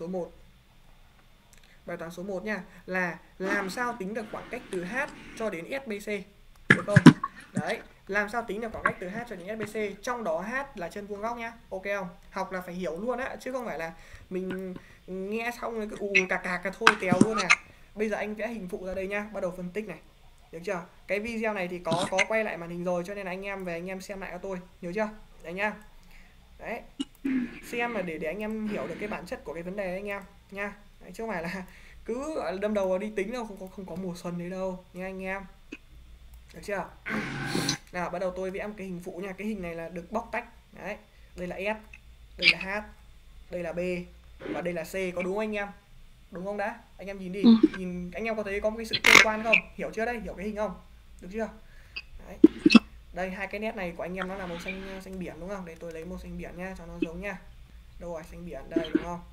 số 1 nha, là làm sao tính được khoảng cách từ H cho đến SBC. Được không? Đấy, làm sao tính được khoảng cách từ H cho đến SBC, trong đó H là chân vuông góc nhá. Ok không? Học là phải hiểu luôn á, chứ không phải là mình nghe xong rồi cứ cà thôi téo luôn à. Bây giờ anh vẽ hình phụ ra đây nhá, bắt đầu phân tích này. Được chưa? Cái video này thì có quay lại màn hình rồi, cho nên là anh em về anh em xem lại cho tôi, nhớ chưa? Đấy nhá. Đấy. Xem là để anh em hiểu được cái bản chất của cái vấn đề anh em nha. Đấy, chứ không phải là cứ đâm đầu vào đi tính đâu, không có mùa xuân đấy đâu nha anh em. Được chưa? Nào, bắt đầu tôi vẽ một cái hình phụ nha. Cái hình này là được bóc tách. Đấy, đây là S, đây là H, đây là B và đây là C, có đúng không anh em? Đúng không đã? Anh em nhìn đi. Nhìn anh em có thấy có một cái sự tương quan không? Hiểu chưa đây? Hiểu cái hình không? Được chưa? Đấy. Đây, hai cái nét này của anh em nó là màu xanh biển đúng không? Để tôi lấy màu xanh biển nha cho nó giống nha. Đâu rồi, xanh biển đây đúng không?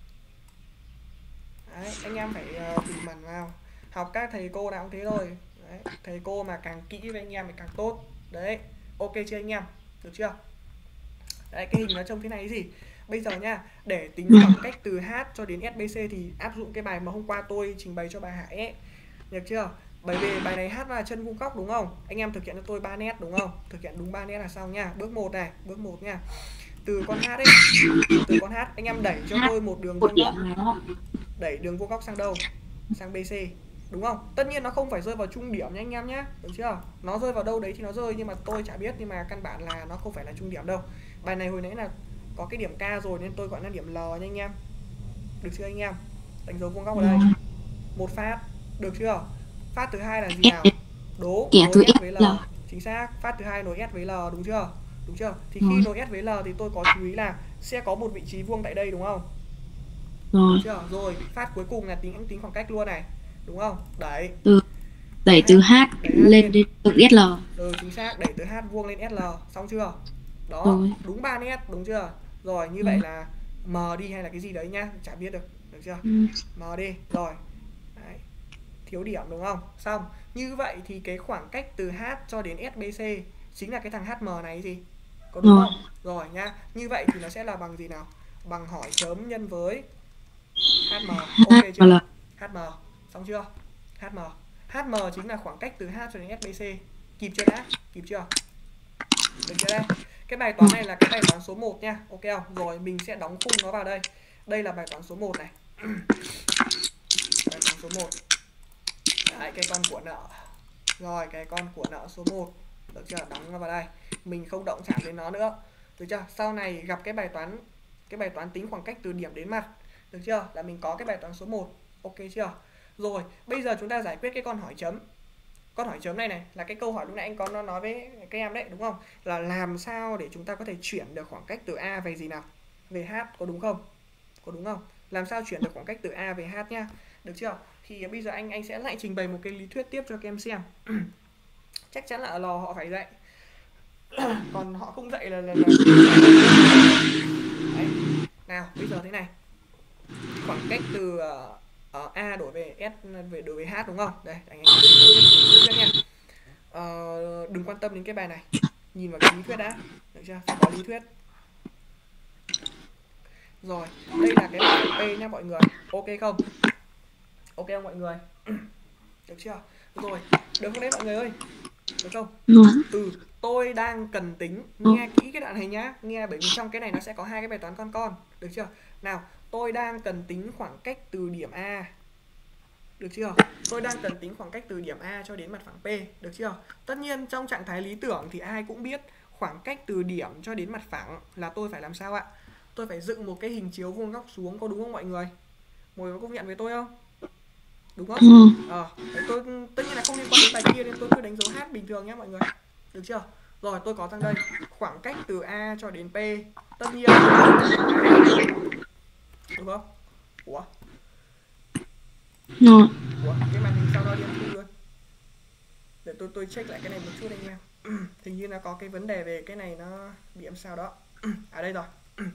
Đấy, anh em phải tỉ mẩn vào. Học các thầy cô nào cũng thế thôi. Đấy, thầy cô mà càng kỹ với anh em thì càng tốt. Đấy, ok chưa anh em? Được chưa? Đấy, cái hình nó trông thế này gì? Bây giờ nha, để tính khoảng cách từ H cho đến SBC thì áp dụng cái bài mà hôm qua tôi trình bày cho bà Hải ấy. Được chưa? Bởi vì bài này H là chân vuông góc đúng không? Anh em thực hiện cho tôi 3 nét đúng không? Thực hiện đúng 3 nét là xong nha. Bước 1 này, bước 1 nha. Từ con H ấy, từ con H anh em đẩy cho tôi một đường vuông góc. Đẩy đường vuông góc sang đâu? Sang BC. Đúng không? Tất nhiên nó không phải rơi vào trung điểm nha anh em nhé. Được chưa? Nó rơi vào đâu đấy thì nó rơi, nhưng mà tôi chả biết, nhưng mà căn bản là nó không phải là trung điểm đâu. Bài này hồi nãy là có cái điểm K rồi nên tôi gọi là điểm L nha anh em. Được chưa anh em? Đánh dấu vuông góc ở đây. Một phát. Được chưa? Phát thứ hai là gì nào? Đố nối S với L. Chính xác. Phát thứ hai nối S với L, đúng chưa? Đúng chưa? Thì khi nối S với L thì tôi có chú ý là sẽ có một vị trí vuông tại đây đúng không? Được chưa? Rồi, phát cuối cùng là tính khoảng cách luôn này. đúng không? Đẩy Từ đẩy từ H đẩy H lên lên. đến từ SL. Chính xác, đẩy từ H vuông lên SL, xong chưa? Đó, Rồi. đúng 3 nét, đúng chưa? Rồi, như vậy Rồi. là M đi hay là cái gì đấy nhá, chả biết được chưa? Ừ. M đi, rồi. Đấy. Thiếu điểm đúng không? Xong. Như vậy thì cái khoảng cách từ H cho đến SBC chính là cái thằng HM này gì? Có đúng Rồi. không? Rồi nhá. Như vậy thì nó sẽ là bằng gì nào? Bằng hỏi chấm nhân với HM. Ok chưa? HL. HM. Xong chưa? HM. HM chính là khoảng cách từ H cho đến SBC. Kịp chưa đã? Kịp chưa? Được chưa đây? Cái bài toán này là cái bài toán số 1 nha. Ok không? Rồi mình sẽ đóng khung nó vào đây. Đây là bài toán số 1 này. Bài toán số 1. Đấy, cái con của nợ. Rồi, cái con của nợ số 1. Được chưa? Đóng nó vào đây. Mình không động chạm đến nó nữa. Được chưa? Sau này gặp cái bài toán tính khoảng cách từ điểm đến mặt. Được chưa? Là mình có cái bài toán số 1. Ok chưa? Rồi, bây giờ chúng ta giải quyết cái con hỏi chấm. Con hỏi chấm này này là cái câu hỏi lúc nãy anh có nó nói với các em đấy, đúng không? Là làm sao để chúng ta có thể chuyển được khoảng cách từ A về gì nào? Về H, có đúng không? Có đúng không? Làm sao chuyển được khoảng cách từ A về H nhá. Được chưa? Thì bây giờ anh sẽ lại trình bày một cái lý thuyết tiếp cho các em xem. Chắc chắn là ở lò họ phải dạy. Còn họ không dạy là đấy. Nào, bây giờ thế này. Khoảng cách từ A đổi về S đổi về H đúng không? Đây, anh hướng nha. Đừng quan tâm đến cái bài này. Nhìn vào cái lý thuyết đã. Được chưa? Phải có lý thuyết. Rồi, đây là cái mặt P nha mọi người. Ok không? Ok không mọi người? Được chưa? Rồi, được không đấy mọi người ơi? Được không? Tôi đang cần tính. Nghe kỹ cái đoạn này nhá. Nghe, bởi vì trong cái này nó sẽ có hai cái bài toán con. Được chưa? Nào, tôi đang cần tính khoảng cách từ điểm A. Được chưa? Tôi đang cần tính khoảng cách từ điểm A cho đến mặt phẳng P. Được chưa? Tất nhiên trong trạng thái lý tưởng thì ai cũng biết khoảng cách từ điểm cho đến mặt phẳng là tôi phải làm sao ạ? Tôi phải dựng một cái hình chiếu vuông góc xuống, có đúng không mọi người? Mọi người có công nhận với tôi không? Đúng không? Tôi tất nhiên là không liên quan đến bài kia nên tôi cứ đánh dấu H bình thường nhé mọi người. Được chưa? Rồi tôi có sang đây. Khoảng cách từ A cho đến P. Tất nhiên đúng không? Ủa, cái màn hình sao đo điện thu rồi? Để tôi check lại cái này một chút anh em. Hình như là có cái vấn đề về cái này nó bị làm sao đó. À đây rồi.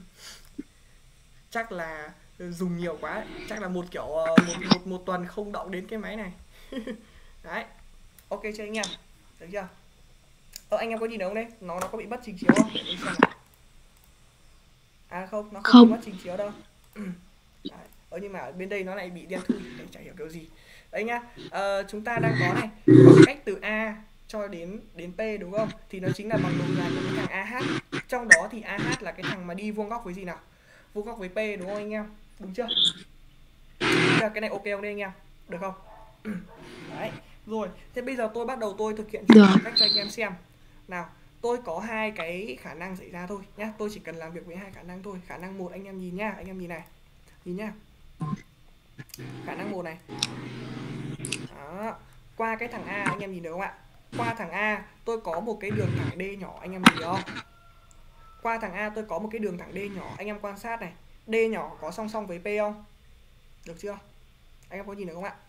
Chắc là dùng nhiều quá. Chắc là một kiểu một tuần không động đến cái máy này. Đấy. Ok chưa anh em? Được chưa? Anh em có nhìn được không đấy? Nó có bị mất trình chiếu không? Để mình xem nào. À không, nó không bị mất trình chiếu đâu. Đấy. Nhưng mà ở bên đây nó lại bị đen thui. Để chả hiểu kiểu gì. Đấy nhá. Chúng ta đang có này, khoảng cách từ A cho đến P đúng không? Thì nó chính là bằng độ dài của cái thằng AH. Trong đó thì AH là cái thằng mà đi vuông góc với gì nào? Vuông góc với P đúng không anh em? Đúng chưa? Cái này ok không đây anh em? Được không? Đấy. Rồi, thế bây giờ tôi bắt đầu tôi thực hiện khoảng cách cho anh em xem. Nào, tôi có hai cái khả năng xảy ra thôi nhá. Tôi chỉ cần làm việc với hai khả năng thôi. Khả năng 1 anh em nhìn nhá, anh em nhìn này. Nhìn nhá. Khả năng 1 này. Đó. Qua cái thằng A anh em nhìn được không ạ? Qua thằng A tôi có một cái đường thẳng D nhỏ, anh em nhìn được không? Qua thằng A tôi có một cái đường thẳng D nhỏ, anh em quan sát này. D nhỏ có song song với P không? Được chưa? Anh em có nhìn được không ạ?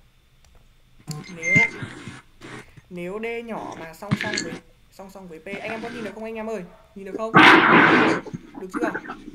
Nếu D nhỏ mà song song với P, anh em có nhìn được không anh em ơi? Nhìn được không? Được chưa?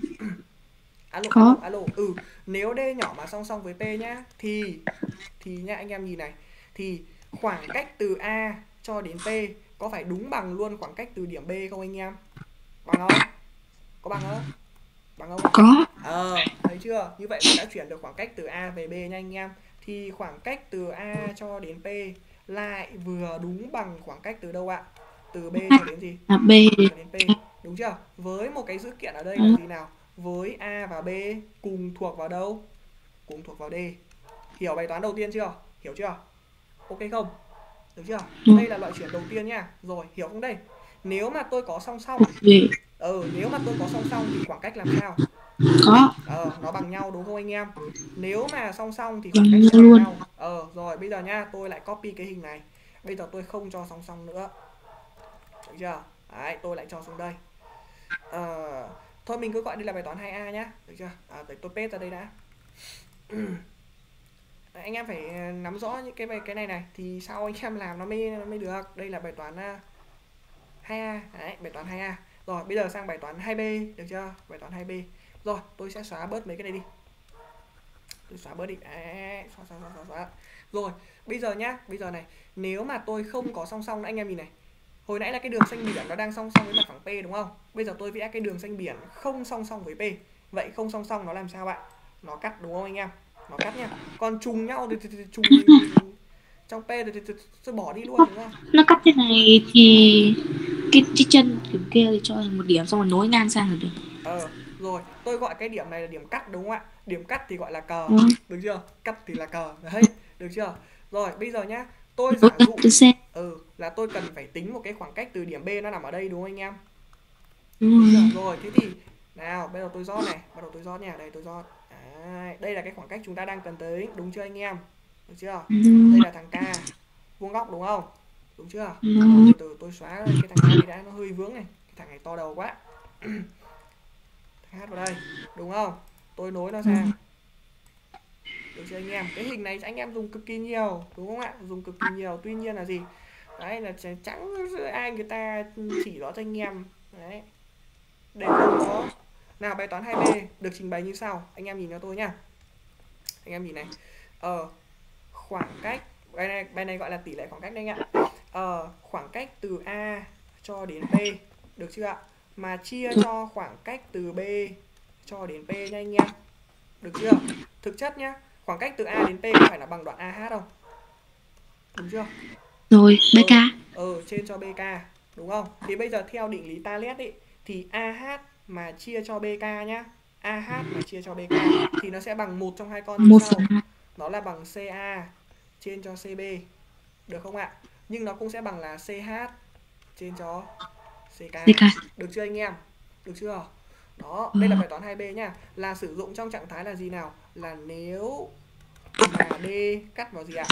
Alo. Nếu D nhỏ mà song song với P nhá, thì nhá anh em nhìn này, thì khoảng cách từ A cho đến P có phải đúng bằng luôn khoảng cách từ điểm B không anh em? Bằng không? Có bằng không? Bằng không? Có. Thấy chưa? Như vậy tôi đã chuyển được khoảng cách từ A về B nha anh em. Thì khoảng cách từ A cho đến P lại vừa đúng bằng khoảng cách từ đâu ạ? Từ B cho đến gì? B cho đến P. Đúng chưa? Với một cái dữ kiện ở đây là gì nào? Với A và B cùng thuộc vào đâu? Cùng thuộc vào D. Hiểu bài toán đầu tiên chưa? Hiểu chưa? Ok không? Được chưa? Đây là loại chuyển đầu tiên nha. Rồi, hiểu không đây? Nếu mà tôi có song song. Nếu mà tôi có song song thì khoảng cách làm sao? Có. Nó bằng nhau đúng không anh em? Nếu mà song song thì khoảng cách sẽ bằng nhau. Rồi bây giờ nha, tôi lại copy cái hình này. Bây giờ tôi không cho song song nữa. Được chưa? Đấy, tôi lại cho xuống đây. Thôi mình cứ gọi đây là bài toán 2A nhá. Được chưa? Để tôi paste ra đây đã. Anh em phải nắm rõ những cái này thì sau anh em làm nó mới được. Đây là bài toán 2A. Đấy, bài toán 2A. Rồi, bây giờ sang bài toán 2B, được chưa? Bài toán 2B. Rồi, tôi sẽ xóa bớt mấy cái này đi. Tôi xóa bớt đi. Đấy, xóa. Rồi, bây giờ nhá, bây giờ này, nếu mà tôi không có song song, anh em nhìn này. Hồi nãy là cái đường xanh biển nó đang song song với mặt phẳng P đúng không? Bây giờ tôi vẽ cái đường xanh biển không song song với P. Vậy không song song nó làm sao bạn? Nó cắt đúng không anh em? Nó cắt nha. Còn trùng nhau thì trùng trong P thì tôi bỏ đi luôn đúng không? Nó cắt thế này thì cái chân kiểu kia thì cho một điểm xong rồi nối ngang sang là được. Rồi, tôi gọi cái điểm này là điểm cắt đúng không ạ? Điểm cắt thì gọi là cờ, được chưa? Cắt thì là cờ, đấy, được chưa? Rồi, bây giờ nhá, tôi giả dụ là tôi cần phải tính một cái khoảng cách từ điểm B nó nằm ở đây đúng không anh em? Rồi, thế thì nào, bây giờ tôi rót này, bắt đầu tôi rót nha, đây tôi rót. Đây là cái khoảng cách chúng ta đang cần tới, đúng chưa anh em? Được chưa? Đây là thằng K, vuông góc đúng không? Đúng chưa? Từ từ tôi xóa cái thằng này đã, nó hơi vướng này, cái thằng này to đầu quá. Thằng H vào đây, đúng không? Tôi nối nó sang. Được chưa anh em? Cái hình này anh em dùng cực kỳ nhiều, đúng không ạ? Dùng cực kỳ nhiều, tuy nhiên là gì? Đấy là chẳng ai người ta chỉ rõ cho anh em. Đấy. Để không có. Nào, bài toán 2B được trình bày như sau. Anh em nhìn cho tôi nhá. Anh em nhìn này. Khoảng cách, bài này gọi là tỷ lệ khoảng cách đây anh ạ. Khoảng cách từ A cho đến B, được chưa ạ? Mà chia cho khoảng cách từ B cho đến P nha anh em. Được chưa? Thực chất nhá, khoảng cách từ A đến P có phải là bằng đoạn AH không? Đúng chưa? Rồi, BK. Trên cho BK, đúng không? Thì bây giờ theo định lý Talet ý, thì AH mà chia cho BK nhá, AH mà chia cho BK thì nó sẽ bằng một trong hai con như sau. Nó là bằng CA trên cho CB, được không ạ? Nhưng nó cũng sẽ bằng là CH trên cho CK. Được chưa anh em? Được chưa? Đó, đây là bài toán 2B nhá. Là sử dụng trong trạng thái là gì nào? Là nếu mà D cắt vào gì ạ?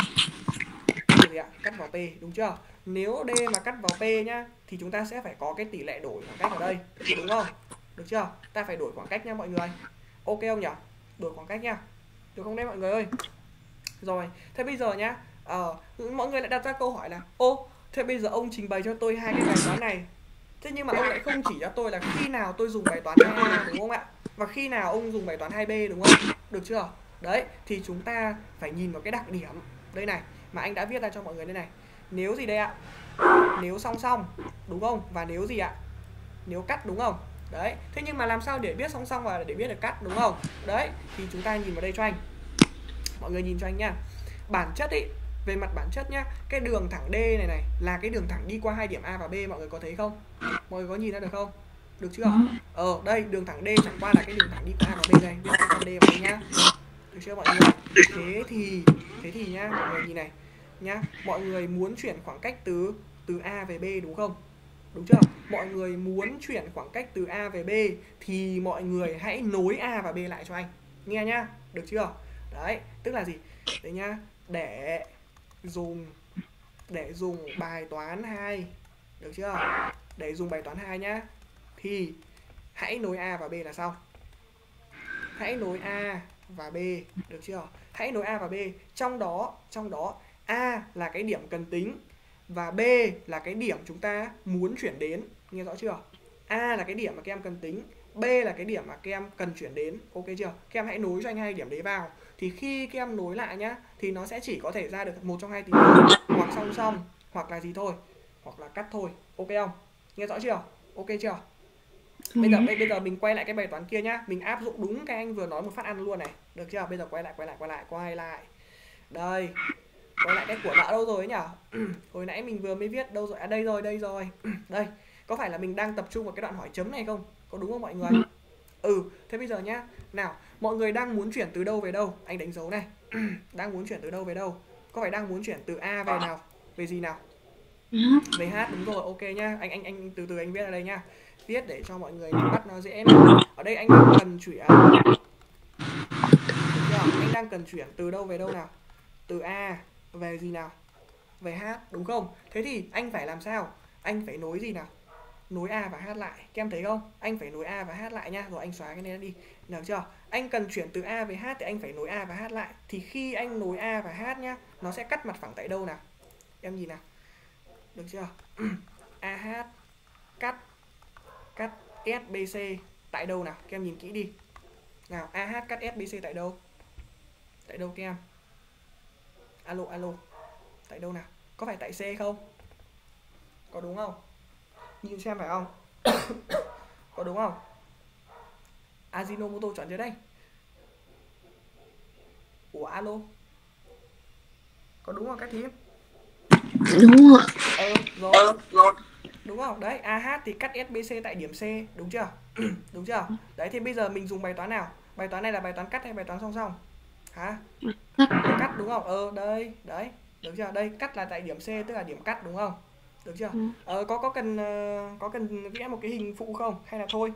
Cắt vào P, đúng chưa? Nếu D mà cắt vào P nhá, thì chúng ta sẽ phải có cái tỷ lệ đổi khoảng cách ở đây, đúng không? Được chưa? Ta phải đổi khoảng cách nha mọi người. Ok không nhỉ? Đổi khoảng cách nha. Được không đấy mọi người ơi? Rồi, thế bây giờ nhá, mọi người lại đặt ra câu hỏi là thế bây giờ ông trình bày cho tôi hai cái bài toán này, thế nhưng mà ông lại không chỉ cho tôi là khi nào tôi dùng bài toán 2A đúng không ạ? Và khi nào ông dùng bài toán 2B đúng không? Được chưa? Đấy, thì chúng ta phải nhìn vào cái đặc điểm đây này mà anh đã viết ra cho mọi người đây này. Nếu gì đây ạ? Nếu song song, đúng không? Và nếu gì ạ? Nếu cắt đúng không? Đấy, thế nhưng mà làm sao để biết song song và để biết được cắt đúng không? Đấy, thì chúng ta nhìn vào đây cho anh. Mọi người nhìn cho anh nhá. Bản chất ý, về mặt bản chất nhá, cái đường thẳng D này là cái đường thẳng đi qua hai điểm A và B, mọi người có thấy không? Mọi người có nhìn ra được không? Được chưa? Đây đường thẳng D chẳng qua là cái đường thẳng đi qua A và B này, viết con D vào đây nhá. Được chưa mọi người? Thế thì nhá, mọi người nhìn này nhá, mọi người muốn chuyển khoảng cách từ A về B đúng không? Đúng chưa? Mọi người muốn chuyển khoảng cách từ A về B thì mọi người hãy nối A và B lại cho anh. Nghe nhá, được chưa? Đấy, tức là gì? Đấy nhá, để dùng bài toán 2, được chưa? Để dùng bài toán 2 nhá, thì hãy nối A và B là sao? Hãy nối A và B, được chưa? Hãy nối A và B, trong đó A là cái điểm cần tính và B là cái điểm chúng ta muốn chuyển đến, nghe rõ chưa? A là cái điểm mà các em cần tính, B là cái điểm mà các em cần chuyển đến, ok chưa? Các em hãy nối cho anh hai điểm đấy vào. Thì khi các em nối lại nhá, thì nó sẽ chỉ có thể ra được một trong hai tình huống, hoặc song song, hoặc là gì thôi, hoặc là cắt thôi, ok không? Nghe rõ chưa? Ok chưa? Bây giờ mình quay lại cái bài toán kia nhá, mình áp dụng đúng cái anh vừa nói một phát ăn luôn này, được chưa? Bây giờ quay lại. Đây, quay lại cái của nợ đâu rồi ấy nhỉ? Hồi nãy mình vừa mới viết đâu rồi? À đây rồi. Đây, có phải là mình đang tập trung vào cái đoạn hỏi chấm này không? Có đúng không mọi người? Thế bây giờ nhá. Nào, mọi người đang muốn chuyển từ đâu về đâu? Anh đánh dấu này. Đang muốn chuyển từ đâu về đâu? Có phải đang muốn chuyển từ A về nào? Về gì nào? Về H, đúng rồi, ok nhá. Anh từ từ anh viết ở đây nhá. Viết để cho mọi người bắt nó dễ này. Ở đây anh đang cần chuyển. Anh đang cần chuyển từ đâu về đâu nào? Từ A về gì nào? Về H, đúng không? Thế thì anh phải làm sao? Anh phải nối gì nào? nối A và H lại. Các em thấy không? Anh phải nối A và H lại nha. Rồi anh xóa cái này đi. Được chưa? Anh cần chuyển từ A về H thì anh phải nối A và H lại. Thì khi anh nối A và H nhá, nó sẽ cắt mặt phẳng tại đâu nào? Em nhìn nào. Được chưa? AH cắt SBC tại đâu nào? Các em nhìn kỹ đi. Nào, AH cắt SBC tại đâu? Tại đâu các em? Alo. Tại đâu nào? Có phải tại C không? Có đúng không? Nhìn xem phải không? Có đúng không? Ajinomoto chọn chưa đây? Ủa alo. Có đúng không các thím? Đúng ạ. Rồi. Đúng không? Đấy, AH thì cắt SBC tại điểm C, đúng chưa? Đúng chưa? Đấy thì bây giờ mình dùng bài toán nào? Bài toán này là bài toán cắt hay bài toán song song? Hả? Cắt đúng không? Đây, đấy. Được chưa? Đây cắt là tại điểm C tức là điểm cắt đúng không? Được chưa? Có cần vẽ một cái hình phụ không hay là thôi?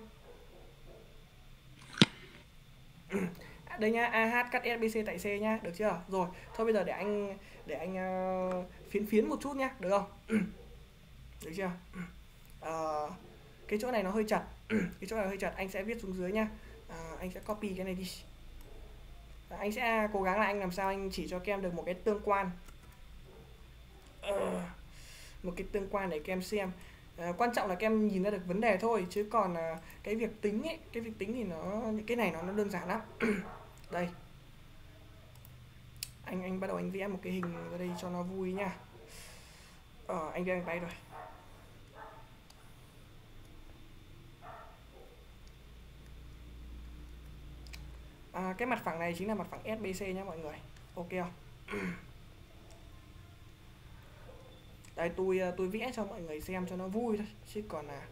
Đây nhá, AH cắt SBC tại C nhá, được chưa? Rồi, thôi bây giờ để anh phiến một chút nhá, được không? Được chưa? Cái chỗ này nó hơi chặt. Cái chỗ này hơi chặt, anh sẽ viết xuống dưới nhá. Anh sẽ copy cái này đi. Anh sẽ cố gắng là anh làm sao anh chỉ cho các em được một cái tương quan. Một cái tương quan để các em xem. Quan trọng là các em nhìn ra được vấn đề thôi, chứ còn cái việc tính ấy, cái việc tính thì những cái này nó đơn giản lắm. Đây. Anh bắt đầu anh vẽ một cái hình ra đây cho nó vui nha. Anh vẽ tay rồi. Cái mặt phẳng này chính là mặt phẳng SBC nhé mọi người. Ok không? Đây tôi vẽ cho mọi người xem cho nó vui thôi, chứ còn là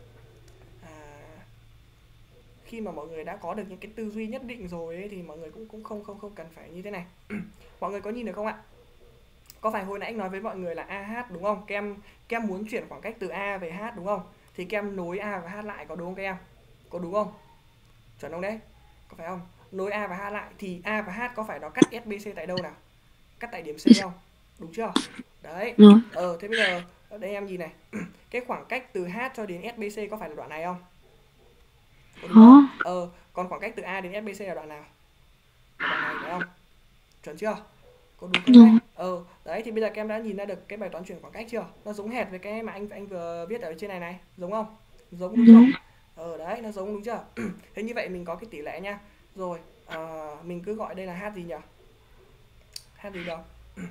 khi mà mọi người đã có được những cái tư duy nhất định rồi ấy, thì mọi người cũng không cần phải như thế này. Mọi người có nhìn được không ạ? Có phải hồi nãy anh nói với mọi người là AH đúng không? Các em muốn chuyển khoảng cách từ A về H đúng không? Thì các em nối A và H lại, có đúng không các em? Có đúng không? Chuẩn không đấy? Có phải không? Nối A và H lại thì A và H có phải nó cắt SBC tại đâu nào? Cắt tại điểm C không? Đúng chưa? Đấy. Thế bây giờ ở đây em nhìn này. Cái khoảng cách từ H cho đến SBC có phải là đoạn này không? Có đúng không? Còn khoảng cách từ A đến SBC là đoạn nào? Là đoạn này phải không? Chuẩn chưa? Có đúng không đấy? Đấy thì bây giờ các em đã nhìn ra được cái bài toán chuyển khoảng cách chưa? Nó giống hệt với cái mà anh vừa viết ở trên này, giống không? Giống đúng không? Đấy, nó giống đúng chưa? Thế như vậy mình có cái tỷ lệ nha. Rồi, mình cứ gọi đây là H gì nhỉ? H gì đâu?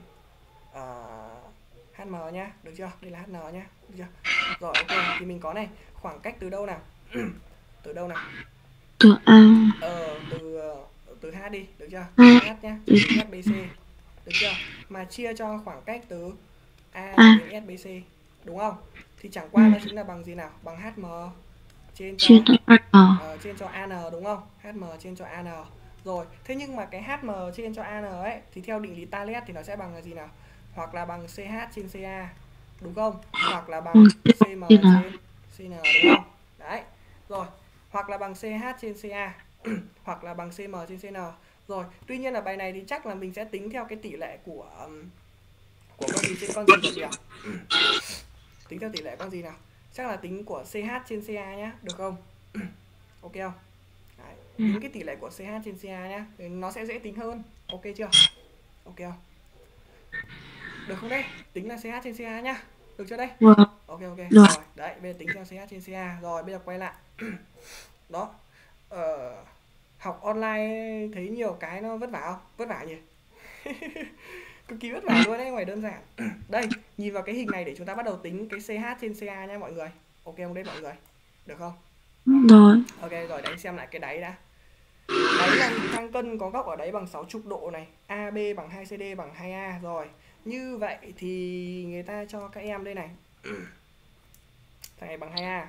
HM nhá, được chưa? Đây là HN nhá, được chưa? Rồi ok, thì mình có này, khoảng cách từ đâu nào? Từ đâu nào? Từ A. Từ H đi, được chưa? Từ H nhá, từ SBC. Được chưa? Mà chia cho khoảng cách từ A đến SBC, đúng không? Thì chẳng qua nó chính là bằng gì nào? Bằng HM trên cho AN đúng không? HM trên cho AN. Rồi, thế nhưng mà cái HM trên cho AN ấy thì theo định lý Talet thì nó sẽ bằng là gì nào? Hoặc là bằng CH trên CA, đúng không? Hoặc là bằng CM trên CN, đúng không? Đấy. Rồi, hoặc là bằng CH trên CA hoặc là bằng CM trên CN. Rồi, tuy nhiên là bài này thì chắc là mình sẽ tính theo cái tỷ lệ của con gì trên con gì nhỉ? Tính theo tỷ lệ con gì nào? Chắc là tính của CH trên CA nhá, được không? Ok không? Đấy, tính cái tỷ lệ của CH trên CA nhá, thì nó sẽ dễ tính hơn. Ok chưa? Ok không? Được không đấy? Tính là CH trên CA nhá. Được chưa đấy? Ok. Rồi, đấy, bây giờ tính theo CH trên CA. Rồi, bây giờ quay lại. Đó. Học online thấy nhiều cái nó vất vả không? Vất vả nhỉ? Cực kỳ vất vả luôn đấy, ngoài đơn giản. Đây, nhìn vào cái hình này để chúng ta bắt đầu tính cái CH trên CA nha mọi người. Ok không đấy mọi người? Được không? Rồi. Ok rồi, đánh xem lại cái đáy đã. Đáy là hình thang cân có góc ở đáy bằng 60 độ này, AB bằng 2CD bằng 2A. Rồi, như vậy thì người ta cho các em đây này. Thằng này bằng 2A.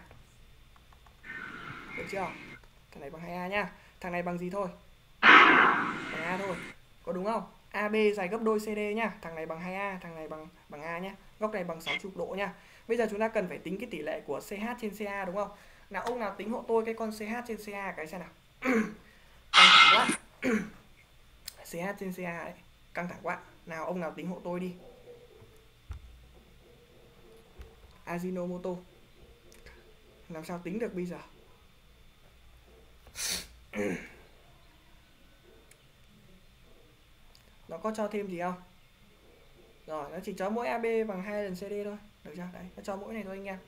Được chưa? Thằng này bằng 2A nhá. Thằng này bằng gì thôi? Bằng A thôi. Có đúng không? AB dài gấp đôi CD nhá. Thằng này bằng 2A, thằng này bằng A nhá. Góc này bằng 60 độ nhá. Bây giờ chúng ta cần phải tính cái tỷ lệ của CH trên CA đúng không? Nào ông nào tính hộ tôi cái con CH trên CA cái xem nào. Căng thẳng quá. CH trên CA đấy. Căng thẳng quá. Nào ông nào tính hộ tôi đi. Ajinomoto. Làm sao tính được bây giờ? Nó có cho thêm gì không? Rồi, nó chỉ cho mỗi AB bằng 2 lần CD thôi. Được chưa? Đấy, nó cho mỗi này thôi anh em.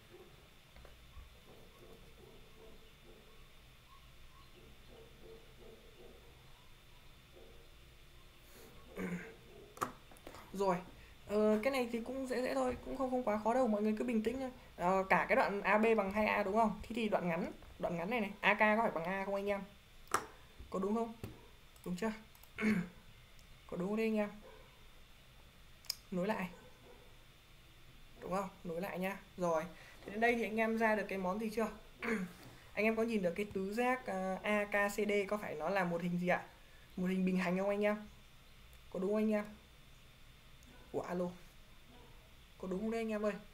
Rồi, cái này thì cũng dễ thôi, cũng không quá khó đâu, mọi người cứ bình tĩnh thôi. Cả cái đoạn AB bằng 2A đúng không? Thế thì đoạn ngắn này này, AK có phải bằng A không anh em? Có đúng không? Đúng chưa? Có đúng không đây anh em? Nối lại. Đúng không? Nối lại nha. Rồi, thế đến đây thì anh em ra được cái món gì chưa? Anh em có nhìn được cái tứ giác AKCD có phải nó là một hình gì ạ? Một hình bình hành không anh em? Có đúng không anh em? Ủa alo. Có đúng không đây anh em ơi?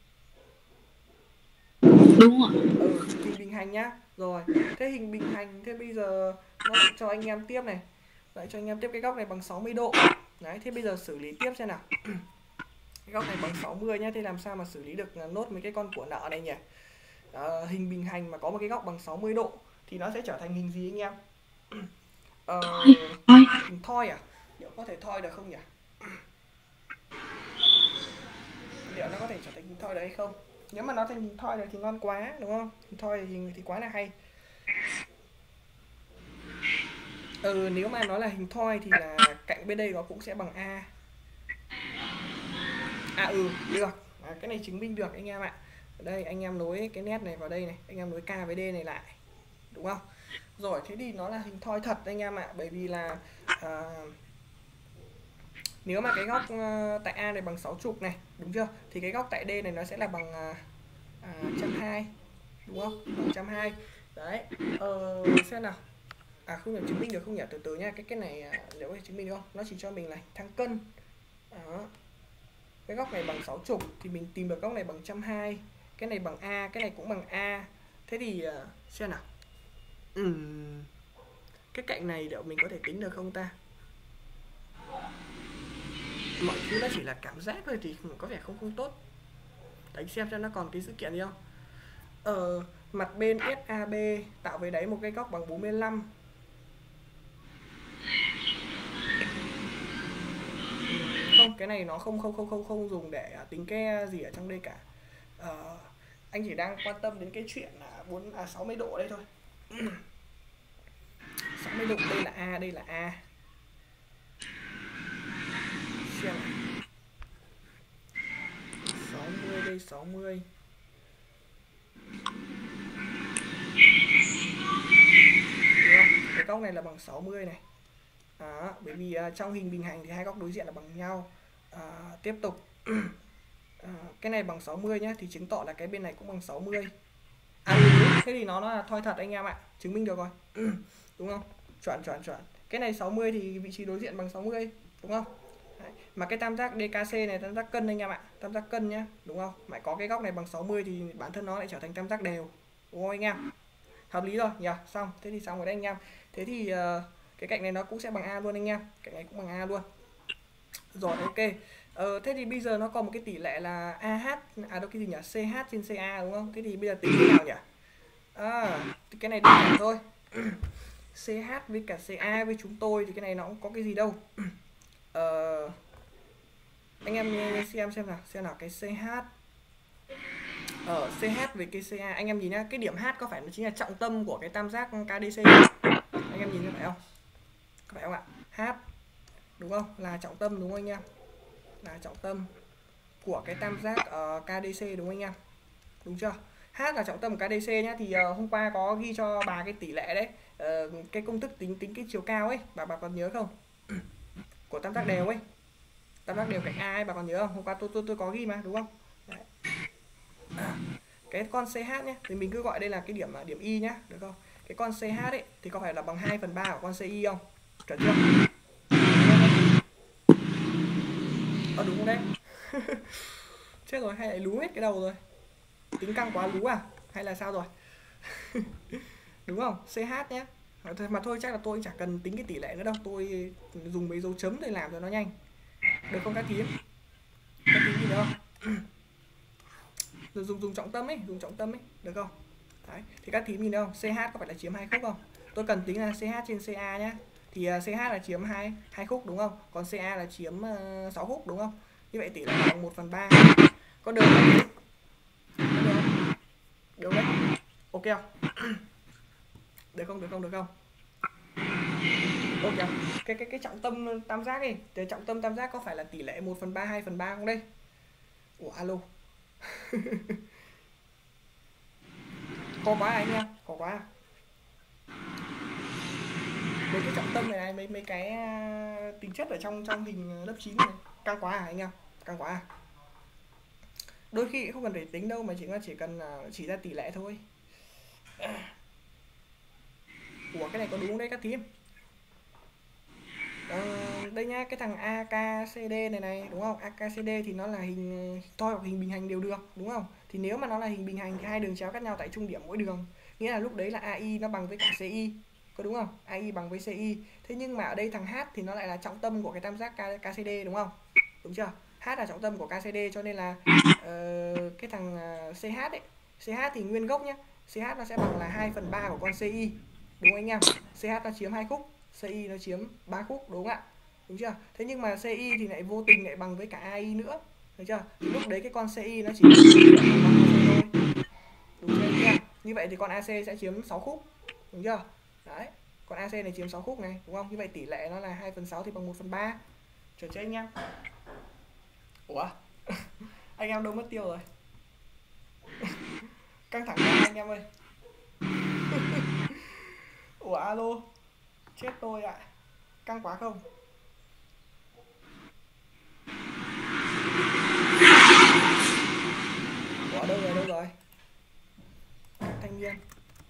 Đúng ạ. Hình bình hành nhá. Rồi, thế hình bình hành, thế bây giờ nó cho anh em tiếp này. Lại cho anh em tiếp cái góc này bằng 60 độ. Đấy, thế bây giờ xử lý tiếp xem nào. Cái góc này bằng 60 nhá, thế làm sao mà xử lý được nốt mấy cái con của nợ này nhỉ? Hình bình hành mà có một cái góc bằng 60 độ thì nó sẽ trở thành hình gì anh em? Hình thoi à? Liệu có thể thoi được không nhỉ? Liệu nó có thể trở thành hình thoi được hay không? Nếu mà nó thành hình thoi được thì ngon quá, đúng không? Hình thoi thì quá là hay. Nếu mà nó là hình thoi thì là cạnh bên đây nó cũng sẽ bằng A. Được. Cái này chứng minh được anh em ạ. Ở đây anh em nối cái nét này vào đây này, anh em nối K với D này lại. Đúng không? Rồi, thế thì nó là hình thoi thật anh em ạ, bởi vì là nếu mà cái góc tại A này bằng 60 này, đúng chưa? Thì cái góc tại D này nó sẽ là bằng 120, đúng không? Bằng 120. Đấy. Xem nào. Không thể chứng minh được không nhỉ? Từ từ nha, cái này liệu có thể chứng minh được không? Nó chỉ cho mình là thang cân. Đó. Cái góc này bằng 60 thì mình tìm được góc này bằng 120. Cái này bằng A, cái này cũng bằng A. Thế thì xem nào. Cái cạnh này liệu mình có thể tính được không ta? Mọi thứ nó chỉ là cảm giác thôi thì có vẻ không tốt. Đánh xem cho nó còn cái sự kiện gì không. Mặt bên SAB tạo với đáy một cái góc bằng 45. Không, cái này nó không dùng để tính cái gì ở trong đây cả. Anh chỉ đang quan tâm đến cái chuyện là 60 độ đây thôi. 60 độ, đây là A, đây là A. Xem này. 60 đây, 60. Được không? Cái góc này là bằng 60 này. Bởi vì trong hình bình hành thì hai góc đối diện là bằng nhau. Tiếp tục. Cái này bằng 60 nhá, thì chứng tỏ là cái bên này cũng bằng 60. Thế thì nó là thoi thật anh em ạ, chứng minh được rồi. Đúng không? Chuẩn. Cái này 60 thì vị trí đối diện bằng 60, đúng không? Đấy. Mà cái tam giác DKC này tam giác cân anh em ạ, tam giác cân nhá, đúng không? Mà có cái góc này bằng 60 thì bản thân nó lại trở thành tam giác đều, đúng không anh em? Hợp lý rồi nhỉ? Xong, thế thì xong rồi đấy anh em. Thế thì cái cạnh này nó cũng sẽ bằng A luôn anh em, cạnh này cũng bằng A luôn. Rồi, ok. Thế thì bây giờ nó còn một cái tỷ lệ là AH, đâu cái gì nhỉ? CH trên CA đúng không? Thế thì bây giờ tính thế nào nhỉ? Thì cái này đơn giản thôi. CH với cả CA với chúng tôi thì cái này nó cũng có cái gì đâu. Anh em xem nào cái CH CH với cái CA, anh em nhìn nhá, cái điểm H có phải nó chính là trọng tâm của cái tam giác KDC không? Anh em nhìn thấy phải không? Có phải không ạ? H đúng không? Là trọng tâm đúng không anh em? Là trọng tâm của cái tam giác KDC đúng không anh em? Đúng chưa? H là trọng tâm của KDC nhá, thì hôm qua có ghi cho bà cái tỷ lệ đấy, cái công thức tính cái chiều cao ấy, bà còn nhớ không? Của tam giác đều ấy, tam giác đều cạnh A ấy, bà còn nhớ không? Hôm qua tôi có ghi mà đúng không? Đấy. Cái con CH nhé, thì mình cứ gọi đây là cái điểm Y nhá, được không? Cái con CH ấy thì có phải là bằng 2/3 của con CY không? Chuẩn chưa? Đúng không đấy? Chết rồi, hay lại lú hết cái đầu rồi. Tính căng quá lú à? Hay là sao rồi? Đúng không? CH nhé. Mà thôi chắc là tôi chẳng cần tính cái tỷ lệ nữa đâu. Tôi dùng mấy dấu chấm để làm cho nó nhanh. Được không các thím? Các thím gì nữa không? Rồi dùng trọng tâm ấy, được không? Đấy, thì các thím nhìn thấy không? CH có phải là chiếm 2 khúc không? Tôi cần tính là CH trên CA nhé. Thì CH là chiếm 2 khúc đúng không? Còn CA là chiếm 6 khúc đúng không? Như vậy tỷ lệ bằng 1/3. Có được không? Có được không? Được đấy. Ok không? Được không? Được không? Được không? Ok. Cái trọng tâm tam giác đi. Cái trọng tâm tam giác có phải là tỷ lệ 1/3, 2/3 không đây? Ủa alo. Khó quá anh em, khó quá. Mấy cái trọng tâm này, mấy cái tính chất ở trong hình lớp 9 này căng quá anh em, căng quá. Đôi khi không cần phải tính đâu mà chỉ cần chỉ ra tỷ lệ thôi. Ủa cái này có đúng đấy các thím? Đây nhá, cái thằng AKCD này đúng không? AKCD thì nó là hình thôi hoặc hình bình hành đều được đúng không? Thì nếu mà nó là hình bình hành thì hai đường chéo cắt nhau tại trung điểm mỗi đường, nghĩa là lúc đấy là AI nó bằng với cả CI, có đúng không? AI bằng với CI. Thế nhưng mà ở đây thằng H thì nó lại là trọng tâm của cái tam giác KCD đúng không? Đúng chưa? H là trọng tâm của KCD cho nên là cái thằng CH ấy, CH thì nguyên gốc nhá, CH nó sẽ bằng là 2/3 của con CI. Đúng anh em? CH nó chiếm 2 khúc, CI nó chiếm 3 khúc đúng không ạ? Đúng chưa? Thế nhưng mà CI thì lại vô tình lại bằng với cả AI nữa. Được chưa? Thì lúc đấy cái con CI nó chỉ bằng con AC thôi. Đúng chưa anh em? Như vậy thì con AC sẽ chiếm 6 khúc. Đúng chưa? Đấy. Con AC này chiếm 6 khúc này, đúng không? Như vậy tỷ lệ nó là 2/6 thì bằng 1/3. Chuẩn chưa anh em? Ủa? Anh em đâu mất tiêu rồi? Căng thẳng quá anh em ơi. Ủa alo. Chết tôi ạ. Căng quá không? Ủa đâu rồi, đâu rồi? Các thanh niên.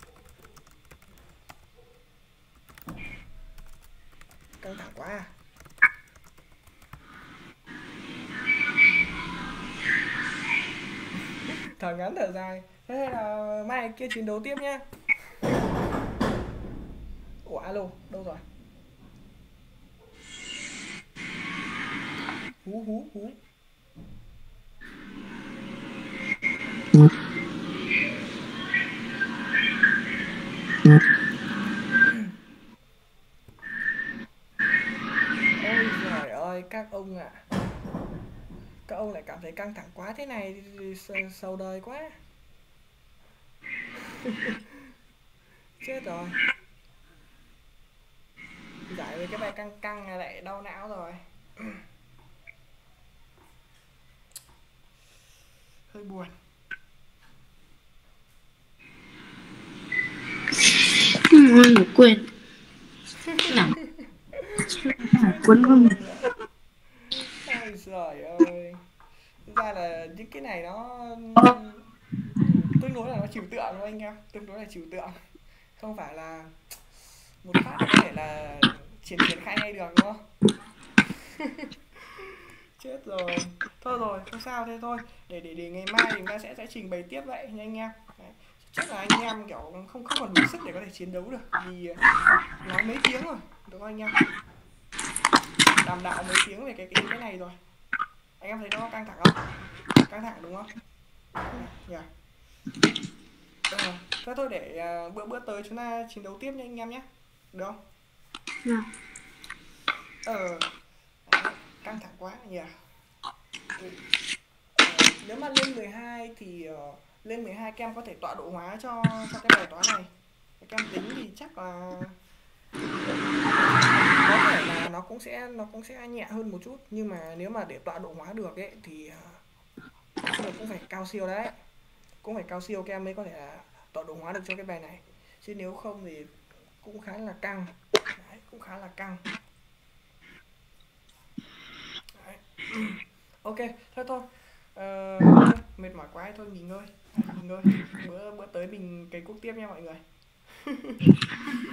Căng thẳng quá à. Thở ngắn thở dài. Thế là mai kia chiến đấu tiếp nhá. Ủa alo, đâu rồi? Hú hú hú. Ôi giời ơi các ông ạ. Các ông lại cảm thấy căng thẳng quá thế này thì sầu đời quá. Chết rồi. Giải về cái bài căng căng này lại đau não rồi. Hơi buồn. Quên nào quên con Ôi giời ơi. Thực ra là những cái này nó tương đối là nó trừu tượng thôi anh em, tương đối là trừu tượng, không phải là một phát là có thể là triển khai ngay được đúng không? Chết rồi. Thôi rồi, không sao, thế thôi. Để ngày mai chúng ta sẽ trình bày tiếp vậy nha anh em. Đấy. Chắc là anh em kiểu không không còn đủ sức để có thể chiến đấu được vì nói mấy tiếng rồi, đúng không anh em? Đàm đạo mấy tiếng về cái này rồi. Anh em thấy nó căng thẳng không? Căng thẳng đúng không? Yeah. Thế thôi để bữa tới chúng ta chiến đấu tiếp nha anh em nhé. Được không? Đấy, căng thẳng quá nhỉ. Nếu mà lên 12 thì lên 12 kem có thể tọa độ hóa cho cái bài toán này. Kem tính thì chắc là có thể là nó cũng sẽ nhẹ hơn một chút, nhưng mà nếu mà để tọa độ hóa được ấy thì cũng phải cao siêu đấy. Cũng phải cao siêu kem mới có thể là tọa độ hóa được cho cái bài này. Chứ nếu không thì cũng khá là căng. Đấy, cũng khá là căng. Đấy. Ok, thôi thôi. Mệt mỏi quá thôi nghỉ ngơi. Bữa tới mình cày cuốc tiếp nha mọi người.